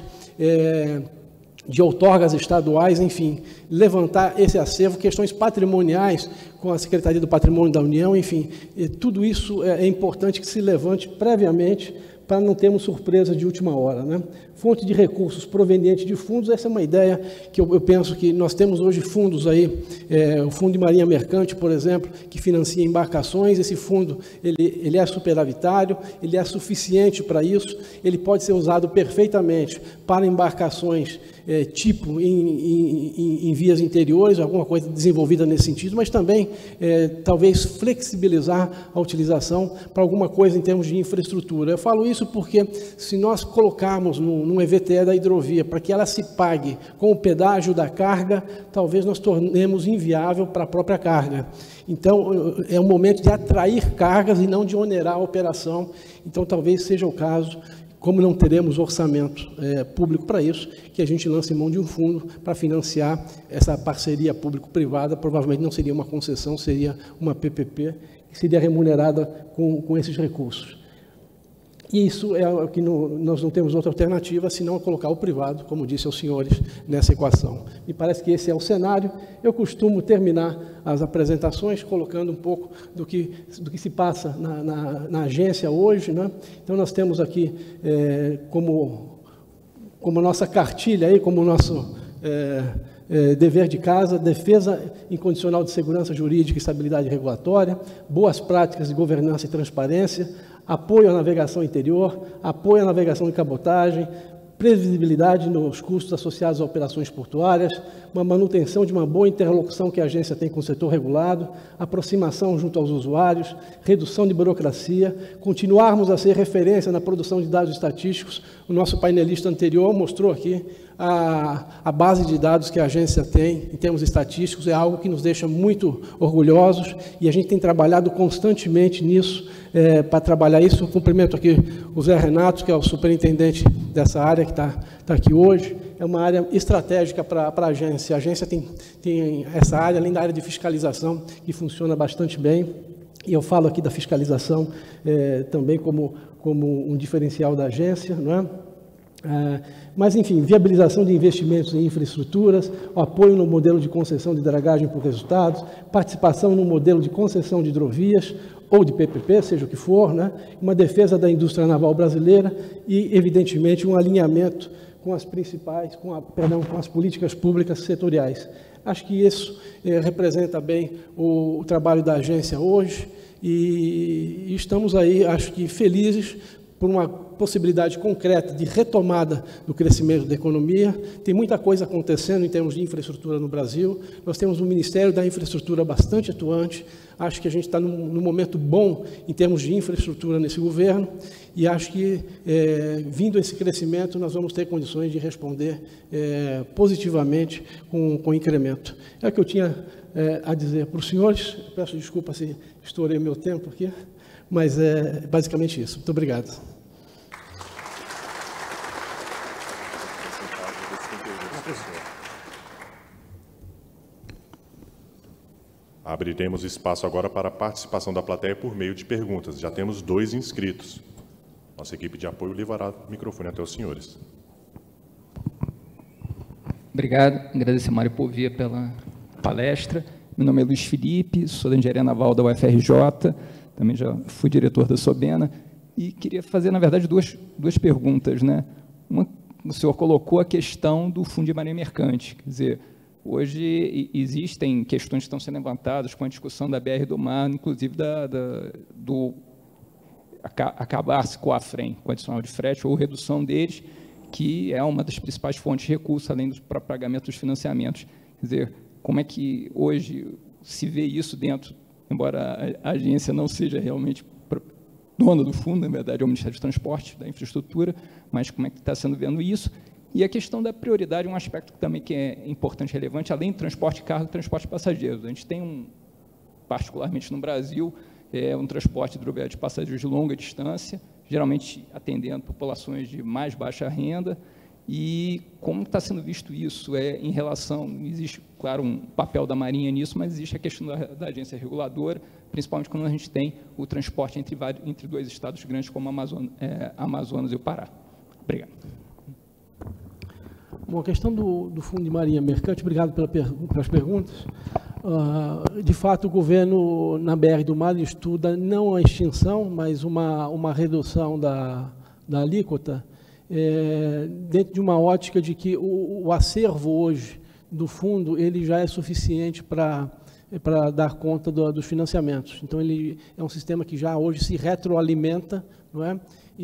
Speaker 6: é, de outorgas estaduais, enfim, levantar esse acervo, questões patrimoniais com a Secretaria do Patrimônio da União, enfim, tudo isso é importante que se levante previamente para não termos surpresa de última hora, né? Fonte de recursos proveniente de fundos, essa é uma ideia que eu, eu penso que nós temos hoje fundos aí, é, o Fundo de Marinha Mercante, por exemplo, que financia embarcações. Esse fundo, ele, ele é superavitário, ele é suficiente para isso, ele pode ser usado perfeitamente para embarcações é, tipo em, em, em vias interiores, alguma coisa desenvolvida nesse sentido, mas também é, talvez flexibilizar a utilização para alguma coisa em termos de infraestrutura. Eu falo isso porque se nós colocarmos num, num E V T E da hidrovia para que ela se pague com o pedágio da carga, talvez nós tornemos inviável para a própria carga. Então, é um momento de atrair cargas e não de onerar a operação. Então, talvez seja o caso, como não teremos orçamento é, público para isso, que a gente lance mão de um fundo para financiar essa parceria público-privada. Provavelmente não seria uma concessão, seria uma P P P, que seria remunerada com, com esses recursos. E isso é o que no, nós não temos outra alternativa, senão colocar o privado, como disse aos senhores, nessa equação. Me parece que esse é o cenário. Eu costumo terminar as apresentações colocando um pouco do que, do que se passa na, na, na agência hoje, né? Então, nós temos aqui é, como, como nossa cartilha, aí, como nosso é, é, dever de casa, defesa incondicional de segurança jurídica e estabilidade regulatória, boas práticas de governança e transparência, apoio à navegação interior, apoio à navegação de cabotagem, previsibilidade nos custos associados a operações portuárias, uma manutenção de uma boa interlocução que a agência tem com o setor regulado, aproximação junto aos usuários, redução de burocracia, continuarmos a ser referência na produção de dados estatísticos. O nosso painelista anterior mostrou aqui a, a base de dados que a agência tem em termos estatísticos, é algo que nos deixa muito orgulhosos e a gente tem trabalhado constantemente nisso, é, para trabalhar isso. Eu cumprimento aqui o Zé Renato, que é o superintendente dessa área, que está tá aqui hoje. É uma área estratégica para a agência. A agência tem, tem essa área, além da área de fiscalização, que funciona bastante bem. E eu falo aqui da fiscalização é, também como, como um diferencial da agência, não é? É, mas, enfim, viabilização de investimentos em infraestruturas, o apoio no modelo de concessão de dragagem por resultados, participação no modelo de concessão de hidrovias ou de P P P, seja o que for, né? Uma defesa da indústria naval brasileira e, evidentemente, um alinhamento com as principais, com, a, perdão, com as políticas públicas setoriais. Acho que isso eh, representa bem o, o trabalho da agência hoje e, e estamos aí, acho que, felizes por uma possibilidade concreta de retomada do crescimento da economia. Tem muita coisa acontecendo em termos de infraestrutura no Brasil. Nós temos um Ministério da Infraestrutura bastante atuante. Acho que a gente está num, num momento bom em termos de infraestrutura nesse governo e acho que, é, vindo esse crescimento, nós vamos ter condições de responder é, positivamente com, com incremento. É o que eu tinha é, a dizer para os senhores. Peço desculpa se estourei meu tempo aqui, mas é basicamente isso. Muito obrigado.
Speaker 1: Abriremos espaço agora para a participação da plateia por meio de perguntas. Já temos dois inscritos. Nossa equipe de apoio levará o microfone até os senhores.
Speaker 15: Obrigado. Agradecer a Mário Povia pela palestra. Meu nome é Luiz Felipe, sou da Engenharia Naval da U F R J, também já fui diretor da Sobena, e queria fazer, na verdade, duas, duas perguntas, né? Uma, o senhor colocou a questão do Fundo de Marinha Mercante, quer dizer, hoje existem questões que estão sendo levantadas com a discussão da B R do Mar, inclusive da, da, do acabar-se com a FREM, com o adicional de frete, ou redução deles, que é uma das principais fontes de recursos, além do próprio pagamento dos financiamentos. Quer dizer, como é que hoje se vê isso dentro, embora a agência não seja realmente dona do fundo, na verdade é o Ministério do Transporte, da Infraestrutura, mas como é que está sendo vendo isso? E a questão da prioridade é um aspecto que também que é importante e relevante, além do transporte de carga e transporte de passageiros. A gente tem, um, particularmente no Brasil, é, um transporte hidroviário de passageiros de longa distância, geralmente atendendo populações de mais baixa renda. E como está sendo visto isso é, em relação, existe, claro, um papel da Marinha nisso, mas existe a questão da, da agência reguladora, principalmente quando a gente tem o transporte entre, entre dois estados grandes como Amazonas, é, Amazonas e o Pará. Obrigado.
Speaker 6: Bom, a questão do, do Fundo de Marinha Mercante, obrigado pela per, pelas perguntas. Uh, de fato, o governo, na B R do Mar, estuda não a extinção, mas uma, uma redução da, da alíquota, é, dentro de uma ótica de que o, o acervo hoje do fundo ele já é suficiente para para dar conta do, dos financiamentos. Então, ele é um sistema que já hoje se retroalimenta, não é?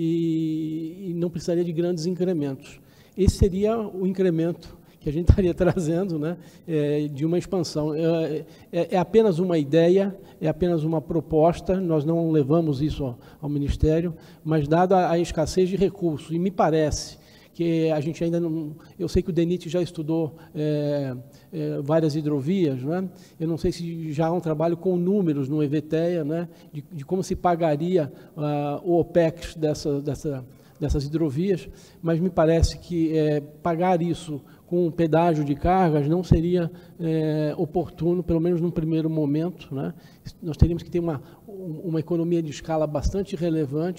Speaker 6: E, e não precisaria de grandes incrementos. Esse seria o incremento que a gente estaria trazendo, né, é, de uma expansão. É, é, é apenas uma ideia, é apenas uma proposta, nós não levamos isso ao, ao Ministério, mas dada a escassez de recursos, e me parece que a gente ainda não... Eu sei que o DENIT já estudou é, é, várias hidrovias, né? Eu não sei se já há um trabalho com números no EVTEA, né, de, de como se pagaria uh, o OPEX dessa, dessa, dessas hidrovias, mas me parece que é, pagar isso com um pedágio de cargas não seria é, oportuno, pelo menos num primeiro momento, né? Nós teríamos que ter uma, uma economia de escala bastante relevante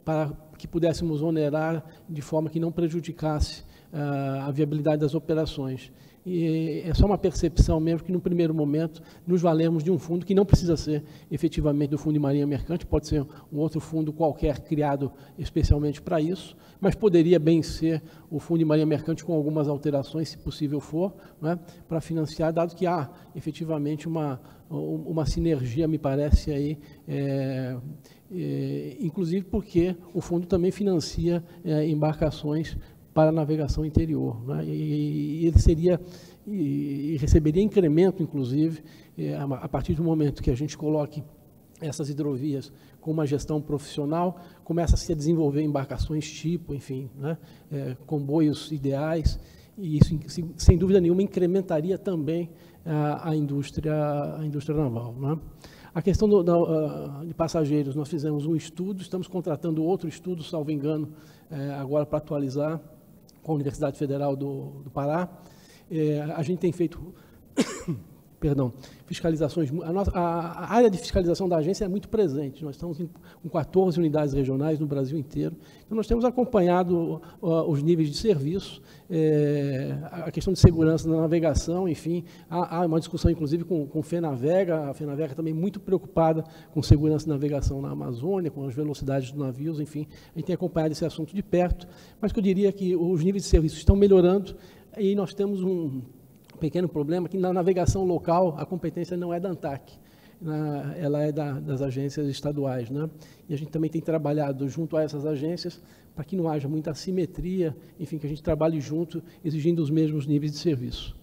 Speaker 6: para que pudéssemos onerar de forma que não prejudicasse uh, a viabilidade das operações. E é só uma percepção mesmo que, no primeiro momento, nos valemos de um fundo que não precisa ser efetivamente do Fundo de Marinha Mercante, pode ser um outro fundo qualquer criado especialmente para isso, mas poderia bem ser o Fundo de Marinha Mercante com algumas alterações, se possível for, né, para financiar, dado que há efetivamente uma, uma sinergia, me parece, aí, é, é, inclusive porque o fundo também financia é, embarcações para a navegação interior, né? e, e ele seria e, e receberia incremento, inclusive, é, a partir do momento que a gente coloque essas hidrovias com uma gestão profissional, começa-se a desenvolver embarcações tipo, enfim, né? é, comboios ideais, e isso, sem dúvida nenhuma, incrementaria também a, a, indústria, a indústria naval, né? A questão do, da, de passageiros, nós fizemos um estudo, estamos contratando outro estudo, salvo engano, é, agora para atualizar, com a Universidade Federal do, do Pará. É, a gente tem feito, perdão, fiscalizações, a, nossa, a, a área de fiscalização da agência é muito presente, nós estamos em, com quatorze unidades regionais no Brasil inteiro, então nós temos acompanhado uh, os níveis de serviço, é, a questão de segurança da navegação, enfim, há, há uma discussão inclusive com, com o FENAVEGA, a FENAVEGA também muito preocupada com segurança de navegação na Amazônia, com as velocidades dos navios, enfim, a gente tem acompanhado esse assunto de perto, mas que eu diria que os níveis de serviço estão melhorando e nós temos um pequeno problema, que na navegação local a competência não é da ANTAC, na, ela é da, das agências estaduais, né? E a gente também tem trabalhado junto a essas agências para que não haja muita assimetria, enfim, que a gente trabalhe junto, exigindo os mesmos níveis de serviço.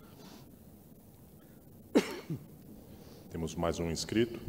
Speaker 1: Temos mais um inscrito.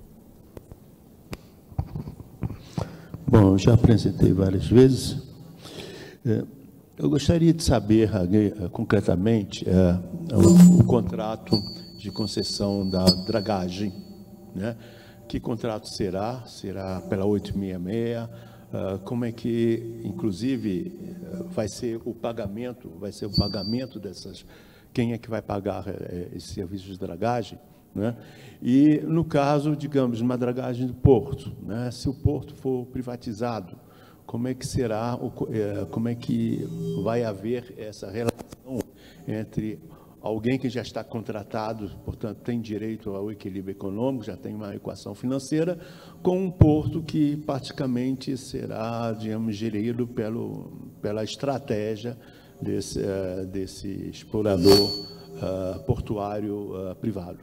Speaker 11: Bom, eu já apresentei várias vezes. Eu gostaria de saber, concretamente, o, o contrato de concessão da dragagem, né? Que contrato será? Será pela oitocentos e sessenta e seis? Uh, como é que, inclusive, vai ser o pagamento, vai ser o pagamento dessas, quem é que vai pagar eh, esse serviço de dragagem, né? E, no caso, digamos, uma dragagem do porto, né? Se o porto for privatizado, como é que será, o, eh, como é que vai haver essa relação entre alguém que já está contratado, portanto, tem direito ao equilíbrio econômico, já tem uma equação financeira, com um porto que praticamente será, digamos, gerido pelo, pela estratégia desse, uh, desse explorador uh, portuário uh, privado.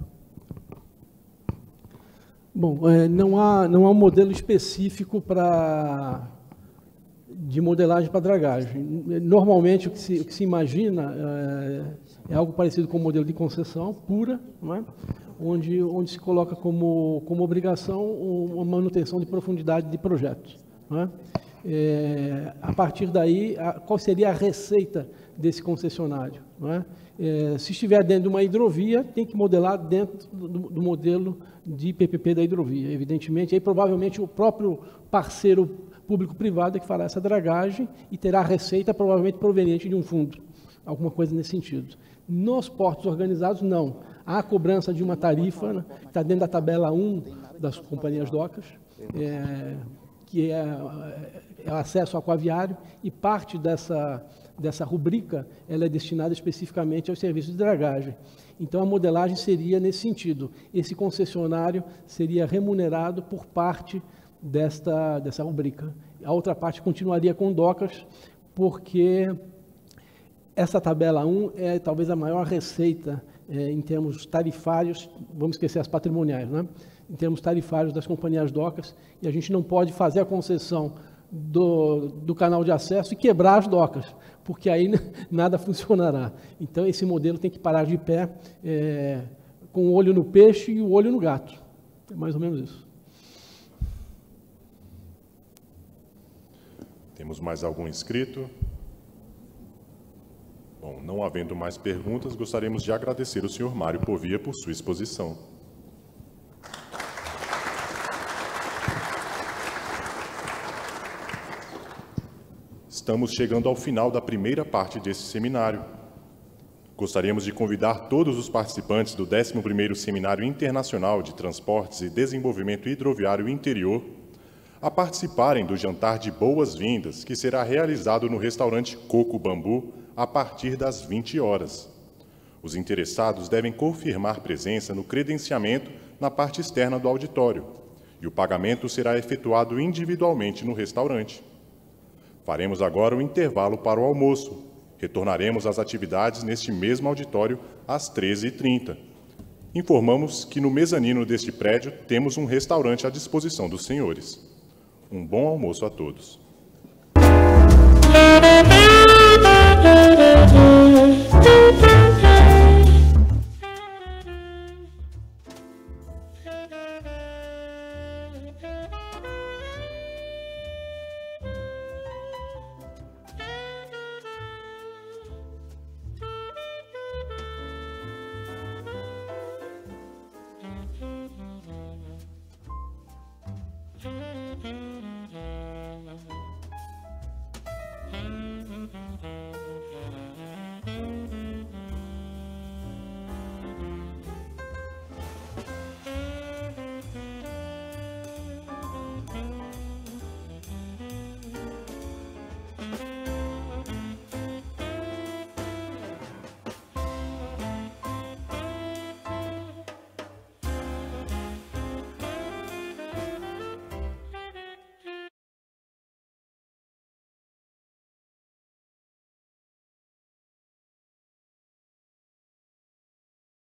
Speaker 6: Bom, é, não há, não há um modelo específico para... de modelagem para dragagem. Normalmente, o que se, o que se imagina é, é algo parecido com o modelo de concessão pura, não é? onde, onde se coloca como, como obrigação uma manutenção de profundidade de projetos. Não é? É, a partir daí, a, qual seria a receita desse concessionário? Não é? É, se estiver dentro de uma hidrovia, tem que modelar dentro do, do modelo de P P P da hidrovia, evidentemente. Aí, provavelmente, o próprio parceiro público-privado é que fará essa dragagem e terá receita provavelmente proveniente de um fundo, alguma coisa nesse sentido. Nos portos organizados, não. Há a cobrança de uma tarifa, né, que está dentro da tabela um das companhias docas, é, que é, é o acesso aquaviário, e parte dessa, dessa rubrica ela é destinada especificamente aos serviços de dragagem. Então, a modelagem seria nesse sentido. Esse concessionário seria remunerado por parte desta, dessa rubrica. A outra parte continuaria com docas, porque essa tabela um é talvez a maior receita é, em termos tarifários, vamos esquecer as patrimoniais, né? Em termos tarifários das companhias docas, e a gente não pode fazer a concessão do, do canal de acesso e quebrar as docas, porque aí nada funcionará. Então, esse modelo tem que parar de pé é, com o olho no peixe e o olho no gato. É mais ou menos isso.
Speaker 1: Temos mais algum inscrito? Bom, não havendo mais perguntas, gostaríamos de agradecer o senhor Mário Povia por sua exposição. Estamos chegando ao final da primeira parte desse seminário. Gostaríamos de convidar todos os participantes do décimo primeiro Seminário Internacional de Transportes e Desenvolvimento Hidroviário Interior a participarem do jantar de boas-vindas, que será realizado no restaurante Coco Bambu, a partir das vinte horas. Os interessados devem confirmar presença no credenciamento na parte externa do auditório, e o pagamento será efetuado individualmente no restaurante. Faremos agora o intervalo para o almoço. Retornaremos às atividades neste mesmo auditório às treze e trinta. Informamos que no mezanino deste prédio temos um restaurante à disposição dos senhores. Um bom almoço a todos.